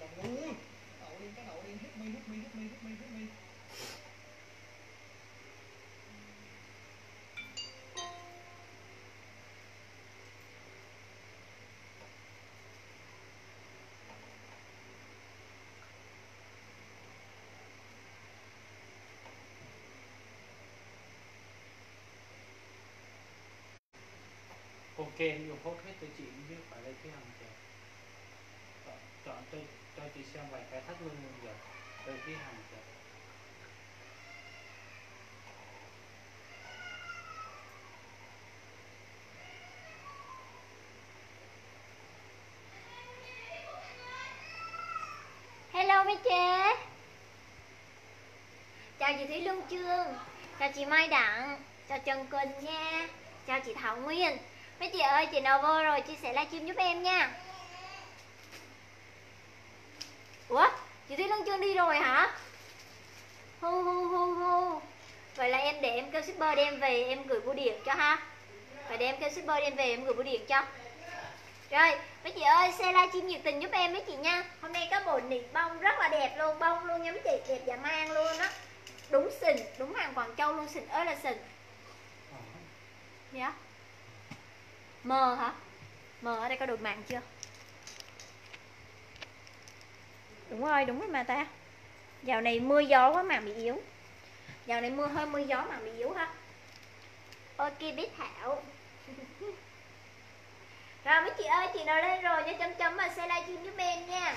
Cái đậu đi, hit me. Ok, nhiều phốt hết tôi chị biết phải lấy cái hàng kìa. Chọn cho chị xem vài cái thắt lưng giờ tới cái hàng kìa. Hello mấy chị. Chào chị Thúy Lương Trương, chào chị Mai Đặng, chào Trần Quỳnh nha, chào chị Thảo Nguyên. Mấy chị ơi, chị nào vô rồi chia sẻ livestream giúp em nha. Ủa, chị Thúy Lương Trương đi rồi hả? Hu. Vậy là em để em kêu shipper đem về em gửi bưu điện cho ha. Phải để em kêu shipper đem về em gửi bưu điện cho. Rồi, mấy chị ơi, share livestream nhiệt tình giúp em mấy chị nha. Hôm nay có bộ nịt bông rất là đẹp luôn, bông luôn nha mấy chị, đẹp dạ mang luôn á. Đúng xình, đúng hàng Quảng Châu luôn, xình ơi là xình. Dạ. Mờ hả? Mờ ở đây có đột mạng chưa? Đúng rồi mà ta. Dạo này mưa gió quá mà bị yếu. Dạo này hơi mưa gió mà bị yếu ha. Ok biết Thảo. Rồi mấy chị ơi, chị nào lên rồi nhớ chấm mà share livestream giúp em nha.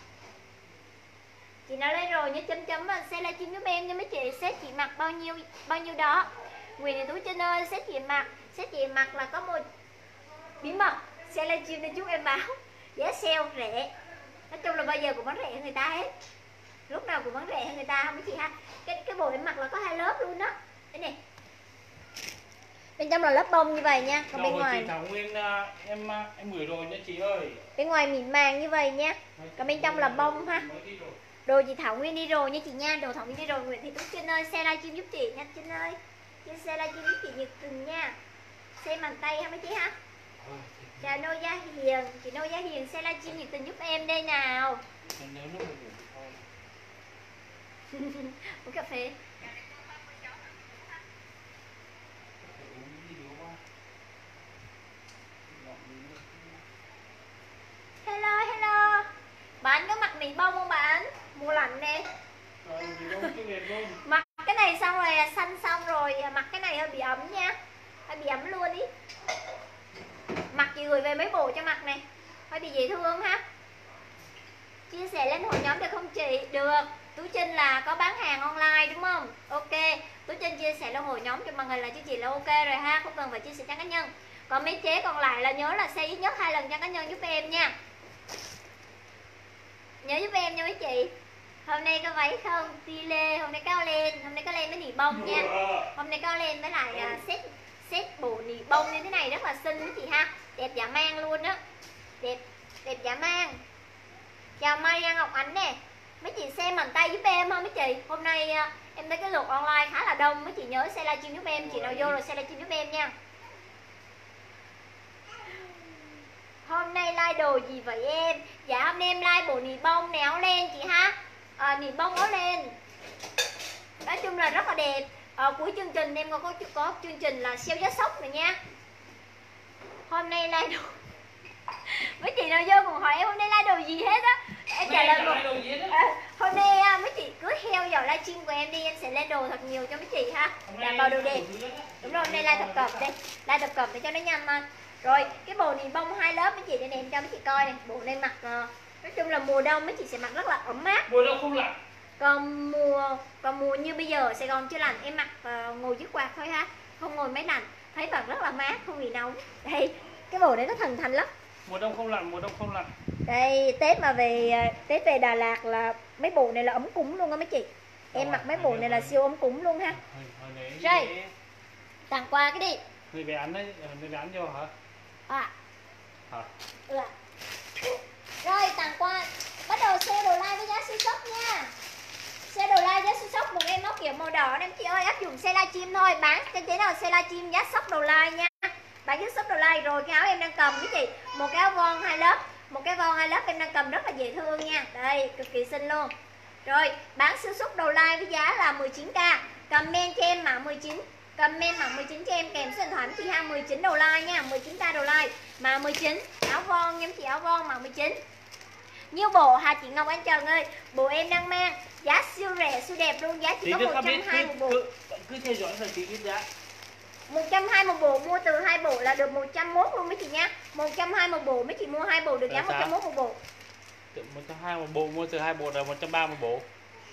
Chị nào lên rồi nhớ chấm mà share livestream giúp em nha mấy chị. Set chị mặc bao nhiêu đó. Quyền thì Tú Trinh ơi, set chị mặc là có một bí mật. Share livestream nên chúc em báo. Giá sale rẻ. Nói chung là bao giờ cũng bán rẻ hơn người ta hết. Lúc nào cũng bán rẻ hơn người ta không mấy chị ha. Cái bộ em mặc là có 2 lớp luôn đó. Đây nè. Bên trong là lớp bông như vậy nha. Còn bên ngoài chị Thảo Nguyên em gửi rồi nha chị ơi. Bên ngoài mịn màng như vậy nha. Còn bên trong là bông ha. Đồ chị Thảo Nguyên đi rồi nha chị nha. Đồ Thảo Nguyên đi rồi. Nguyễn Thị Tú Trinh ơi, share livestream giúp chị nha Trinh ơi. Share livestream giúp chị nhiệt tình nha. Xem bàn tay ha mấy chị ha. Chào Nô Gia Hiền. Chị Nô Gia Hiền share livestream nhiệt tình giúp em đây nào. Uống cà phê. Hello. Bạn có mặc nịt bông không bạn? Mùa lạnh nè. Mặc cái này xong rồi xanh xong rồi mặc cái này hơi bị ấm nha. Hơi bị ấm luôn ý. Mặc chị gửi về mấy bộ cho mặc này. Hơi bị dễ thương ha. Chia sẻ lên hội nhóm được không chị? Được. Tú Trinh là có bán hàng online đúng không? Ok. Tú Trinh chia sẻ lên hội nhóm cho mọi người là cho chị là ok rồi ha. Không cần phải chia sẻ trang cá nhân. Còn mấy chế còn lại là nhớ là share ít nhất 2 lần trang cá nhân giúp em nha. Nhớ giúp em nha mấy chị. Hôm nay có váy không? Ti lê, hôm nay có lên. Hôm nay có lên với nỉ bông nha. Hôm nay có lên với lại set bộ nỉ bông như thế này rất là xinh mấy chị ha. Đẹp dạ mang luôn á. Đẹp dạ mang. Chào Maria Ngọc Ánh nè. Mấy chị xem bàn tay giúp em không mấy chị? Hôm nay em thấy cái lượt online khá là đông. Mấy chị nhớ share livestream giúp em. Chị nào vô rồi share livestream giúp em nha. Hôm nay like đồ gì vậy em? Dạ hôm nay em like bộ nỉ bông này áo len chị ha. Nỉ bông áo len. Nói chung là rất là đẹp. Cuối chương trình em có chương trình là sale giá sốc này nha. Hôm nay like đồ. Mấy chị nào vô còn hỏi em hôm nay like đồ gì hết á. Em trả lời một. Hôm nay mấy chị cứ theo dõi livestream của em đi, em sẽ lên đồ thật nhiều cho mấy chị ha. Đảm bảo đồ đẹp. Đúng rồi, hôm nay like thập cẩm đây. Like thập cẩm để cho nó nhanh mà. Rồi, cái bộ nỉ bông 2 lớp mấy chị đây nè, em cho mấy chị coi này. Bộ này mặc nói chung là mùa đông mấy chị sẽ mặc rất là ấm mát. Mùa đông không lạnh. Còn mùa như bây giờ ở Sài Gòn chưa lạnh, em mặc ngồi dưới quạt thôi ha. Không ngồi máy lạnh, thấy vẫn rất là mát, không bị nóng. Đây, cái bộ này nó thần thành lắm. Mùa đông không lạnh. Đây, Tết về Đà Lạt là mấy bộ này là ấm cúng luôn á mấy chị. Em mặc mấy bộ này là siêu ấm cúng luôn ha. Rồi, tặng qua cái đi. Người bé ăn vô hả? Hả? Rồi, tặng qua. Bắt đầu sale đồ like với giá siêu sốc nha. Sale đồ like giá siêu sốc, một em móc kiểu màu đỏ em chị ơi, áp dụng sale livestream thôi. Bán cái thế nào sale livestream giá sốc đồ like nha. Bán giá sốc đồ like rồi cái áo em đang cầm với chị. Một cái áo von 2 lớp. Một cái von hai lớp em đang cầm rất là dễ thương nha. Đây, cực kỳ xinh luôn. Rồi, bán siêu sốc đầu like với giá là 19k. Comment cho em mã 19. Comment mã 19 cho em kèm số điện thoại chị ha, 19 đầu like nha, 19k đầu like. Mã 19, áo von nha chị, áo von mã 19. Nhiêu bộ hả chị Ngọc Anh Trần ơi? Bộ em đang mang giá siêu rẻ siêu đẹp luôn, giá chỉ có 120 một bộ. Cứ theo dõi rồi chị biết giá. 120 một bộ, mua từ 2 bộ là được 101 luôn mấy chị nha. 120 một bộ, mấy chị mua 2 bộ được giá 101 một bộ. 120 một bộ, mua từ 2 bộ là 130 một bộ.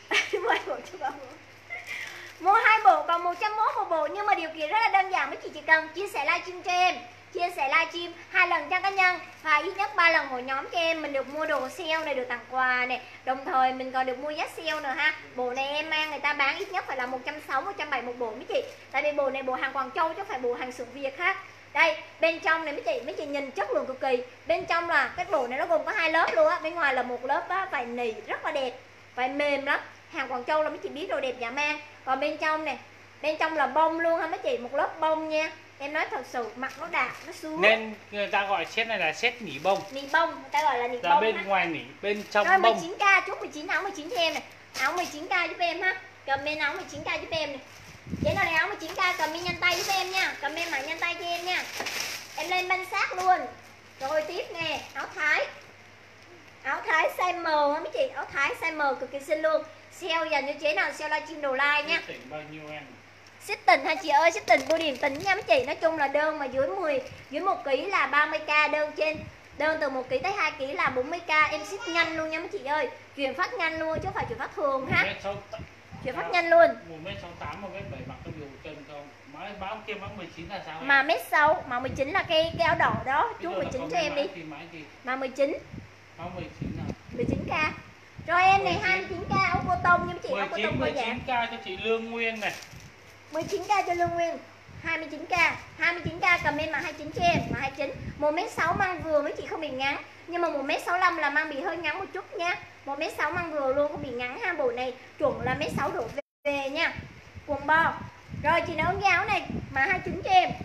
Mua 2 bộ còn 101 một bộ, nhưng mà điều kiện rất là đơn giản, mấy chị chỉ cần chia sẻ livestream cho em. Chia sẻ livestream 2 lần cho cá nhân và ít nhất 3 lần hội nhóm cho em, mình được mua đồ sale này, được tặng quà này, đồng thời mình còn được mua giá sale nữa ha. Bộ này em mang người ta bán ít nhất phải là 160 170 một bộ mấy chị. Tại vì bộ này bộ hàng Quảng Châu chứ không phải bộ hàng xưởng Việt ha. Đây, bên trong này mấy chị nhìn chất lượng cực kỳ. Bên trong là cái bộ này nó gồm có 2 lớp luôn á, bên ngoài là một lớp á, vải nỉ rất là đẹp, vải mềm lắm. Hàng Quảng Châu là mấy chị biết đồ đẹp giả mang. Còn bên trong này, bên trong là bông luôn ha mấy chị, một lớp bông nha. Em nói thật sự mặc nó đạt, nó xuống. Nên người ta gọi set này là set nỉ bông. Nỉ bông, người ta gọi là nỉ là bông. Bên ha. ngoài nỉ, bên trong rồi, bông. 19k, chốt 19, áo 19 cho em này. Áo 19k giúp em ha. Comment áo 19k giúp em này. Chế nào này áo 19k, comment nhanh tay giúp em nha. Comment mã nhanh tay cho em nha. Em lên banh sát luôn. Rồi tiếp nè, áo Thái. Áo Thái size M ha mấy chị, áo Thái size M cực kỳ xinh luôn. Sale dành cho chế nào sale livestream đồ like nha. Bao nhiêu em? Ship tình ha chị ơi, ship tình bưu điện tỉnh nha mấy chị. Nói chung là đơn mà dưới 1 kg là 30k, đơn trên đơn từ 1 kg tới 2 kg là 40k, em ship nhanh luôn nha mấy chị ơi. Chuyển phát nhanh luôn chứ không phải chuyển phát thường ha. Chuyển phát nhanh luôn. 1m68, 1m7 mặc cái dù chân không. Báo kia báo 19 là sao? Mà 1m6, mà 19 là cái áo đỏ đó, chú 19 cho em đi. Mà 19. Báo 19 nào? 19k. Rồi em này 29k áo cô tông nha mấy chị, áo cô tông coi dạng. 19k cho chị Lương Nguyên này. 19k cho Lương Nguyên. 29k, 29k comment mà 29 cho em, mà 29. 1m6 mang vừa mấy chị, không bị ngắn. Nhưng mà 1m65 là mang bị hơi ngắn một chút nha. 1m6 mang vừa luôn, không bị ngắn ha. Bộ này chuẩn là 1m6 đổ về nha. Quần bo. Rồi chị nào cái áo này mà 29 cho em.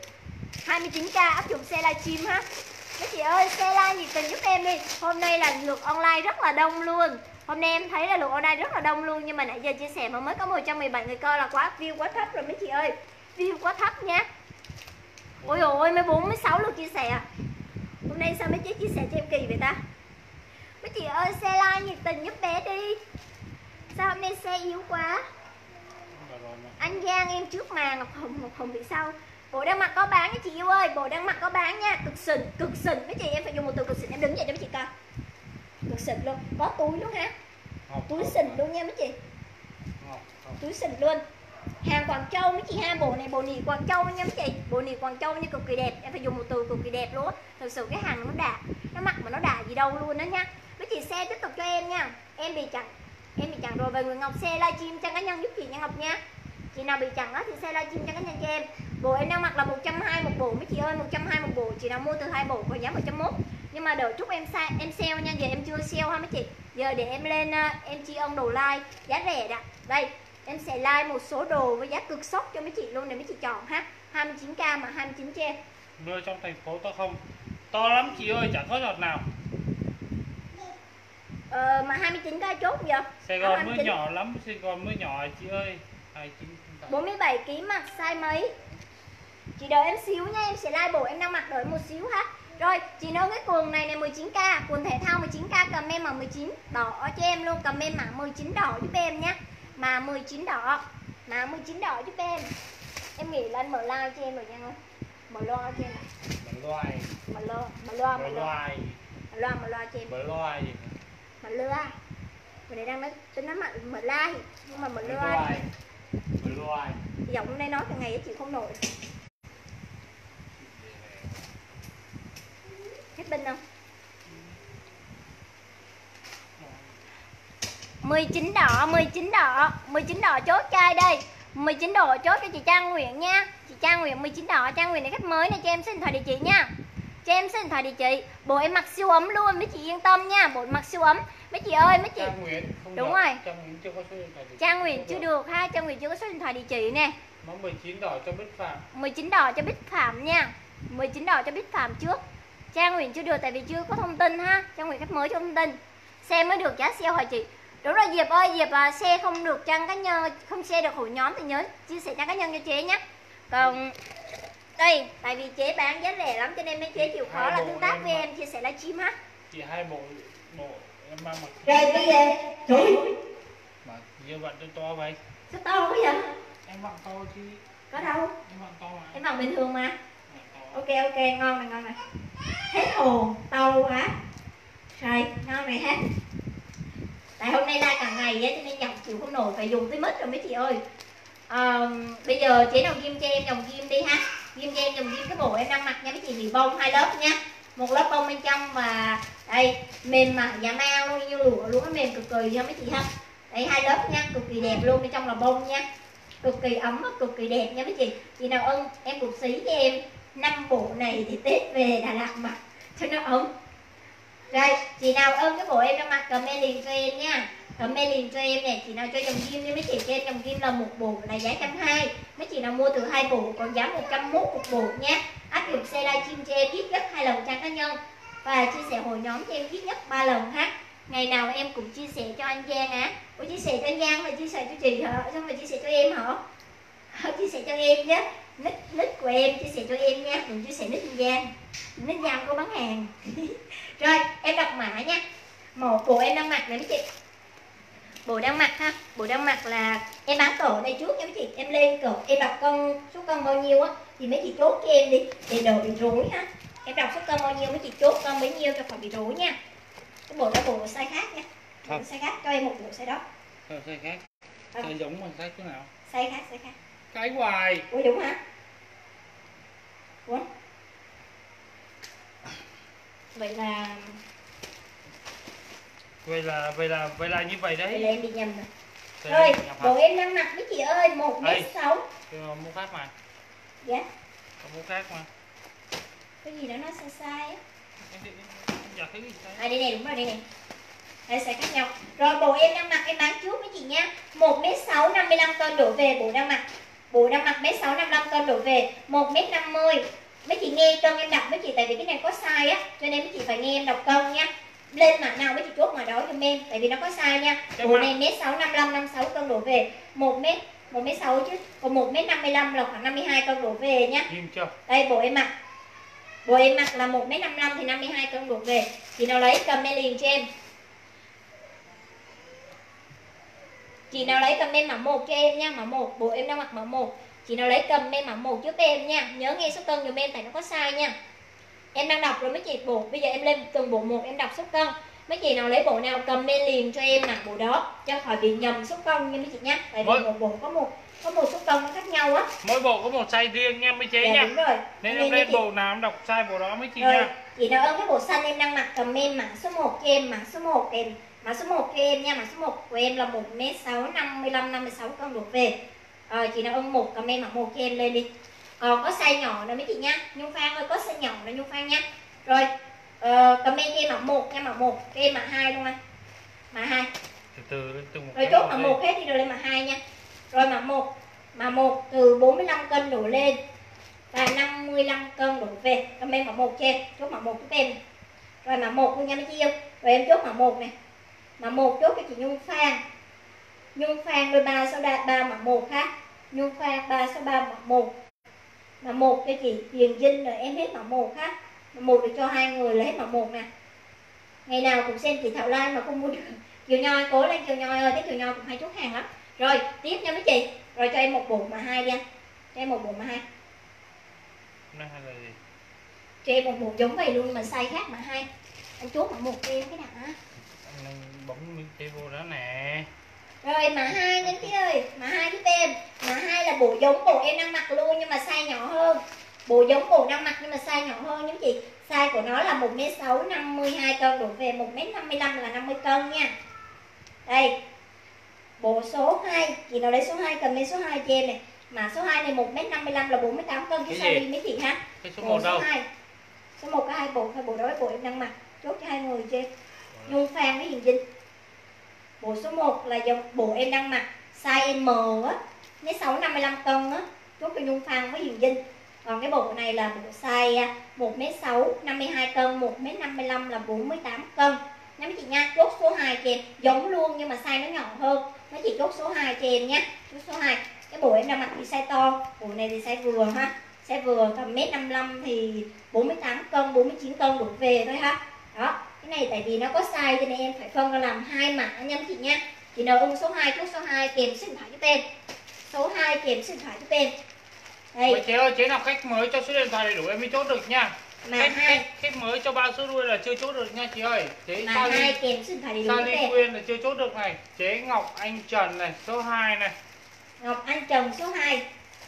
29k áp dụng xe livestream ha. Mấy chị ơi, xe live nhiệt tình giúp em đi. Hôm nay là lượt online rất là đông luôn. Hôm nay em thấy là lượt online rất là đông luôn. Nhưng mà nãy giờ chia sẻ mà mới có 117 người coi là view quá thấp rồi mấy chị ơi. View quá thấp nha. Ôi dồi ôi, 14, 16 lượt chia sẻ. Hôm nay sao mấy chị chia sẻ cho em kỳ vậy ta? Mấy chị ơi, xe live nhiệt tình giúp bé đi. Sao hôm nay xe yếu quá? Anh Giang em trước mà, Ngọc Hồng bị sau. Bộ đang mặc có bán nha chị yêu ơi, bộ đang mặc có bán nha, cực xịn mấy chị, em phải dùng một từ cực xịn, em đứng dậy cho mấy chị coi. Cực xịn luôn, có túi luôn ha. Túi xịn luôn nha mấy chị. Túi xịn luôn. Hàng Quảng Châu mấy chị ha, bộ này bộ nỉ Quảng Châu nha mấy chị. Bộ nỉ Quảng Châu nha, cực kỳ đẹp, em phải dùng một từ cực kỳ đẹp luôn. Thật sự cái hàng nó đã, nó mặc mà nó đã gì đâu luôn đó nha. Mấy chị xe tiếp tục cho em nha. Em bị chặn rồi, về người Ngọc xe livestream cho cá nhân giúp chị nha Ngọc nha. Chị nào bị chặn á thì xe livestream cho cá nhân cho em. Bộ em đang mặc là 120 một bộ mấy chị ơi, 120 một bộ. Chị nào mua từ 2 bộ có giá 101. Nhưng mà đợi chút em sale nha, giờ em chưa sale ha mấy chị. Giờ để em lên em tri ân đồ like giá rẻ đã. Đây, em sẽ like một số đồ với giá cực sốc cho mấy chị luôn để mấy chị chọn ha. 29k mà 29 cho em. Mưa trong thành phố to không? To lắm chị ơi, chẳng có giọt nào. Mà 29k chốt giờ. Sài Gòn mưa nhỏ lắm, Sài Gòn mưa nhỏ chị ơi. 47 kg mặc size mấy? Chị đợi em xíu nha, em sẽ like bộ em đang mặc, đợi một xíu ha. Rồi, chị nấu cái quần này này 19k, quần thể thao 19k, comment mã 19 đỏ cho em luôn, comment mã 19 đỏ giúp em nhé. Mà 19 đỏ, mà 19 đỏ giúp em. Em nghĩ là anh mở live cho em rồi nha ơi. Mở loa cho em. Mở loa cho em. Mở loa cho em. Mở loa gì? Mở loa. Mình này đang nói tính nó mở live, nhưng mà mở loa. Giọng hôm nay nói cả ngày chị không nổi. Hết pin không? 19 đỏ, 19 đỏ, 19 đỏ chốt chai đây. 19 đỏ chốt cho chị Trang Nguyễn nha. Chị Trang Nguyễn 19 đỏ, Trang Nguyễn này khách mới này, cho em xin điện thoại địa chỉ nha. Cho em xin điện thoại địa chỉ. Bộ em mặc siêu ấm luôn, mấy chị yên tâm nha, bộ mặc siêu ấm. Mấy chị ơi, mấy chị. Trang Nguyễn không đúng được. rồi. Trang Nguyễn chưa có số điện thoại địa chỉ. Trang Nguyễn chưa được ha, Trang Nguyễn chưa có số điện thoại địa chỉ nè. Món 19 đỏ cho Bích Phạm. 19 đỏ cho Bích Phạm nha. 19 đỏ cho Bích Phạm trước. Trang Nguyễn chưa được tại vì chưa có thông tin ha. Trang Nguyễn khách mới cho thông tin. Xe mới được giá sale hả chị? Đúng rồi Diệp ơi, Diệp xe không được trang cá nhân, không share được hội nhóm thì nhớ chia sẻ trang cá nhân cho chế nhé. Còn đây, tại vì chế bán giá rẻ lắm cho nên mấy chế chịu khó là tương tác với em chia sẻ livestream ha. Chị hai bộ em mang mặc. Rồi bây giờ, trời Mà như bạn tôi to vậy. sao to quá vậy? Em mặc to chứ. Có đâu? Em mặc to mà. Em mặc bình thường mà. Ok. Ok, ngon này. Hết hồn, to quá. Rồi, ngon này hết. Tại hôm nay like cả ngày á cho nên nhập chịu không nổi, phải dùng tới mít rồi mấy chị ơi. Bây giờ chế nào ghim cho em dòng ghim đi ha. Ghim cho em dòng ghim cái bộ em đang mặc nha mấy chị, vì bông 2 lớp nha. Một lớp bông bên trong và đây mềm mà dạ mau luôn, như lụa luôn, nó mềm cực kỳ nha mấy chị ha. Đây 2 lớp nha, cực kỳ đẹp luôn, bên trong là bông nha. Cực kỳ ấm, cực kỳ đẹp nha mấy chị. Chị nào ưng em cục xí cho em 5 bộ này thì Tết về Đà Lạt mặc cho nó ấm. Rồi, chị nào ưng cái bộ em đang mặc comment liền cho em nha. Comment liền cho em nè, chị nào cho dòng ghim đi mấy chị, cho em dòng ghim là một bộ là giá 120. Mấy chị nào mua từ 2 bộ còn giá 101 một bộ nha. Áp dụng xe livestream cho em ít nhất 2 lần trang cá nhân và chia sẻ hội nhóm cho em ít nhất 3 lần ha. Ngày nào em cũng chia sẻ cho anh Giang á. Ủa chia sẻ cho anh Giang hay chia sẻ cho chị hả? Xong rồi chia sẻ cho em hả? Chia sẻ cho em chứ. Nick của em chia sẻ cho em nha, đừng chia sẻ nick anh Giang. Nick Giang có bán hàng. Rồi, em đọc mã nha. Một bộ em đang mặc này mấy chị. Bộ đang mặc ha, bộ đang mặc là em bán cỡ này trước nha mấy chị. Em lên cỡ, em đọc số cân bao nhiêu á thì mấy chị chốt cho em đi để đỡ bị rối ha. Em đọc số cân bao nhiêu mấy chị chốt cân bấy nhiêu cho khỏi bị rối nha. Cái bộ đó bộ size khác nha. Bộ size khác cho em một bộ size đó. Size khác. Size giống bằng size thế nào? Size khác. Cái hoài. Ủa đúng hả? Ủa? Vậy là như vậy đấy. Vậy là em bị nhầm rồi. Rồi, bộ em đang mặc mấy chị ơi, 1m6. Mua khác mà. Dạ. Mua khác mà. Cái gì đó nó sai á. Dạ thấy gì sai? Đây này, đúng rồi đây này. Đây sẽ khác nhau. Rồi bộ em đang mặc em bán trước mấy chị nha. 1m6 55 cân đổ về bộ đang mặc. Bộ đang mặc 1m6 55 cân đổ về, 1m50. Mấy chị nghe cân em đọc mấy chị, tại vì cái này có size á, cho nên mấy chị phải nghe em đọc cân nha. Lên mã nào mấy chị chốt mã đó giùm em, tại vì nó có size nha. Bộ này 1m6 55 56 cân đổ về, 1m6 chứ, còn 1m55 là khoảng 52 cân đổ về nhá. Đây bộ em mặc. Bộ em mặc là 1m55 thì 52 cân đổ về. Chị nào lấy comment liền cho em. Chị nào lấy comment mã 1 cho em nha, mã 1, bộ em đang mặc mã 1. Chị nào lấy comment mã 1 giúp em nha, nhớ nghe số cân giùm em tại nó có size nha. Em đang đọc rồi mấy chị, bộ bây giờ em lên từng bộ 1 em đọc số cân. Mấy chị nào lấy bộ nào comment liền cho em mặc bộ đó cho khỏi bị nhầm số cân nha mấy chị nhé. Tại vì một bộ có một số cân nó khác nhau á. Mỗi bộ có một size riêng nha mấy chế nha. Đúng rồi. Nên em lên bộ nào em đọc size bộ đó mấy chị rồi, nha. Chị nào ơn cái bộ xanh em đang mặc comment mã số 1 cho em, mã số 1 em. Mã số 1 cho em nha, mã số 1 của em là 1m6 55 56 cân đổ về. Chị nào ơn một comment mã 1 cho em lên đi. Còn có size nhỏ nữa mấy chị nha. Nhung Phan ơi, có size nhỏ nữa Nhung Phan nha. Rồi, comment cho em mã 1 nha, mã 1, cho em mã 2 luôn anh. Mã 2. Từ từng một. Rồi chốt mã 1 hết đi rồi lên mã 2 nha. Rồi mã 1 từ 45 cân đổ lên và 55 cân đổ về. Comment mã 1 cho em, chốt mã 1 giúp em. Rồi mã 1 luôn nha mấy chị yêu. Rồi em chốt mã 1 này. Mã 1 chốt cho chị Nhung Phan. Nhung Phan đôi 3 số 3 mã 1 ha. Nhung Phan 3 số 3 mã 1. Mã 1 cho chị Hiền Vinh rồi em hết mã 1 ha. Mã 1 được cho 2 người là hết mã 1 nè. Ngày nào cũng xem chị Thảo Lai mà không mua được. Kiều Nhoi cố lên Kiều Nhoi ơi, thấy Kiều Nhoi cũng hay chốt hàng lắm. Rồi tiếp nha mấy chị. Rồi cho em một bộ mã 2 nha. Cho em một bộ mã 2. Mã 2 là gì? Cho em một bộ giống vậy luôn mà size khác mã 2. Anh chốt mã 1 cho em cái đã. Anh bấm cái vô đó nè. Rồi mã 2 nha chị ơi, mã 2 giúp em. Mã 2 là bộ giống bộ em đang mặc luôn nhưng mà size nhỏ hơn. Bộ giống bộ đang mặc nhưng mà size nhỏ hơn nha chị. Size của nó là 1m6 52 cân đổ về, 1m55 là 50 cân nha. Đây. Bộ số 2, chị nào lấy số 2 cần lên số 2 cho em này. Mã số 2 này 1m55 là 48 cân chứ sao đi mấy chị ha. Cái số 1 đâu? 2. Số 1 có 2 bộ, hai bộ đó là bộ em đang mặc. Chốt cho 2 người cho em. Nhung Phan với Hiền Vinh. Bộ số 1 là dòng bộ em đang mặc size M á, 1m6 55 cân á, chốt cho Nhung Phan với Hiền Vinh. Còn cái bộ này là bộ size 1m6 52 cân, 1m55 là 48 cân nha mấy chị nha. Chốt số 2 cho em, giống luôn nhưng mà size nó nhỏ hơn. Mấy chị chốt số 2 cho em nha. Chốt số 2. Cái bộ em đang mặc thì size to, bộ này thì size vừa ha. Size vừa tầm 1m55 thì 48 cân, 49 cân đổ về thôi ha. Đó, cái này tại vì nó có size cho nên em phải phân ra làm 2 mã nha mấy chị nha. Chị nào ưng số 2 chốt số 2 kèm số điện thoại giúp em. Số 2 kèm số điện thoại giúp em. Đây. Mấy chế ơi, chế nào khách mới cho số điện thoại đầy đủ em mới chốt được nha. Mà khách mới cho 3 số đuôi là chưa chốt được nha chị ơi. Chế mà 2 kèm số điện thoại đầy đủ giúp Sally em. Quyên là chưa chốt được này. Chế Ngọc Anh Trần này, số 2 này. Ngọc Anh Trần số 2.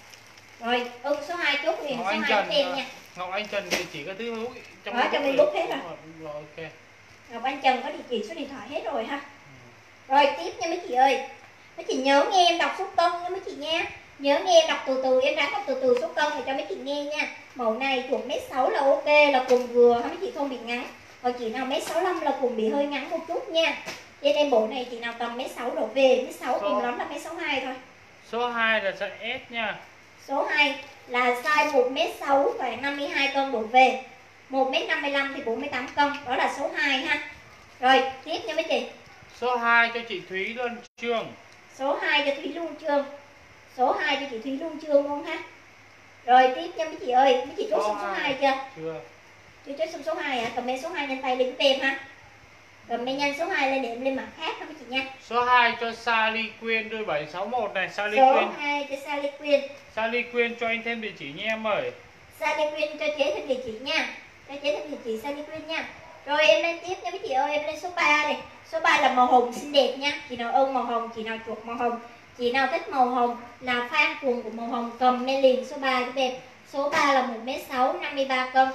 Rồi, ưng số 2 chốt liền số 2 giúp em nha. Ngọc Anh Trần địa chỉ các thứ trong mình book hết rồi. Rồi ok. Ngọc Anh Trần có địa chỉ số điện thoại hết rồi ha. Rồi tiếp nha mấy chị ơi. Mấy chị nhớ nghe em đọc số cân nha mấy chị nha. Nhớ nghe em đọc từ từ, em ráng đọc từ từ số cân để cho mấy chị nghe nha. Mẫu này chuẩn m6 là ok, là quần vừa ha mấy chị, không bị ngắn. Còn chị nào m65 là quần bị hơi ngắn một chút nha. Trên em bộ này chị nào tầm m6 đổ về, m6 cùng lắm là m62 thôi. Số 2 là size S nha. Số 2 là size 1m6 và 52 cân đổ về. 1m55 thì 48 cân, đó là số 2 ha. Rồi, tiếp nha mấy chị. Số 2 cho chị Thúy Luân Trương. Số 2 cho Thúy Luân Trương. Số 2 cho chị Thúy Luân Trương luôn ha. Rồi tiếp nha mấy chị ơi, mấy chị chốt xong số 2 chưa? Chưa. Chưa chốt xong số 2 à? Comment số 2 nhanh tay lên giúp em ha. Comment nhanh số 2 lên để em lên mặt khác ha mấy chị nha. Số 2 cho Sally Quyên đôi 761 này, Sally Số Quyên. 2 cho Sally Quyên. Sally Quyên cho anh thêm địa chỉ nha em ơi. Sally Quyên cho chế thêm địa chỉ nha. Cho chế thêm địa chỉ Sally Quyên nha. Rồi em lên tiếp nha mấy chị ơi, em lên số 3 này. Số 3 là màu hồng xinh đẹp nha. Chị nào ưng màu hồng, chị nào chuột màu hồng, chị nào thích màu hồng là fan cuồng của màu hồng comment liền số 3 giúp em. Số 3 là 1m6 53 cân,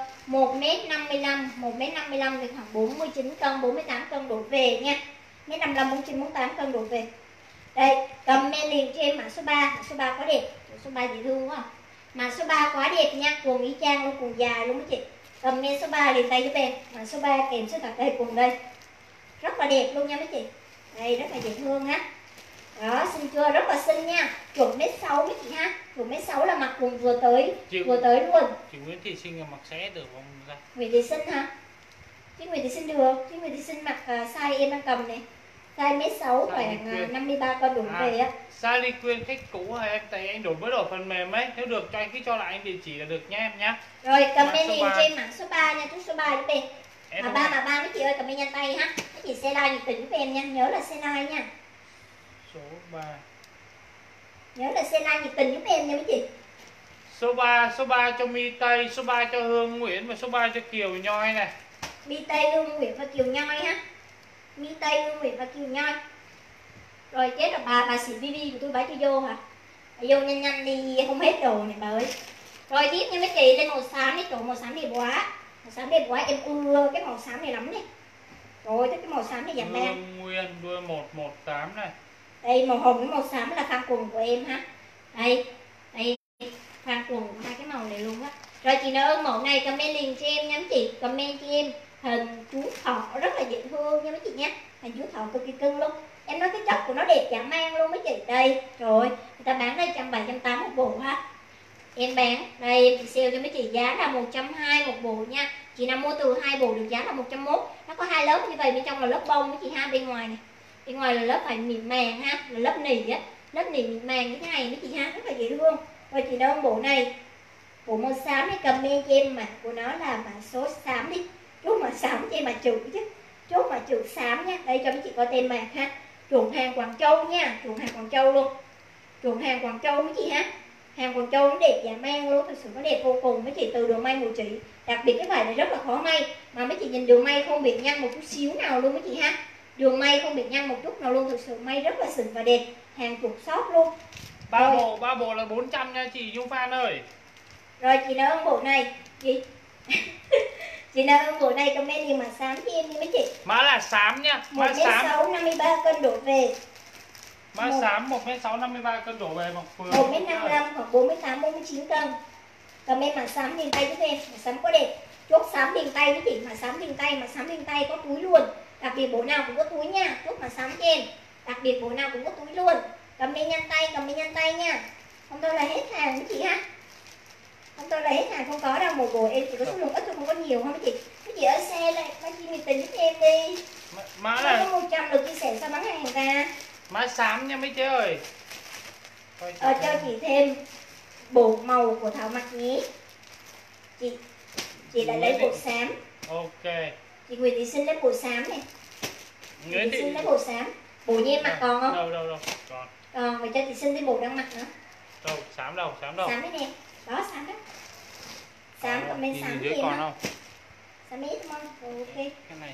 1m55, 1m55 thì khoảng 49 cân, 48 cân đổ về nha. 1m55, 49, 48 cân đổ về. Đây, comment liền cho em mã số 3. Mã số 3 quá đẹp, số 3 dễ thương quá à. Mã số 3 quá đẹp nha, quần y chang luôn, quần dài luôn mấy chị. Comment số 3 liền tay giúp em. Mã số 3 kèm số thật đây quần đây. Rất là đẹp luôn nha mấy chị. Đây rất là dễ thương ha. Đó, xinh chưa? Rất là xinh nha. Chuẩn m6 mấy chị ha. Chuẩn m6 là mặc quần vừa tới luôn. Chị Nguyễn Thị Sinh là mặc sẽ được không ra? Nguyễn Thị Sinh hả? Chứ Nguyễn Thị Sinh được. Chứ Nguyễn Thị Sinh mặc size em đang cầm này. Size m6 khoảng 53 cân đổ về á. Sally Quyên khách cũ hả em? Tại anh đổi mới đổi phần mềm ấy. Nếu được cho anh cứ cho lại anh địa chỉ là được nha em nhá. Rồi comment liền cho em mã số 3 nha, chốt số 3 giúp em. Mà 3 mấy chị ơi, comment nhanh tay ha. Mấy chị xe like nhiệt tình giúp em nha, nhớ là xe like nha. Số 3. Nhớ là xe like nhiệt tình giúp em nha mấy chị. Số 3 cho Mi Tây, số 3 cho Hương Nguyễn và số 3 cho Kiều Nhoi này. Mi Tây, Hương Nguyễn và Kiều Nhoi ha. Mi Tây, Hương Nguyễn và Kiều Nhoi. Rồi chết rồi, bà xịn BB của tôi bả cho vô hả? Bà vô nhanh nhanh đi, không hết đồ này bà ơi. Rồi tiếp nha mấy chị, lên màu xám đi, chỗ màu xám đẹp quá. Màu xám đẹp quá, em ưa cái màu xám này lắm này. Rồi thích cái màu xám này dàn đen. Nguyên đuôi 118 này. Đây màu hồng với màu xám là fan quần của em ha. Đây, đây fan quần của hai cái màu này luôn á. Rồi chị nào ơn mẫu này comment liền cho em nha mấy chị, comment cho em hình chú thỏ rất là dễ thương nha mấy chị nha. Hình chú thỏ cực kỳ cưng luôn. Em nói cái chất của nó đẹp dã man luôn mấy chị. Đây, rồi người ta bán đây 170, 180 một bộ ha. Em bán, đây em sale cho mấy chị giá là 120 một bộ nha. Chị nào mua từ 2 bộ được giá là 101. Nó có 2 lớp như vậy, bên trong là lớp bông mấy chị ha, bên ngoài này. Bên ngoài là lớp phải mịn màng ha, là lớp nỉ á. Lớp nỉ mịn màng như thế này mấy chị ha, rất là dễ thương. Rồi chị đâu bộ này, bộ màu xám này comment cho em mã của nó là mã số xám đi. Chốt mã xám cho em mà chữ chứ. Chốt mã chữ xám nha. Đây cho mấy chị coi tem mạc ha. Chuẩn hàng Quảng Châu nha, chuẩn hàng Quảng Châu luôn. Chuẩn hàng Quảng Châu mấy chị ha. Hàng Quảng Châu nó đẹp dã man luôn, thực sự nó đẹp vô cùng mấy chị, từ đường may mùa chỉ. Đặc biệt cái vải này rất là khó may, mà mấy chị nhìn đường may không bị nhăn một chút xíu nào luôn mấy chị ha. Đường may không bị nhăn một chút nào luôn, thực sự may rất là xịn và đẹp, hàng chục shop luôn. Ba bộ là 400 nha chị Dung Phan ơi. Rồi chị nào ơn bộ này gì? Chị nào ơn bộ này comment gì mà xám cho em đi mấy chị. Mã là xám nha, mã xám 1m6 53 cân đổ về. Mã xám 1m6 53 cân đổ về mặc vừa. 1m55 khoảng 48 49 cân. Comment mã xám liền tay giúp em, mã xám có đẹp. Chốt xám liền tay với chị, mã xám liền tay có túi luôn. Đặc biệt bộ nào cũng có túi nha, chốt mã xám cho em. Đặc biệt bộ nào cũng có túi luôn. Comment nhanh tay nha. Không thôi là hết hàng với chị ha. Không, tôi lấy hết hàng không có đâu, một bộ em chỉ có số lượng ít thôi, không có nhiều không mấy chị ở xe này, mấy chị nhiệt tình giúp em đi. Mã là có 100 được chia sẻ sao bán hàng ra. mã xám nha mấy chị ơi. Cho chị thêm bộ màu của Thảo mặc nhé. Chị lại lấy bộ xám. Ok. Chị Nguyễn Thị Sinh lấy bộ xám này. Nguyễn Thị Sinh lấy bộ xám. Bộ như em mặc còn không? Đâu còn. Vậy cho chị Sinh cái bộ đang mặc nữa. Đâu, xám đâu. Xám đấy nè. Đó, xám đó. Xám, comment xám dưới thêm còn á. không? Xám ít không? Rồi, ok. Cái này.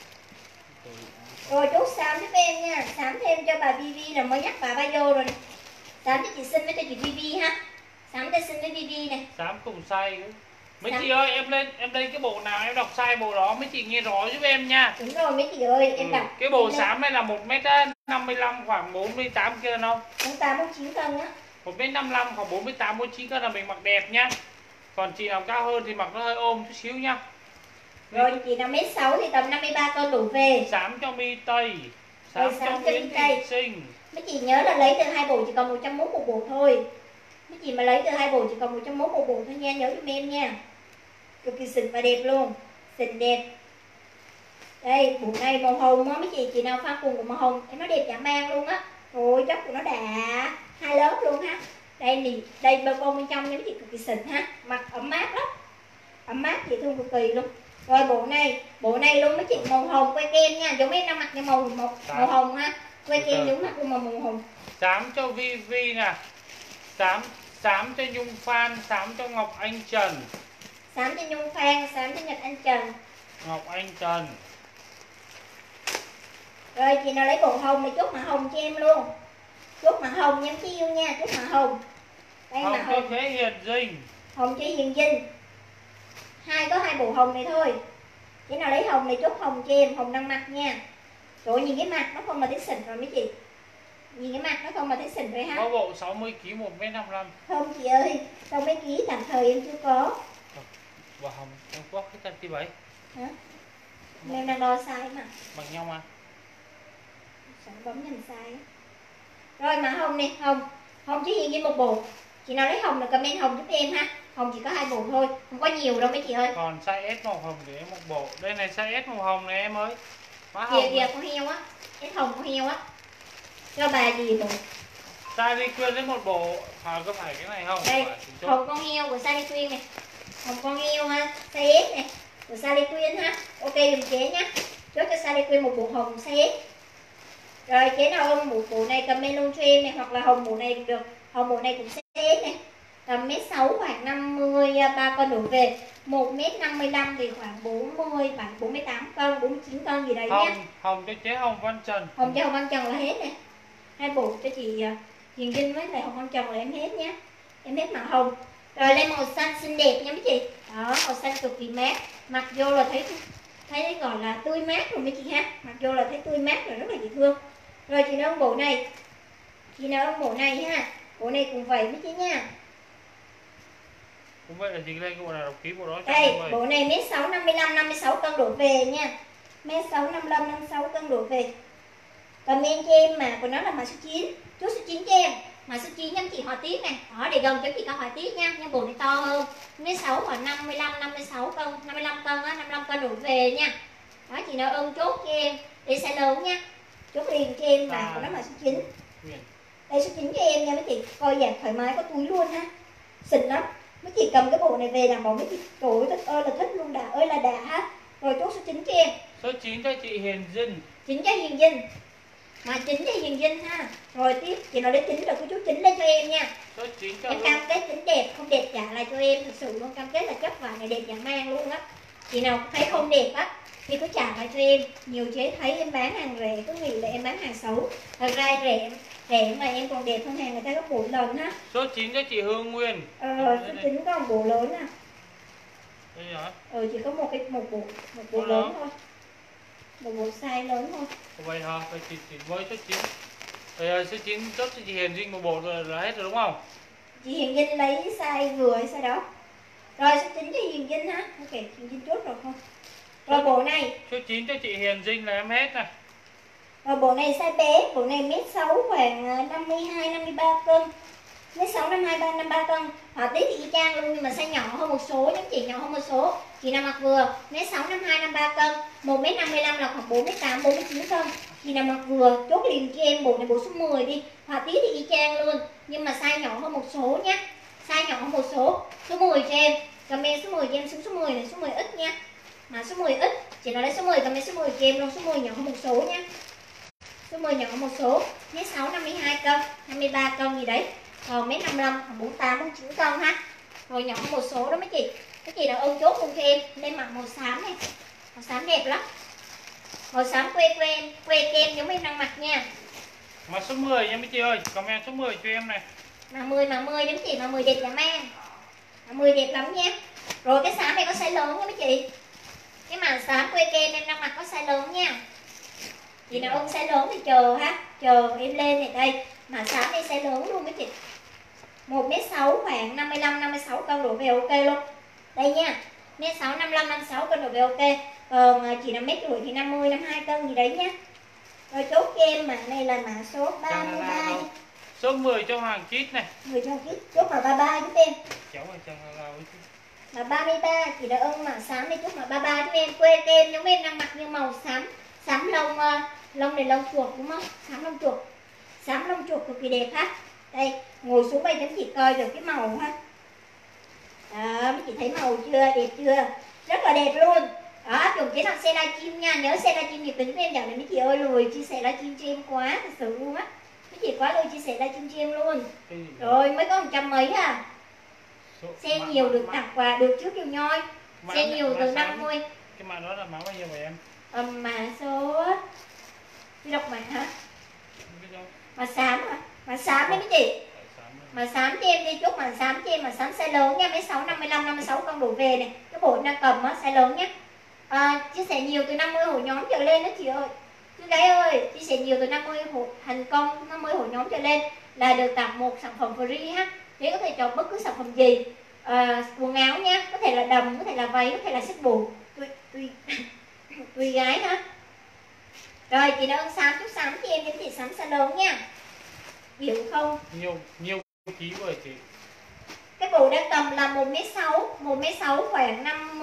Rồi chốt xám giúp em nha. Xám thêm cho bà Vivi là mới nhắc bà vô rồi nè. Xám cho chị Sinh với cho chị Vivi ha. Xám cho Sinh với Vivi này. Xám cùng size. Mấy chị ơi, em lên cái bộ nào em đọc size bộ đó, mấy chị nghe rõ giúp em nha. Đúng rồi mấy chị ơi, em đọc. Cái bộ xám này là 1m55 khoảng 48 cân không? 48 49 cân á. 1m55 khoảng 48 49 cân là mình mặc đẹp nhá. Còn chị nào cao hơn thì mặc nó hơi ôm chút xíu nhá. Rồi chị nào mét 6 thì tầm 53 cân đủ về. Xám cho Mi Tây. Xám cho Nguyễn Thị Sinh. Mấy chị nhớ là lấy từ 2 bộ chỉ còn 101 một bộ thôi. Mấy chị mà lấy từ 2 bộ chỉ còn 101 một bộ thôi nha, nhớ giúp em nha. Cực kỳ xịn và đẹp luôn. Xịn đẹp. Đây, bộ này màu hồng á, mấy chị nào pha cùng của màu hồng, em nó đẹp dã man luôn á. Rồi chất của nó đã 2 lớp luôn ha. Đây bông bên trong nha mấy chị, cực kỳ xịn ha. Mặc ấm áp lắm. Ấm áp dễ thương cực kỳ luôn. Rồi bộ này luôn mấy chị, màu hồng quay kem nha, giống em đang mặc như màu hồng ha. Quay kem giống mặc luôn màu hồng. Xám cho Vivi nè. Xám cho Nhung Phan, xám cho Ngọc Anh Trần. Xám cho Nhung Phan, xám cho Nhật Anh Trần. Ngọc Anh Trần. Rồi chị nào lấy bộ hồng thì chốt mã hồng cho em luôn. Chốt mã hồng nha chị yêu nha, chốt mã hồng. Đây Hồng mã hồng. cho Thế Hiền Dinh. Hồng cho Hiền Dinh. Có 2 bộ hồng này thôi. Chị nào lấy hồng này chốt hồng cho em, hồng đang mặc nha. Trời ơi, nhìn cái mặt nó không mà thấy xịn rồi mấy chị. Nhìn cái mặt nó không mà thấy xịn rồi ha. Có bộ 60kg 1m55. Không chị ơi, 60 kg tạm thời em chưa có. Bộ hồng Trung Quốc cái cân 7. Hả? Em đang đo size mà. Bằng nhau mà. Sợ bấm nhầm size. Rồi mã hồng này, hồng chỉ hiện với một bộ. Chị nào lấy hồng là comment hồng giúp em ha. Hồng chỉ có 2 bộ thôi, không có nhiều đâu mấy chị ơi. Còn size S màu hồng để em một bộ. Đây này size S màu hồng này em ơi. Kìa con heo á, cái hồng con heo á. Cho bà gì bộ? Sally Quyên lấy một bộ. Có phải cái này không? Đây, hồng con heo của Sally Quyên này. Hồng con heo ha, size S này của Sally Quyên ha. Ok dùm chế nhá. Chốt cho Sally Quyên một bộ hồng size S. Rồi chế nào ôm bộ này comment luôn cho em này, hoặc là hồng bộ này cũng được. Hồng bộ này cũng size S này. Tầm 1m6 khoảng 53 cân đổ về. 1m55 thì khoảng 48 cân, 49 cân gì đấy nhé. Hồng cho chế Hồng Văn Trần. Hồng cho Hồng Văn Trần là hết nè. 2 bộ cho chị Hiền Vinh với lại Hồng Văn Trần là em hết nhé. Em hết màu hồng. Rồi lên màu xanh xinh đẹp nha mấy chị. Đó, màu xanh cực kỳ mát. Mặc vô là thấy gọi là tươi mát rồi mấy chị ha. Mặc vô là thấy tươi mát rồi, rất là dễ thương. Rồi chị nâng bộ này. Chị nâng bộ này ha. Bộ này cũng vậy mấy chị nha. Cũng vậy là chị lên cái bộ nào đọc ký bộ đó. Đây, bộ này 1m6 55 56 cân đổ về nha. 1m6 55 56 cân đổ về. Comment cho em mà của nó là mã số 9. Chốt số 9 cho em. Mã số 9 nhắm chị họa tiết này. Đó để gần cho chị có họa tiết nha. Nhưng bộ này to hơn. 1m6 khoảng 55 56 cân, 55 cân á, 55 cân đổ về nha. Đó chị nào ơn chốt cho em để size lớn nha. Chốt liền cho em mà của nó mã số 9. Đây số 9 cho em nha mấy chị. Coi dạng thoải mái có túi luôn ha. Xịn lắm. Mấy chị cầm cái bộ này về làm bọn mấy chị trời ơi thích ơi là thích luôn, đã ơi là đã ha. Rồi chốt số 9 cho em. Số 9 cho chị Hiền Dinh. 9 cho Hiền Dinh. Mà 9 cho Hiền Dinh ha. Rồi tiếp chị nói đến 9 rồi cô chú 9 lên cho em nha. Số 9 cho em cam kết tính đẹp, không đẹp trả lại cho em, thực sự luôn, cam kết là chất vải này đẹp dã man luôn á. Chị nào thấy không đẹp á thì cứ trả lại cho em. Nhiều chế thấy em bán hàng rẻ cứ nghĩ là em bán hàng xấu. Thật ra rẻ mà em còn đẹp hơn hàng người ta gấp 4 lần ha. Số 9 cho chị Hương Nguyên. Số 9 có một bộ lớn nè. Đây rồi. Chỉ có một bộ lớn thôi. Một bộ size lớn thôi. Vậy hả? Vậy chị với số 9. Số 9 chốt cho chị Hiền Dinh một bộ rồi là hết rồi đúng không? Chị Hiền Dinh lấy size vừa hay size đó. Rồi số 9 cho Hiền Dinh ha. Ok, Hiền Dinh chốt rồi không? Rồi bộ này. Số 9 cho chị Hiền Dinh là em hết nè. Rồi bộ này size bé, bộ này 1m6 khoảng 52 53 cân. Mét 6 53 cân. Họa tiết thì y chang luôn nhưng mà size nhỏ hơn một số, nhóm chị nhỏ hơn một số. Chị nào mặc vừa mét 6 53 cân, 1m55 là khoảng 48 49 cân. Chị nào mặc vừa chốt liền cho em bộ này bộ số 10 đi. Họa tiết thì y chang luôn nhưng mà size nhỏ hơn một số nhé. Size nhỏ hơn một số. Số 10 cho em. Comment số 10 cho em xuống số 10 này, số 10 ít nha. Mà số 10 ít, chị nào lấy số 10 comment số 10 cho em luôn, số 10 nhỏ hơn một số nha. Số 10 nhỏ hơn một số, mét 6 52 cân, 53 cân gì đấy. Còn mét 55 khoảng 48 49 cân ha. Rồi nhỏ hơn một số đó mấy chị. Mấy chị nào ưng chốt luôn cho em, lên mặc màu xám này. Màu xám đẹp lắm. Màu xám que kem giống em đang mặc nha. Mà số 10 nha mấy chị ơi, comment số 10 cho em này. Mà 10 đến chị, mà 10 đẹp dã man. Mà 10 đẹp lắm nha. Rồi cái xám này có size lớn nha mấy chị. Cái màn xám que kem em đang mặc có size lớn nha. Chị nào ưng size lớn thì chờ ha, chờ em lên này đây. Mà xám này size lớn luôn mấy chị. 1m6 khoảng 55 56 cân đổ về ok luôn. Đây nha. Mét 6 55 56 cân đổ về ok. Còn chị nào mét rưỡi thì 50 52 cân gì đấy nhá. Rồi chốt cho em mã này là mã số 33. Số 10 cho Hoàng Chít này. 10 cho Chít, chốt mã 33 giúp em. Cháu ở trong lao ấy chứ. Mã 33, chị đã ưng mã xám này chốt mã 33 giúp em. Que kem giống em đang mặc như màu xám. Xám lông lông này lông chuột đúng không? Xám lông chuột. Xám lông chuột cực kỳ đẹp ha. Đây, ngồi xuống đây cho chị coi được cái màu ha. Đó, mấy chị thấy màu chưa? Đẹp chưa? Rất là đẹp luôn. Đó, áp dụng chế nào xe livestream nha. Nhớ xe livestream nhiệt tình với em. Dạo này mấy chị ơi lười chia sẻ livestream cho em quá. Thật sự luôn á. Mấy chị quá lười chia sẻ livestream cho em luôn. Rồi mới có 100 mấy à. Xe nhiều được tặng quà, được trước kêu nhoi. Xe nhiều từ 50. Cái mã đó là mã bao nhiêu vậy em? Mã số... Đi đọc mã hả? Mã xám hả? Mã xám đấy mấy chị. Mà xám cho em đi, chốt mà xám cho em, mà xám size lớn nha, mấy 6 55 56 con đổ về này. Cái bộ đang cầm á, size lớn nhé. Chia sẻ nhiều từ 50 hội nhóm trở lên đó chị ơi. Chú gái ơi, chia sẻ nhiều từ 50 hội thành công, 50 hội nhóm trở lên là được tặng một sản phẩm free ha. Thế có thể chọn bất cứ sản phẩm gì. Quần áo nha, có thể là đầm, có thể là váy, có thể là xích bù. Tùy gái ha. Rồi chị đã ơn xám, chút xám cho em những chị xám size lớn nha. Hiểu không? Nhiều ký rồi chị. Cái bộ đang cầm là 1m6 khoảng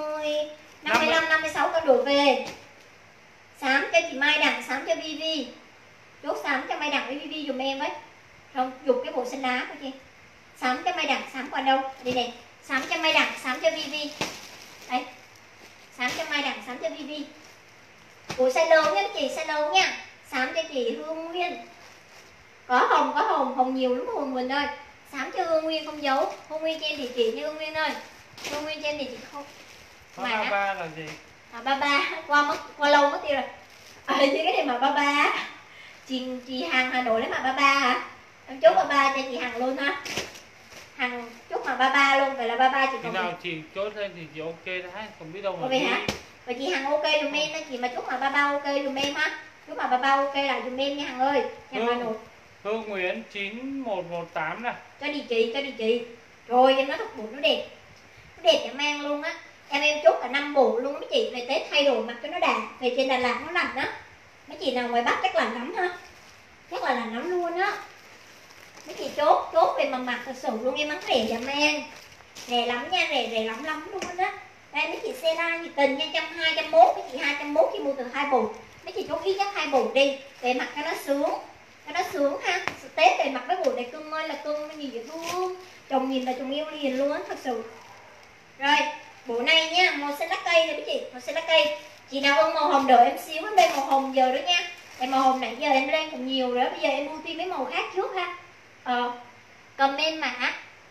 55 56 con đổ về. Xám cho chị Mai Đặng, xám cho Vivi. Chốt xám cho Mai Đặng với Vivi dùm em với. Không, dục cái bộ xanh lá của chị. Xám cho Mai Đặng, xám qua đâu? Đây này, xám cho Mai Đặng, xám cho Vivi. Đấy. Xám cho Mai Đặng, xám cho Vivi. Bộ size lớn nha chị, size lớn nha. Xám cho chị Hương Nguyên. Có hồng nhiều lắm Hương Nguyên ơi. Xám cho Hương Nguyên không giấu. Hương Nguyên cho em địa chỉ nha Hương Nguyên ơi. Hương Nguyên cho em địa chỉ không. Mã 33 là gì? 33 qua lâu mất tiêu rồi. Như cái này mà 33. Chị Hằng Hà Nội lấy mã 33 hả? Em chốt 33 cho chị Hằng luôn ha. Hằng chốt mã 33 luôn, vậy là 33 chị còn. Khi nào chị chốt lên thì chị ok đấy, không biết đâu mà. Vậy hả? Vậy chị Hằng ok dùm em đó chị, mà chốt mã 33 ok dùm em ha. Chốt mã 33 ok lại dùm em nha Hằng ơi. Hằng Hà Nội. Hương Nguyễn 9118 nè. Cho địa chỉ. Rồi em nói thật bộ nó đẹp. Nó đẹp dã man luôn á. Em chốt cả 5 bộ luôn mấy chị. Về Tết thay đổi mặc cho nó đạt. Về trên Đà Lạt nó lạnh đó. Mấy chị nào ngoài Bắc chắc lạnh lắm ha. Chắc là lạnh lắm luôn á. Mấy chị chốt về mà mặc thật sự luôn. Em bán rẻ dã man. Rẻ lắm nha, rẻ lắm luôn á. Đây mấy chị xe ra nhiệt tình nha, 120 101. Mấy chị 201 khi mua từ 2 bộ. Mấy chị chốt ít nhất 2 bộ đi. Về mặc cho nó sướng. Cho nó sướng ha. Tết về mặc cái bộ này cưng ơi là cưng, nó nhìn dễ thương. Chồng nhìn là chồng yêu liền luôn á, thật sự. Rồi, bộ này nha, màu xanh lá cây này mấy chị, màu xanh lá cây. Chị nào ưng màu hồng đợi em xíu em lên màu hồng giờ đó nha. Tại màu hồng nãy giờ em lên cũng nhiều rồi, bây giờ em ưu tiên mấy màu khác trước ha. Comment mã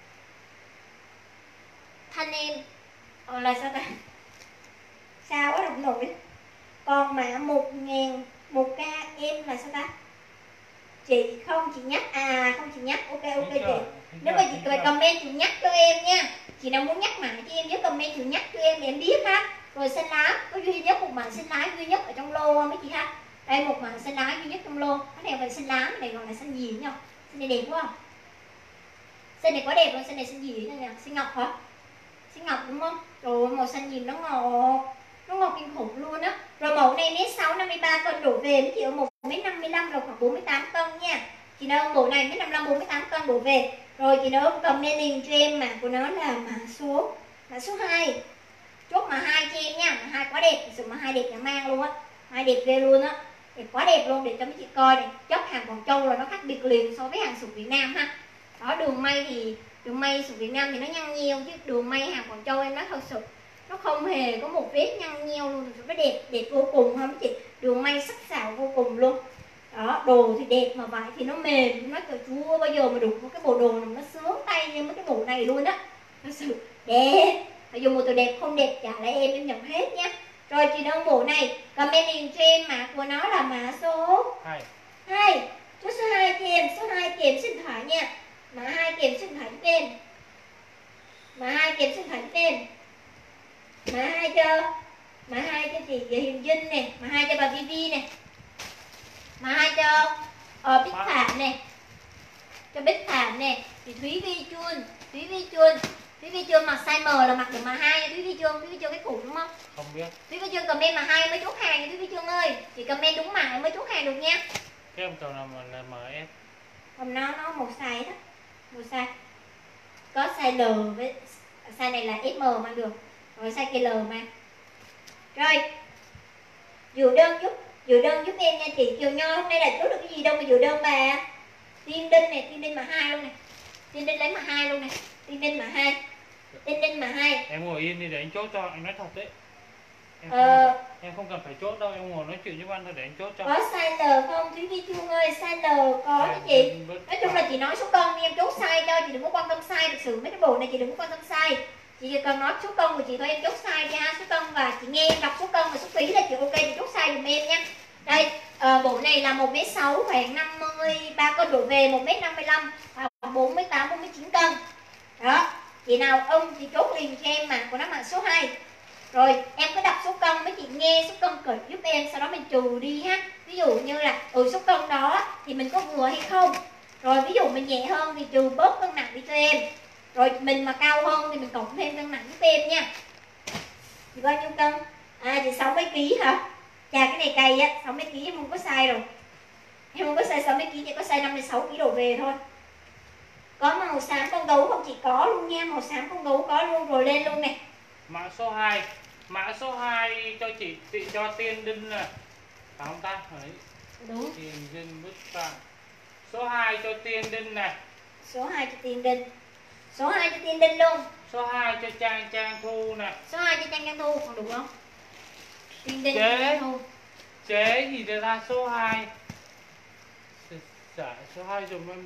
Thanh em là sao ta? Sao quá đọc nổi. Còn mã 1000 1k em là sao ta? Chị nhắc không chị nhắc. Ok chị. Nếu mà chị phải comment chị nhắc cho em nha. Chị nào muốn nhắc mã cho em nhớ comment chị nhắc cho em để em biết ha. Rồi xanh lá có duy nhất một mã xanh lá duy nhất ở trong lô mấy chị ha. Đây một mã xanh lá duy nhất trong lô. Cái này phải xanh lá, cái này gọi là xanh gì nhỉ? Xanh này đẹp quá không? Xanh này quá đẹp luôn, xanh này xanh gì nè, xanh ngọc hả? Xanh ngọc đúng không? Rồi màu xanh nhìn nó ngọt kinh khủng luôn á. Rồi mẫu này mét 6 53 cân đổ về mấy chị ở 1m55 rồi khoảng 48 cân nha. Chị nào bộ này 1m55 48 cân đổ về. Rồi chị nào comment liền cho em mã của nó là mã số 2. Chốt mã 2 cho em nha. Mã 2 quá đẹp, sự mã 2 đẹp nhà mang luôn á. 2 đẹp ghê luôn á. Đẹp quá đẹp luôn, để cho mấy chị coi này. Chất hàng Quảng Châu là nó khác biệt liền so với hàng sụn Việt Nam ha. Đó, đường may sụn Việt Nam thì nó nhăn nheo, chứ đường may hàng Quảng Châu em nói thật sự nó không hề có một vết nhăn nheo luôn. Nó đẹp vô cùng ha mấy chị. Đường may sắc sảo vô cùng luôn. Đó, đồ thì đẹp mà vải thì nó mềm. Nói cờ chúa bao giờ mà đủ một cái bộ đồ nào nó sướng tay như mấy cái bộ này luôn á. Thật sự đẹp. Mà dùng một từ đẹp không đẹp trả lại em nhận hết nhé. Rồi chị đơn bộ này comment liền cho em mã của nó là mã số 2. Chốt số 2 cho em, số 2 kèm số điện thoại nha. Mã 2 kèm số điện thoại giúp em. Mã 2 kèm số điện thoại giúp em. Mã 2 cho chị Hiền Vinh nè, mã 2 cho bà Vivi nè. Mã 2 cho Bích Phạm nè. Cho Bích Phạm nè, thì Thúy Vi Chuân mặc size M là mặc được mã 2. Thúy Vi Chuân cái cũ đúng không? Không biết. Thúy Vi Chuân comment mã 2 mới chốt hàng. Thúy Vi Chuân ơi, chị comment đúng mã mới chốt hàng được nha. Cái em cầu nào mà là MS. Hôm nó một size đó. Một size. Có size L với size này là SM mang được. Rồi size kia L mang. Rồi. Dự đơn giúp em nha chị. Kiều Nho hôm nay là chốt được cái gì đâu mà dự đơn bà. Tiên Đinh này, Tiên Đinh mã 2 luôn nè. Tiên Đinh lấy mã 2 luôn nè. Tiên Đinh mã 2. Em ngồi yên đi để anh chốt cho, anh nói thật đấy. Em không cần phải chốt đâu, em ngồi nói chuyện với anh thôi để anh chốt cho. Có size L không? Thúy Vi Chuông ơi, size L có đó chị. Nói chung là chị nói số cân đi em chốt size cho, chị đừng có quan tâm size, thực sự mấy cái bộ này chị đừng có quan tâm size. Chị chỉ cần nói số cân của chị thôi, em chốt size cho ha, số cân và chị nghe em đọc số cân và số phí là chị ok, chị chốt size giùm em nha. Đây, bộ này là 1m6 khoảng 53 cân đổ về, 1m55 hoặc 48 49 cân. Đó, chị nào chị chốt liền cho em mà của nó mã số 2. Rồi em cứ đọc số cân mấy chị nghe số cân cỡ giúp em, sau đó mình trừ đi ha. Ví dụ như là số cân đó thì mình có vừa hay không. Rồi ví dụ mình nhẹ hơn thì trừ bớt cân nặng đi cho em. Rồi mình mà cao hơn thì mình cộng thêm cân nặng giúp em nha. Thì bao nhiêu cân? Thì 60 kg hả? Chà cái này cay á, 60 kg em không có sai rồi. Em không có sai 60 kg, chỉ có sai 56 kg đổ về thôi. Có màu xám con gấu không chị? Có luôn nha, màu xám con gấu có luôn, rồi lên luôn nè. Mã số 2 cho chị cho Tiên Đinh nè. Phải không ta? Đấy. Đúng. Tiên Đinh Bích Phạm. Số 2 cho Tiên Đinh nè. Số 2 cho Tiên Đinh. Số 2 cho Tiên Đinh luôn. Số 2 cho Trang Thu nè. Số 2 cho Trang Thu còn đủ không? Tiên Đinh Trang Thu. Chế gì ra số 2. Dạ, số 2 dùng em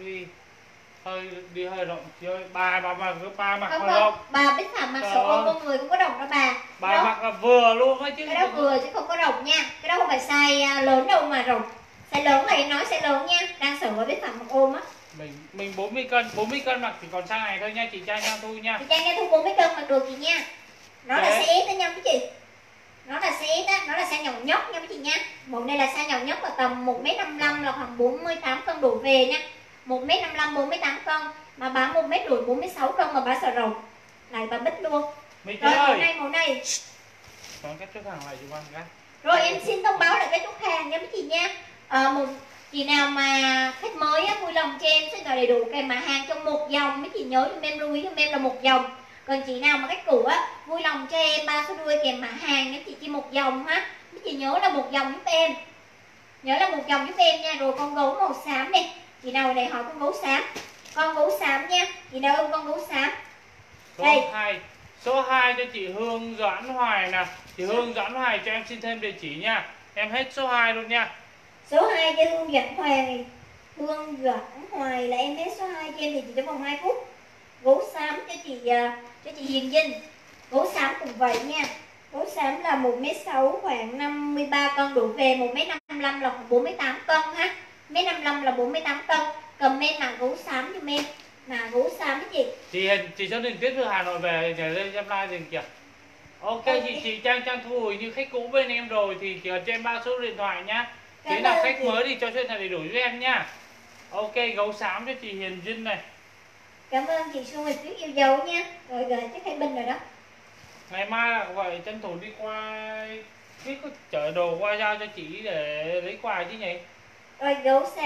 đi hơi rộng chị ơi. Bà mặc Không, rộng. bà Bích Phạm mặc số ôm con người không có rộng đâu bà. Bà mặc là vừa luôn á chứ. Cái đó vừa chứ không có rộng nha. Cái đó không phải size lớn đâu mà rộng. Size lớn này nói size lớn nha. Đang sợ Bích Phạm mặc ôm á. Mình 40 cân mặc chỉ còn size này thôi nha chị Trang Thu nha. Chị Trang Thu 40 cân mặc được chị nha. Nó là size S đó nha mấy chị. Nó là size S á, nó là size nhỏ nhất nha mấy chị nha. Bộ này là size nhỏ nhất là tầm 1m55 là khoảng 48 cân đổ về nha. 1m55 48 cân mà bán 1m50 46 cân mà bán sợ rộng. Lại bà Bích luôn. Rồi màu này. Còn cách chốt hàng lại giúp anh cái. Rồi em xin thông báo lại cái chốt hàng nha mấy chị nha. Một chị nào mà khách mới á, vui lòng cho em sẽ gọi đầy đủ kèm mã hàng trong một dòng. Mấy chị nhớ giùm em, lưu ý giùm em là một dòng. Còn chị nào mà khách cũ á, vui lòng cho em 3 số đuôi kèm mã hàng nha chị, chỉ một dòng ha. Mấy chị nhớ là một dòng giúp em. Nhớ là một dòng giúp em nha. Rồi con gấu màu xám này. Chị nào này hỏi con gấu xám. Con gấu xám nha. Chị nào ôm con gấu xám. Đây. Số 2 cho chị Hương Doãn Hoài nè. Chị Hương Doãn Hoài cho em xin thêm địa chỉ nha. Em hết số 2 luôn nha. Số 2 cho Hương Doãn Hoài. Hương Doãn Hoài là em hết số 2 cho em thì chị trong vòng 2 phút. Gấu xám cho chị Hiền Vinh. Gấu xám cũng vậy nha. Gấu xám là 1m6 khoảng 53 cân đổ về, 1m55 là khoảng 48 cân ha. 1m55 là 48 cân. Comment mã gấu xám giùm em. Mã gấu xám với chị. Chị cho Đình Tuyết từ Hà Nội về để lên xem live dừng kìa. Ok, chị Trang Thu hồi như khách cũ bên em rồi thì chỉ cần cho em 3 số điện thoại nhá. Thế là khách mới thì cho chuyện này đầy đủ với em nhá. Ok, gấu xám cho chị Hiền Vinh này. Cảm ơn chị Xuân Nguyệt Tuyết yêu dấu nha. Rồi gửi cho Khải Bình rồi đó. Ngày mai là gọi tranh thủ đi qua biết có chở đồ qua giao cho chị để lấy quà chứ nhỉ. Rồi gấu xám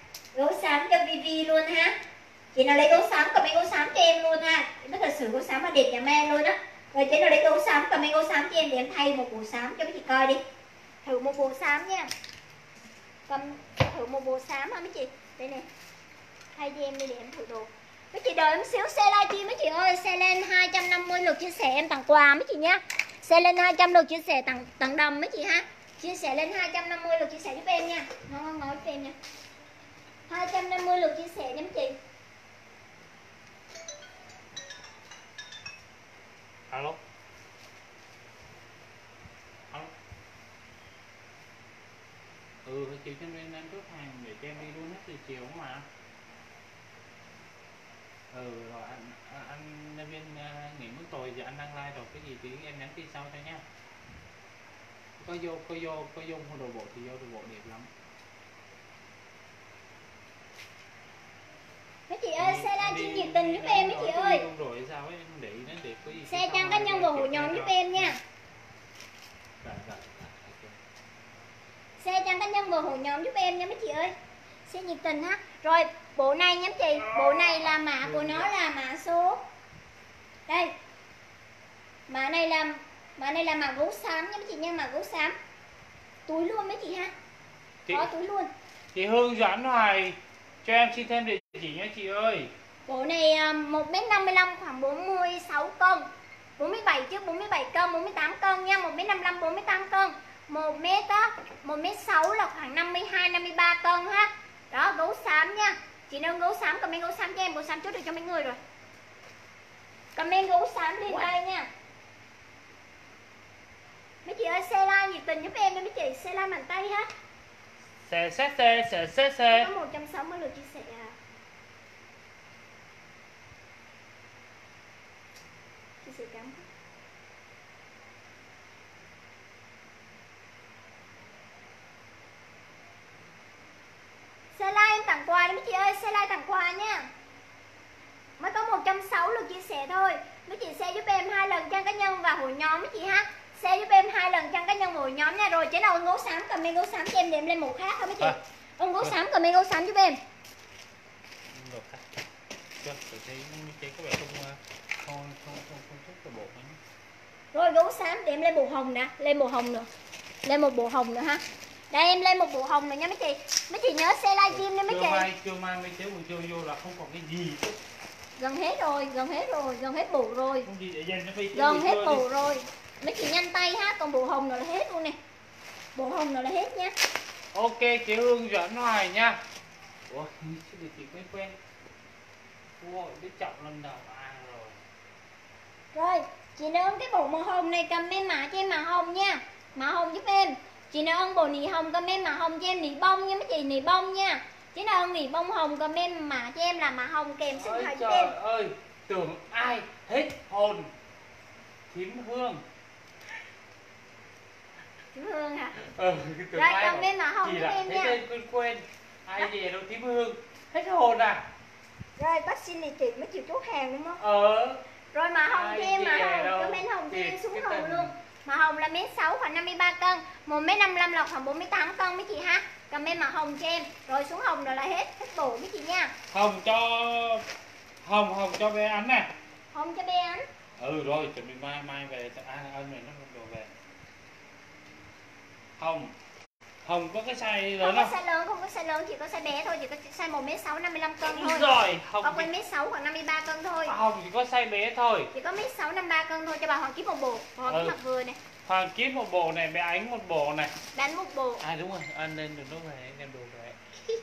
Gấu xám cho Vivi luôn ha. Chị nào lấy gấu xám comment gấu xám cho em luôn ha. Nó thật sự gấu xám mà đẹp nhà ma luôn á. Rồi chị nào lấy gấu xám comment gấu xám cho em để em thay một bộ xám cho mấy chị coi đi. Thử một bộ xám nha. Thử một bộ xám ha mấy chị. Đây nè. Thay cho em đi để em thử đồ. Mấy chị đợi em xíu, xe livestream mấy chị ơi, xe lên 250 lượt chia sẻ em tặng quà mấy chị nhá. Xe lên 200 lượt chia sẻ tặng đầm mấy chị ha. Chia sẻ lên 250 lượt chia sẻ giúp em nha. Ngon giúp em nha. 250 lượt chia sẻ nha mấy chị. Alo. Alo. Chiều cho nên anh rút hàng để cho em đi luôn hết từ chiều mà. Rồi anh nhân viên nghỉ mất rồi, giờ anh đăng like rồi, cái gì thì em nhắn tin sau cho nha. Có vô mua đồ bộ thì vô đồ bộ đẹp lắm. Mấy chị ơi, xe livestream nhiệt tình giúp em mấy chị ơi. Rồi sao ấy, để ý nó đẹp có gì. Xe trang cá nhân vào hội nhóm giúp em nha. Xe trang cá nhân vào hội nhóm giúp em nha mấy chị ơi. Xe nhiệt tình ha. Rồi, bộ này nha mấy chị, bộ này là mã của nó là mã số. Đây. Mã này là mã gấu xám nha mấy chị nha, mã gấu xám. Túi luôn mấy chị ha. Có túi luôn. Chị Hương Doãn Hoài cho em xin thêm địa chỉ nha chị ơi. Bộ này 1m55 khoảng 46 cân. 47 chứ 47 cân, 48 cân nha, 1m55 48 cân. 1m6 là khoảng 52 53 cân ha. Đó, gấu xám nha. Chị nâng gấu xám, comment gấu xám cho em, gấu xám chốt được cho mấy người rồi. Comment gấu xám lên đây nha. Mấy chị ơi, xe like nhiệt tình giúp em đi mấy chị, xe like bàn tay ha. Xe. Có 160 lượt chia sẻ à. Chia sẻ cắm. Xe like em tặng quà đi mấy chị ơi, xe like tặng quà nha. Mới có 160 lượt chia sẻ thôi. Mấy chị share giúp em 2 lần trang cá nhân và hội nhóm mấy chị ha. Share giúp em 2 lần trang cá nhân và hội nhóm nha. Rồi chế nào ưng gấu xám comment gấu xám cho em để em lên màu khác thôi mấy chị. Ưng gấu xám comment gấu xám giúp em. Tôi thấy chế có vẻ không thích cái bộ này. Rồi gấu xám để em lên bộ hồng nè, lên bộ hồng nữa. Lên một bộ hồng nữa ha. Đây em lên một bộ hồng nữa nha mấy chị. Mấy chị nhớ share livestream đi mấy chị. Chưa mai mấy chế buổi trưa vô là không còn cái gì. Gần hết rồi, gần hết bộ rồi. Không gì để dành cho mấy chế gần hết bộ đi. rồi. Mấy chị nhanh tay ha, còn bộ hồng nữa là hết luôn nè. Bộ hồng nữa là hết nha. Ok, chị Hương Doãn Hoài nha. Ủa, chị quen. Ủa, biết trọng lần đầu rồi. Rồi, chị nào ưng cái bộ màu hồng này comment mã cho em mã hồng nha. Mã hồng giúp em. Chị nào ưng bộ nỉ hồng comment mã hồng cho em, nỉ bông nha mấy chị, nỉ bông nha. Chị nào ưng nỉ bông hồng comment mã cho em là mã hồng kèm số điện thoại giúp em. Trời ơi, tưởng ai hết hồn. Thím Hương. Thím Hương hả? Rồi, comment mã hồng giúp em nha. Quên. Ai về đâu Thím Hương. Hết hồn à? Rồi bác xin địa chỉ mới chịu chốt hàng đúng không? Rồi mã hồng cho em, mã hồng, comment hồng cho em xuống hồng luôn. Mã hồng là 1m6 khoảng 53 cân, 1m55 là khoảng 48 cân mấy chị ha. Comment mã hồng cho em, rồi xuống hồng rồi là hết bộ mấy chị nha. Hồng cho bé Ánh nè. Hồng cho bé Ánh. Rồi chuẩn bị mai về cho ăn này nó đồ về. Hồng có cái size lớn không? Không có size lớn, chỉ có size bé thôi, chỉ có size 1m6 55 cân thôi. Rồi, Hồng 1m6 khoảng 53 cân thôi. Hồng chỉ có size bé thôi. Chỉ có 1m6 53 cân thôi, cho bà Hoàng kiếm một bộ. Hoàng kiếm mặc vừa này. Hoàng kiếm một bộ này, bé Ánh một bộ này. Đánh một bộ. Đúng rồi, ăn lên được lúc này đem đồ về.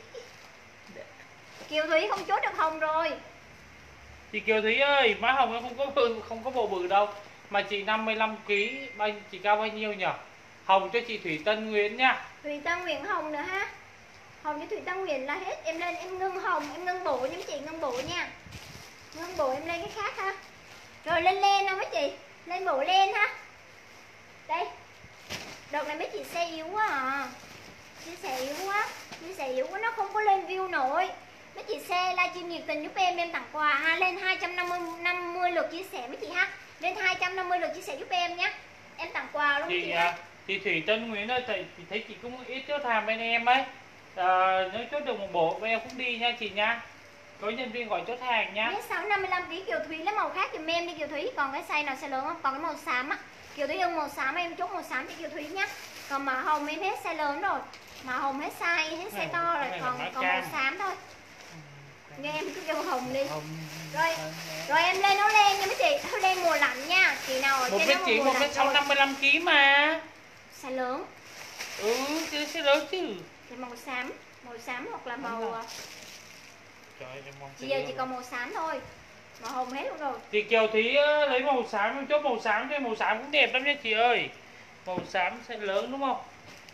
Kiều Thúy không chốt được Hồng rồi. Chị Kiều Thúy ơi, má Hồng em không có bộ bự đâu. Mà chị 55 kg, chị cao bao nhiêu nhỉ? Hồng cho chị Thủy Tân Nguyễn nha. Thủy Tân Nguyễn Hồng nữa ha. Hồng với Thủy Tân Nguyễn là hết. Em lên em ngưng hồng, em ngưng bộ nha mấy chị, ngưng bộ nha. Ngưng bộ em lên cái khác ha. Rồi lên ha mấy chị. Lên bộ lên ha. Đây. Đợt này mấy chị xe yếu quá à. Chia sẻ yếu quá nó không có lên view nổi. Mấy chị xe livestream nhiệt tình giúp em tặng quà ha. Lên 250 lượt chia sẻ mấy chị ha. Lên 250 lượt chia sẻ giúp em nhé. Em tặng quà luôn chị ha. Chị Thủy Tân Nguyễn ơi, thấy chị cũng ít chốt hàng bên em ấy. Nếu chốt được một bộ bên em cũng đi nha chị nha. Có nhân viên gọi chốt hàng nha. Mét 6 55kg Kiều Thúy lấy màu khác giùm em đi Kiều Thúy. Còn cái size nào size lớn không? Còn cái màu xám á. Kiều Thúy ưng màu xám em chốt màu xám cho Kiều Thúy nhá. Còn màu hồng em hết size lớn rồi. Màu hồng hết size to rồi, còn màu xám thôi. Nghe em cứ kêu hồng đi. Rồi em lên áo len nha mấy chị. Áo len mùa lạnh nha. Chị nào ở trên nó mùa lạnh. 1m655kg mà. Size lớn. Chứ size lớn chứ. Thì màu xám hoặc là màu Trời ơi, em mong chị giờ chỉ còn màu xám thôi. Màu hồng hết luôn rồi. Chị Kiều Thúy lấy màu xám, em chốt màu xám cho màu xám cũng đẹp lắm nha chị ơi. Màu xám size lớn đúng không?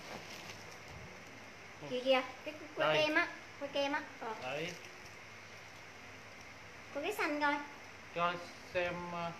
Kìa cái que kem á. Đấy. Có cái xanh coi. Cho xem,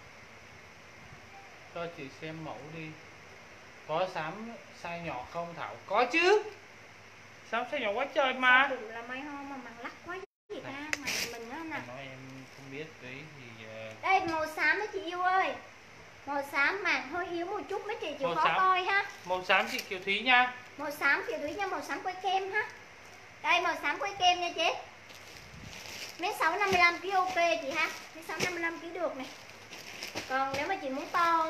cho chị xem mẫu đi. Có xám size nhỏ không Thảo? Có chứ. Xám size nhỏ quá trời mà. Đủ là mày ho mà lắc quá gì ta, mình á nè. Nói em không biết đấy thì đây màu xám đó chị yêu ơi. Màu xám mà hơi yếu một chút mấy chị chịu màu khó xám. coi ha. Màu xám chị Kiều Thúy nha. Màu xám Kiều Thúy nha, màu xám que kem ha. Đây màu xám que kem nha chị. Mét 6 55kg ok chị ha. Mét 6 55kg được này. Còn nếu mà chị muốn to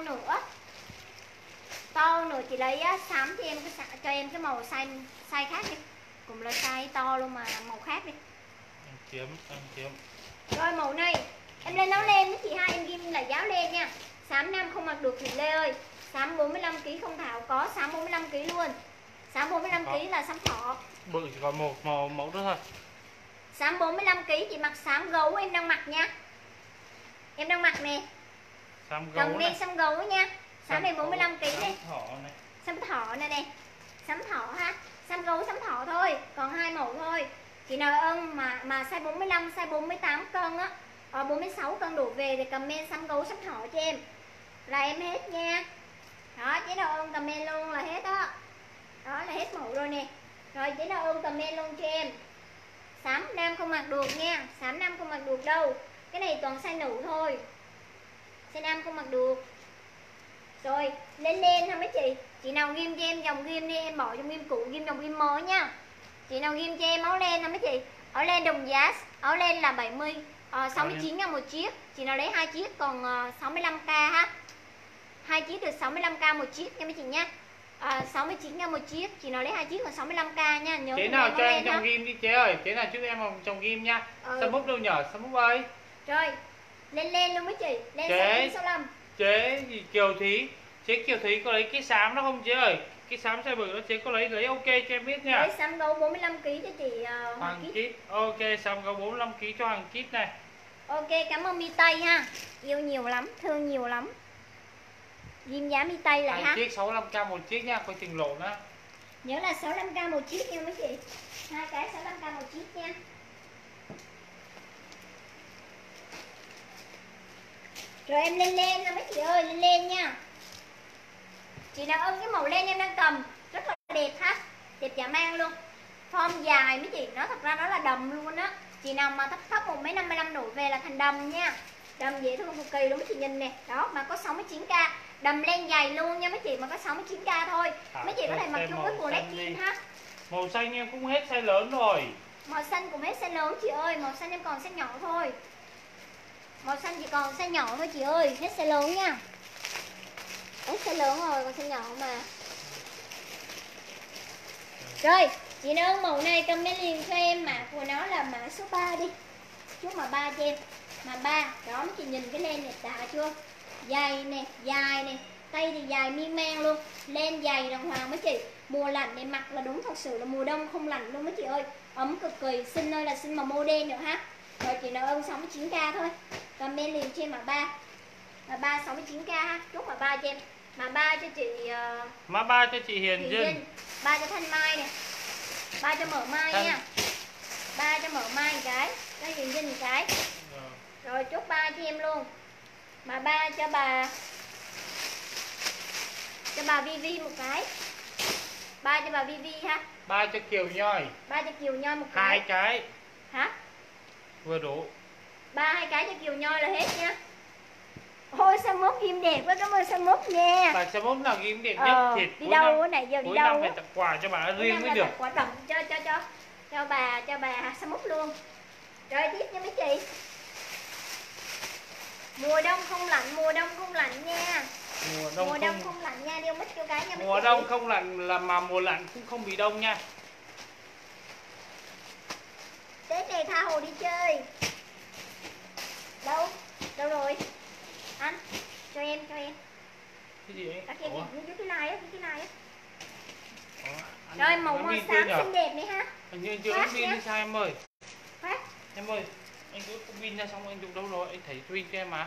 nữa chị lấy á, xám cho em cái màu size khác đi. Cùng là size to luôn mà màu khác đi. Em kiếm. Rồi màu này em lên áo len với chị hai, em ghim là giáo len nha. Xám nam không mặc được thì Lê ơi. Xám 45kg không Thảo, có xám 45kg luôn. Xám 45kg là xám thọ. Bự chỉ còn một mẫu nữa thôi. Xám 45kg chị mặc xám gấu em đang mặc nha. Em đang mặc nè. Xám gấu Cầm này. đen xám gấu nha. Xám này 45kg này. Xám thỏ này. Xám thọ này nè. Xám thọ ha. Xám gấu xám thọ thôi, còn hai mẫu thôi. Chị nào ơn mà size 45, size 48 cân á, 46 cân đổ về thì comment xám gấu xám thọ cho em. Là em hết nha. Đó, chị nào ơn comment luôn là hết đó. Đó là hết mẫu rồi nè. Rồi chị nào ơn comment luôn cho em. Xám nam không mặc được nha. Xám nam không mặc được đâu. Cái này toàn size nữ thôi. Size nam không mặc được. Rồi lên ha mấy chị. Chị nào ghim cho em dòng ghim đi, em bỏ trong ghim cũ, ghim dòng ghim mới nha. Chị nào ghim cho em áo len ha mấy chị. Áo len đồng giá, áo len là 69.000 một chiếc. Chị nào lấy 2 chiếc còn 65k ha. 2 chiếc được 65k một chiếc nha mấy chị nha. 69.000 một chiếc, chị nào lấy 2 chiếc còn 65k nha. Nhớ chế nào cho em trong ghim đi chế ơi, chế nào giúp em trong ghim nha. Sâm búp đâu nhở, Sâm búp ơi. Rồi, lên luôn mấy chị. Lên chế 65. Chế gì Kiều Thúy, chế Kiều Thúy có lấy cái xám đó không chế ơi? Cái xám size bự đó chế có lấy ok cho em biết nha. Lấy xám gấu 45kg cho chị Hoàng Kít. Ok, xám gấu 45kg cho Hoàng Kít này. Ok, cảm ơn Mi Tây ha. Yêu nhiều lắm, thương nhiều lắm. Ghim giá Mi Tây lại ha. 2 chiếc 65k một chiếc nha, coi chừng lộn á. Nhớ là 65k một chiếc nha mấy chị. Hai cái 65k một chiếc nha. Rồi em lên nha mấy chị ơi, lên nha. Chị nào ưng cái màu len em đang cầm rất là đẹp ha, đẹp dã man luôn. Form dài mấy chị, nó thật ra nó là đầm luôn á. Chị nào mà thấp 1m55 đổ về là thành đầm nha. Đầm dễ thương cực kỳ luôn mấy chị nhìn nè. Đó mà có 69k. Đầm len dài luôn nha mấy chị, mà có 69k thôi. Mấy chị có thể mặc chung với quần legging ha. Màu xanh em cũng hết size lớn rồi. Màu xanh cũng hết size lớn chị ơi, màu xanh em còn size nhỏ thôi. Màu xanh chỉ còn size nhỏ thôi chị ơi, hết size lớn nha. Hết size lớn rồi, còn size nhỏ mà. Rồi, chị nâng màu này comment liền cho em, mã của nó là mã số 3 đi. Chút mà 3 cho em. Mà 3, đó mấy chị nhìn cái len này đã chưa? Dài nè, tay thì dài miên man luôn. Len dày đàng hoàng mấy chị. Mùa lạnh này mặc là đúng thật sự là mùa đông không lạnh luôn mấy chị ơi. Ấm cực kỳ, xinh ơi là xinh mà model nữa ha. Rồi chị nào ơn 69k thôi. Comment liền cho em mã 3. Mã 3 69k ha, chốt mã 3 cho em. Mã 3 cho chị mã 3 cho chị Hiền Dinh. 3 cho Thanh Mai nè. 3 cho Mở Mai nha. 3 cho Mở Mai cái Hiền Dinh một cái. Rồi chốt 3 cho em luôn. Mã 3 cho bà Vivi một cái. 3 cho bà Vivi ha. 3 cho Kiều Nhoi. 3 cho Kiều Nhoi một cái. 2 cái. Hả? Vừa đủ. 2 cái cho Kiều Nhoi là hết nha. Ôi sao mốt ghim đẹp quá, cảm ơn sao mốt nha. Bà sẽ mốt nào ghim đẹp nhất thiệt. Đi đâu bữa này giờ đi cuối đâu năm phải tặng quà cho bà riêng mới được. Quà tặng cho bà sao mốt luôn. Rồi tiếp nha mấy chị. Mùa đông không lạnh nha. Mùa đông không lạnh nha, đeo mít cho cái nha mấy Mùa chị. đông không lạnh là mà mùa lạnh cũng không bị đông nha. Tết này tha hồ đi chơi. Đâu rồi anh, cho em Cái gì ấy? đặt em dưới cái này á, Anh rồi màu bắn pin xám chưa nhờ? xinh đẹp này ha. Hình như chưa Phát bắn pin nhá. hay sao em ơi? Phát. Em ơi, anh cứ pin ra xong anh dùng đâu rồi? Anh thấy pin cho em mà.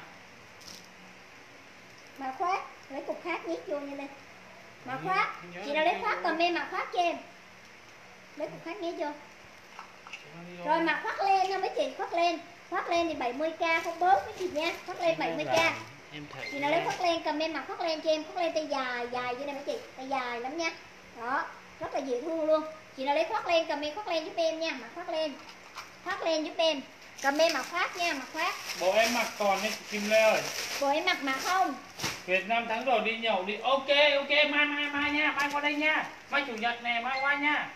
Mà khoát, lấy cục khác nhét vô như này. Mà Ừ, khoát, nhớ chị nào lấy chưa khoát rồi. comment mà khoát cho em. Lấy cục khác nhét vô. Đi Rồi mà khoát lên nha mấy chị, khoát lên thì 70k không bớt mấy chị nha, khoát lên 70k. Em thấy Chị nào lấy khoát lên comment mà khoát lên cho em, khoát lên tay dài như này mấy chị, tay dài lắm nha. Đó, rất là dễ thương luôn. Chị nào lấy khoát lên comment khoát lên giúp em nha, mà khoát lên giúp em. Comment mà khoát nha, mà khoát. bộ em mặc còn đấy Kim Lê ơi. Bộ em mặc mà không. Việt Nam thắng rồi đi nhậu đi. Ok, mai nha, mai qua đây nha. Mai chủ nhật nè, mai qua nha.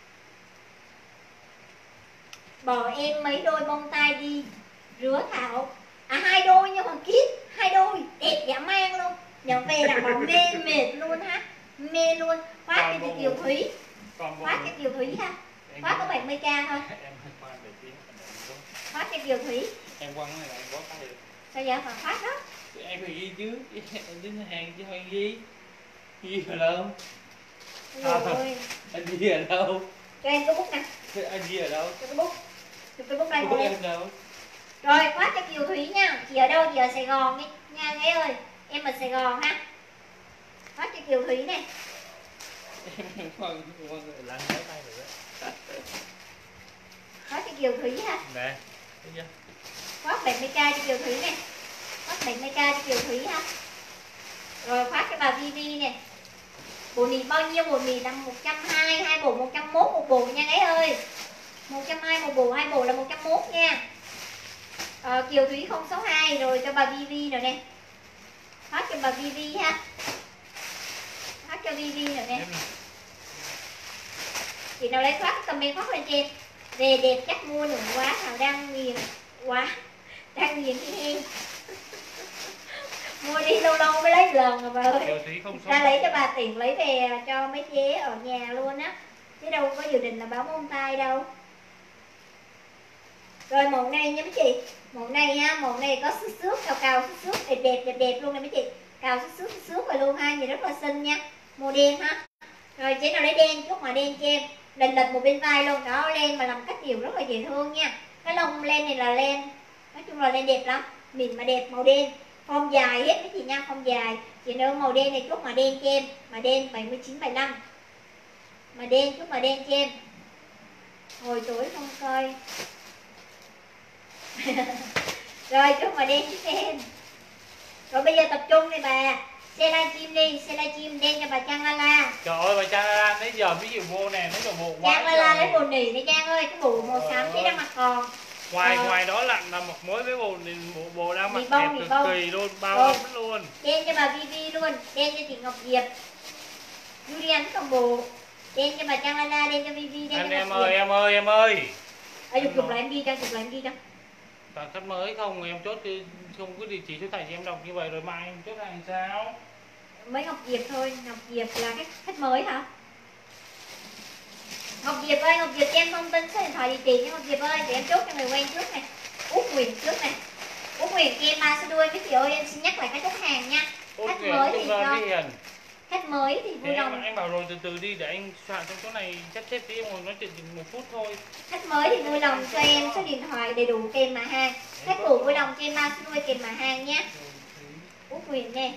Bỏ em mấy đôi bông tai đi rửa thảo. À 2 đôi nha Hoàng Kiết, 2 đôi đẹp dã man luôn. Nhận về là bỏ mê mệt luôn ha. Mê luôn. Khoát cho chị Kiều Thúy. Khoát cho Kiều Thúy ha. Khoát có 70k thôi. Em qua để tiếng Khoát cho Kiều Thúy. em quăng này lại bó tay được. Sao vậy mà khoát đó? Em phải ghi chứ, em đứng hàng chứ không ghi. Ghi ở đâu? Rồi. Anh ghi ở đâu? Cho em cái bút nè. Anh ghi ở đâu? Cho cái bút. Cho cái bút đây Bút của em. em đâu? Rồi khoát cho Kiều Thúy nha. Chị ở đâu? Chị ở Sài Gòn đi nha gái ơi. Em ở Sài Gòn ha. Khoát cho Kiều Thúy nè. Em quăng lại bó tay rồi đó. Khoát cho Kiều Thúy ha. Nè, thấy chưa? Khoát 70k cho Kiều Thúy nè. Khoát 70k cho Kiều Thúy ha. Rồi khoát cho bà Vivi nè. Bộ nì bao nhiêu? Bộ nì là 120, 2 bộ 101 một bộ nha gái ơi. 120 một bộ, 2 bộ là 101 nha. Kiều Thúy 062 rồi cho bà Vivi rồi nè. Khoát cho bà Vivi ha. Khoát cho Vivi rồi nè. Chị nào lấy khoát comment khoát lên trên. Về đẹp chắc mua nữa quá, nào đang nghiền quá. Đang nghiền cái em. Mua đi lâu lâu mới lấy lần rồi bà ơi. Kiều Thúy không Ta lấy cho bà tiện lấy về cho mấy chế ở nhà luôn á. Chứ đâu có dự định là báo mông tay đâu. Rồi màu này nha mấy chị. Màu này ha, màu này có xước cào xước đẹp luôn nè mấy chị. Cào xước rồi luôn ha, nhìn rất là xinh nha. Màu đen ha. Rồi chế nào lấy đen chút mà đen cho em. Lệch một bên vai luôn, đó len mà làm cách điều rất là dễ thương nha. Cái lông len này là len, nói chung là len đẹp lắm, mịn mà đẹp, màu đen, form dài hết mấy chị nha, form dài. Chị nữa màu đen này chút mà đen cho em, mà đen 79 75. Mà đen chút mà đen cho em. Hồi tối không coi. Rồi chút mà đen cho em. Rồi bây giờ tập trung đi bà. Xe livestream đi, xe livestream đen cho bà Trang La La. Trời ơi bà Trang La La nãy giờ ví dụ vô nè, nó là bộ Trang La La lấy bộ nỉ này Trang ơi, cái bộ màu xám thế đang mặc còn. Ngoài đó lặn là một mối với bộ đang mặc Nỉ bông, đẹp cực bông. kỳ luôn, bao lắm luôn. Đen cho bà Vivi luôn, đen cho chị Ngọc Diệp. Julian cầm bộ. Đen cho bà Trang La La, đen cho Vivi, đen cho Em Ngọc Diệp. em ơi. Chụp lại em ghi cho, chụp lại em ghi cho. Toàn khách mới không, em chốt cái không có địa chỉ số tài cho em đọc như vậy rồi mai em chốt hàng sao? Mấy Ngọc Diệp thôi, Ngọc Diệp là cái khách mới hả? Ngọc Diệp ơi, Ngọc Diệp cho em thông tin số điện thoại địa chỉ nha Ngọc Diệp ơi, để em chốt cho người quen trước này. Út Nguyễn trước này. Út Nguyễn cho em 3 số đuôi mấy chị ơi, em xin nhắc lại cái chốt hàng nha. Khách mới thì cho. Khách mới thì vui lòng. Anh bảo rồi từ từ đi để anh soạn trong chỗ này sắp xếp tí, em ngồi nói chuyện chừng 1 phút thôi. Khách mới thì vui lòng cho em số điện thoại đầy đủ kèm mà hàng. Khách cũ vui lòng cho em 3 số đuôi kèm mà hàng nhé. Út Nguyễn nè.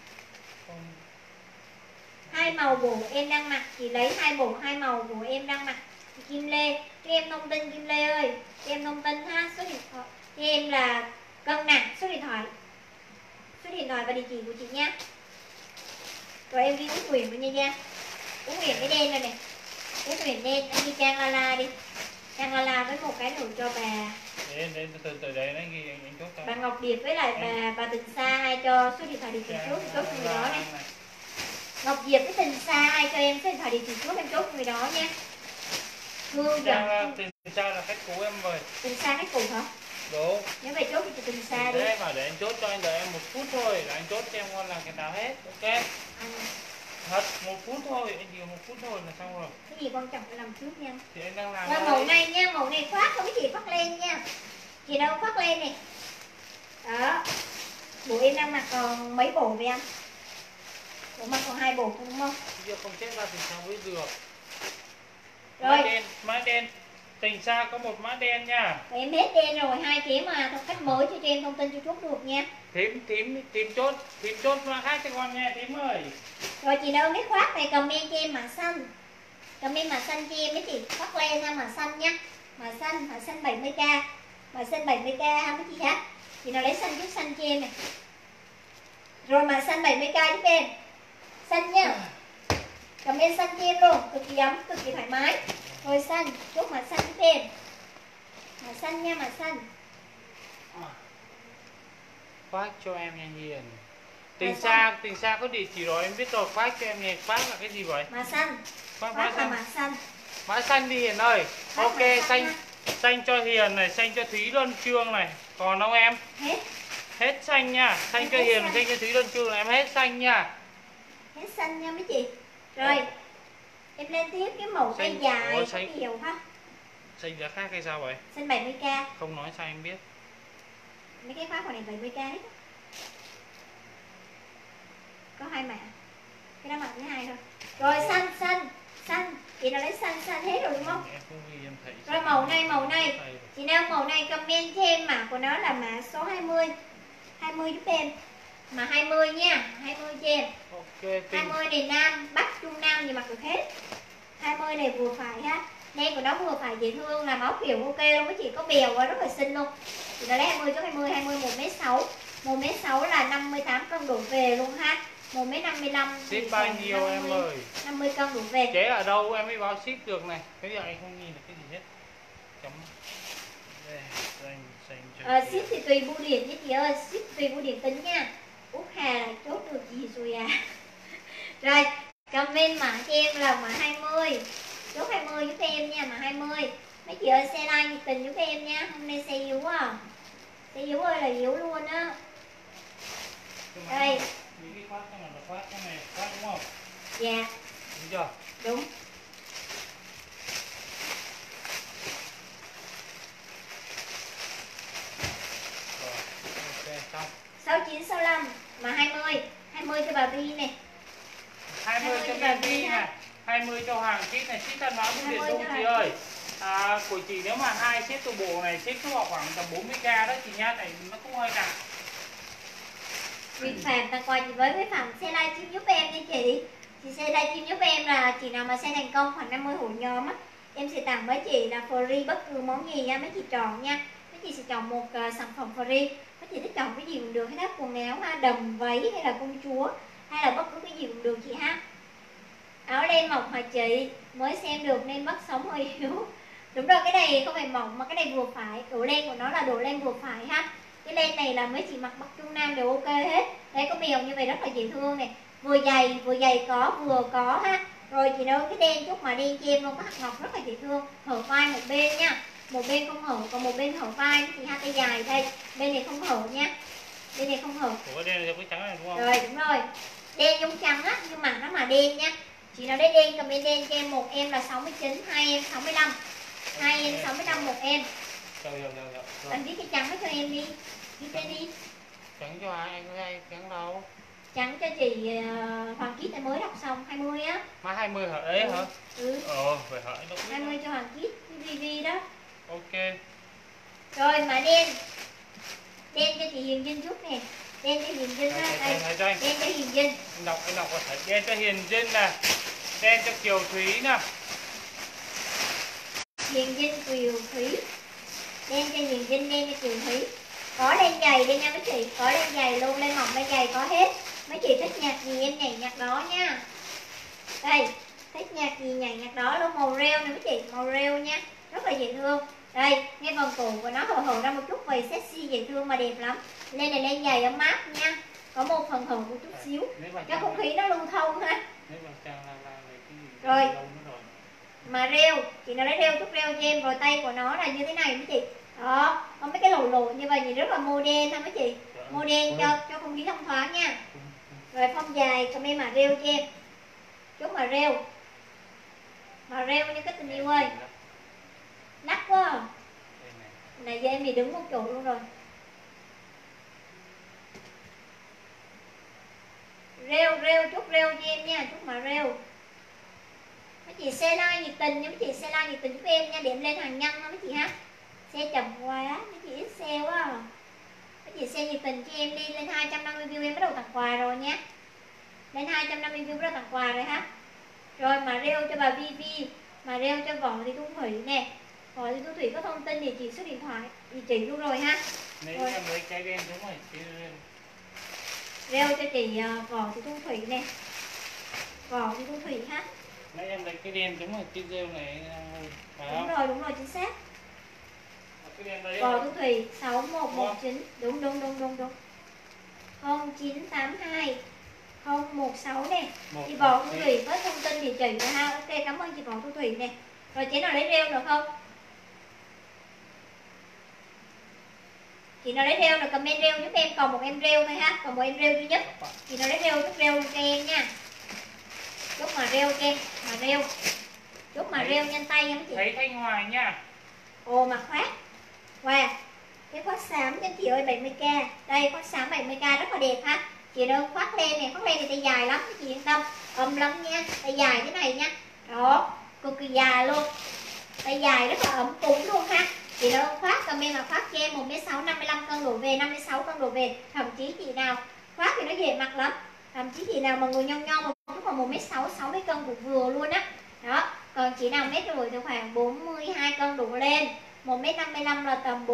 2 màu bộ em đang mặc, chị lấy 2 bộ 2 màu bộ em đang mặc. Chị Kim Lê, cho em thông tin Kim Lê ơi, cho em thông tin ha, số điện thoại cho em là cân nặng, số điện thoại và địa chỉ của chị nha. Rồi em ghi Út Nguyễn với nha. Út Nguyễn cái đen rồi nè. Út Nguyễn đen, em ghi Trang La La đi. Trang La La với một cái nồi cho bà Để từ đấy nó ghi anh chốt cho. Bà Ngọc Điệp với lại bà Tình Sa ai cho số điện thoại địa chỉ chốt cho người đó này. Ngọc Diệp với Tình Sa ai cho em số điện thoại địa chỉ chốt em chốt người đó nha. Hương dần Tình Sa là khách cũ em rồi. Tình Sa khách cũ hả? Đúng. Nếu vậy chốt thì Tình Sa đi. Thế mà để anh chốt cho anh, đợi em 1 phút thôi, là anh chốt cho em ngon là cái nào hết, ok? Thật 1 phút thôi, anh chỉ 1 phút thôi là xong rồi. Cái gì quan trọng phải làm trước nha. Thì anh đang làm. Và màu này nha, màu này khoác không cái gì khoác lên nha. Chị đâu khoác lên này. Đó. Bộ em đang mặc còn mấy bộ vậy anh? Bộ mặc còn 2 bộ đúng không? Bây giờ không chết ra thì sao mới được. Rồi. Mã đen. Tình Sa có một mã đen nha. Em hết đen rồi, 2 cái mà thông khách mới cho em thông tin cho chốt được nha. Thím chốt mã khác cho con nha thím ơi. Rồi chị đâu cái khoác này comment cho em mã xanh. Comment mã xanh cho em mấy chị, khoác len ha mã xanh nha. Mã xanh 70k. Mã xanh 70k ha mấy chị khác. Chị nào lấy xanh chút xanh cho em này. Rồi mã xanh 70k giúp em. Xanh nha. Comment xanh cho em luôn, cực kỳ ấm, cực kỳ thoải mái. Rồi xanh, chốt mã xanh giúp em. Mã xanh nha, mã xanh. Khoác cho em nha Hiền. Tình Sa có địa chỉ rồi em biết rồi, khoác cho em nha. Khoác là cái gì vậy? Mã xanh. Khoác là mã xanh. Mã xanh đi Hiền ơi. Ok, xanh cho Hiền này, xanh cho Thúy Luân Trương này. Còn đâu em? Hết xanh nha. Xanh cho Hiền, xanh cho Thúy Luân Trương là em hết xanh nha. Hết xanh nha mấy chị. Rồi. Em lên tiếp cái màu tay dài có nhiều ha. Xanh giá khác hay sao vậy? Xanh 70k. Không nói sao em biết. Mấy cái khoác này 70k hết. Có 2 mã. Cái đó mặc thứ 2 thôi. Rồi xanh. Chị nào lấy xanh hết rồi đúng không? Em không ghi em thấy. Rồi màu này. Chị nào màu này comment cho em mã của nó là mã số 20. 20 giúp em. Mà 20 nha, 20 cho em. Ok. 20 này nam, Bắc, Trung Nam gì mặc được hết. 20 này vừa phải ha. Đen của nó vừa phải dễ thương, làm áo kiểu ok luôn, mấy chị có bèo và rất là xinh luôn. Chị đã lấy 20 cho 20 1m6. 1m6 là 58 cân đổ về luôn ha. 1m55 ship bao nhiêu 50, em ơi? 50 cân đổ về. Chế ở đâu em mới báo ship được này. Cái giờ anh không nhìn được cái gì hết. Chấm. Ship thì tùy bưu điện với chị ơi, ship tùy bưu điện tính nha. Út Hà là chốt được gì rồi à. Rồi, comment mã cho em là mã 20. Chốt 20 giúp em nha, mã 20. Mấy chị ơi xe like nhiệt tình giúp em nha. Hôm nay xe yếu à. Xe yếu ơi là yếu luôn á. Đây. Những cái khoác cái này là khoác cái này, khoác đúng không? Dạ. Đúng chưa? Đúng. Rồi, ok, xong. 6965 mà 20. 20 cho bà Vi này. 20 cho bà Vi nè. 20 cho Hoàng Kít này, ship thân báo bưu điện luôn chị ơi. Của chị nếu mà 2 ship từ bộ này ship có khoảng tầm 40k đó chị nha, này nó cũng hơi nặng. Vinh Phạm tặng quà chị với Phạm xe livestream giúp em nha chị. Chị xe livestream giúp em là chị nào mà xe thành công khoảng 50 hội nhóm á, em sẽ tặng với chị là free bất cứ món gì nha, mấy chị chọn nha. Mấy chị sẽ chọn một sản phẩm free. Mấy chị thích chọn cái gì cũng được, hết quần áo ha, đầm váy hay là công chúa hay là bất cứ cái gì cũng được chị ha. Áo len mỏng hả chị? Mới xem được nên bắt sống hơi yếu. Đúng rồi, cái này không phải mỏng mà cái này vừa phải. Độ len của nó là độ len vừa phải ha. Cái len này là mấy chị mặc Bắc Trung Nam đều ok hết. Đây có mèo như vậy rất là dễ thương này. Vừa dày có, vừa có ha. Rồi chị nói cái đen chút mà đen cho em luôn, có hạt ngọc rất là dễ thương. Hở vai một bên nha. Một bên không hở, còn một bên hở vai thì hai tay dài đây. Bên này không hở nha. Bên này không hở. Ủa đen là cái trắng này đúng không? Rồi đúng rồi. Đen giống trắng á, nhưng mà nó mà đen nha. Chị nào đấy đen comment đen cho em, một em là 69, hai em 65. Hai em 65 một em. Rồi. Anh viết cái trắng đó cho em đi. Viết tên đi. Trắng cho ai, anh có ai trắng đâu. Trắng cho chị Hoàng Kít mới đọc xong 20 á. Má 20 hả? Ấy hả? Ừ. Phải hỏi đâu. 20 cho Hoàng Kít VV đó. Ok. Rồi mà đen. Đen cho chị Hiền Vinh chút nè. Đen cho Hiền Vinh á. Đây. Đen cho Hiền Vinh. Anh đọc có thể đen cho Hiền Vinh nè. Đen cho Kiều Thúy nè. Hiền Vinh Kiều Thúy. Đen cho Hiền Vinh, đen cho Kiều Thúy. Có len dày đây nha mấy chị, có len dày luôn, len mỏng len dày có hết. Mấy chị thích nhạc gì em nhảy nhạc đó nha. Đây, thích nhạc gì nhảy nhạc đó luôn, màu rêu nè mấy chị, màu rêu nha, rất là dễ thương. Đây, ngay vòng cổ của nó hở ra một chút, vậy sexy dễ thương mà đẹp lắm. Lên này lên giày ấm áp nha. Có một phần hở một chút xíu cho không khí nó lưu thông ha. Rồi mà rêu, chị nào lấy rêu chút rêu cho em, rồi tay của nó là như thế này mấy chị. Đó, có mấy cái lỗ lỗ như vậy nhìn rất là modern ha mấy chị. Modern cho không khí thông thoáng nha. Rồi phong dài comment mà rêu cho em. Chút mà rêu. Mà rêu như cái tình yêu ơi. Nắc quá à. Này giờ em thì đứng một chỗ luôn rồi. Rêu chút rêu cho em nha, chút mà rêu. Mấy chị xe like nhiệt tình nha, mấy chị xe like nhiệt tình giúp em nha, điểm lên hàng nhân nha mấy chị ha. Xe chậm quá, mấy chị ít xe quá à. Mấy chị xe nhiệt tình cho em đi, lên 250 view em bắt đầu tặng quà rồi nha. Lên 250 view bắt đầu tặng quà rồi ha. Rồi mà rêu cho bà Vivi, mà rêu cho Võ Thị Thu Thủy nè. Võ Thị Thu Thủy có thông tin địa chỉ số điện thoại, địa chỉ luôn rồi ha. Nếu em lấy cái đen đúng rồi, rêu cho chị Võ Thị Thu Thủy nè. Võ Thị Thu Thủy ha. Nãy em lấy cái đen đúng rồi, cái rêu này phải Đúng không? rồi chính xác. Cái đen đấy. Võ Thu Thủy 6119. Đúng. 0982 016 nè. Chị Võ Thu Thủy với thông tin địa chỉ rồi ha. Ok, cảm ơn chị Võ Thu Thủy nè. Rồi chị nào lấy rêu được không? Chị nào lấy rêu là comment rêu giúp em, còn một em rêu thôi ha, còn một em rêu duy nhất. Chị nào lấy rêu chút rêu cho em nha. Chút mà rêu cho em, mà rêu. Chút mà rêu nhanh tay nha mấy chị. Thấy Thanh Hoài nha. Ồ mà khoác. Wow. Cái khoác xám cho chị ơi 70k. Đây khoác xám 70k rất là đẹp ha. Chị đâu khoác len này thì tay dài lắm, chị yên tâm. Ấm lắm nha, tay dài thế này nha. Đó, cực kỳ dài luôn. Tay dài rất là ấm cúng luôn ha. Chị đâu khoác comment mà khoác cho em 1m6 55 cân đổ về, 56 cân đổ về. Thậm chí chị nào khoác thì nó dễ mặc lắm. Thậm chí chị nào mà người nhông nhông một chút mà 1m6 60 cân cũng vừa luôn á. Đó, còn chị nào mét rồi thì khoảng 42 cân đổ lên. 1m55 là tầm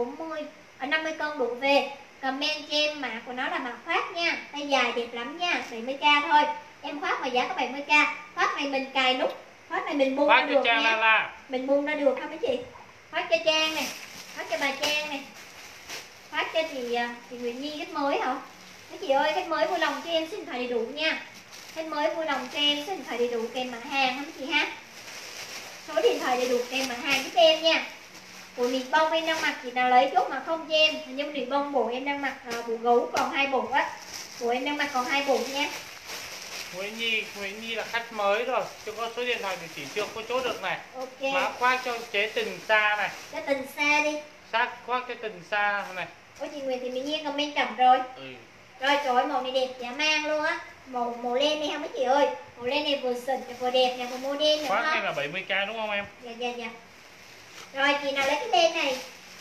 50 cân đổ về. Comment cho em mã của nó là mã khoác nha. Tay dài đẹp lắm nha, 70k thôi. Em khoác mà giá có 70k. Khoác này mình cài nút, khoác này mình bung ra được nha. Mình bung ra được ha mấy chị. Khoác cho Trang này, khoác cho bà Trang này, khoác cho chị Nguyễn Nhi khách mới hả? Mấy chị ơi, khách mới vui lòng cho em số điện thoại đầy đủ nha. Khách mới vui lòng cho em số điện thoại đầy đủ kèm mã hàng hả mấy chị ha? Số điện thoại đầy đủ kèm mã hàng giúp em nha. Bộ nịt bông em đang mặc chị nào lấy chốt mà không cho em. Nhưng nịt bông bộ em đang mặc bộ gấu còn 2 bộ á. Bộ em đang mặc còn 2 bộ nha. Nguyễn Nhi là khách mới rồi, chưa có số điện thoại thì chỉ chưa có chốt được này. Ok. Mã khoác cho chế Tình Xa này. Cái Tình Xa đi. Khoác cho Tình Xa này. Ôi chị Nguyễn thì mình nhiên comment chậm rồi. Rồi trời ơi, màu này đẹp dã man luôn á. Màu len này ha mấy chị ơi. Màu len này vừa xịn vừa đẹp nè, vừa modern nữa. Khoác này là 70k đúng không em? Dạ. Rồi chị nào lấy cái len này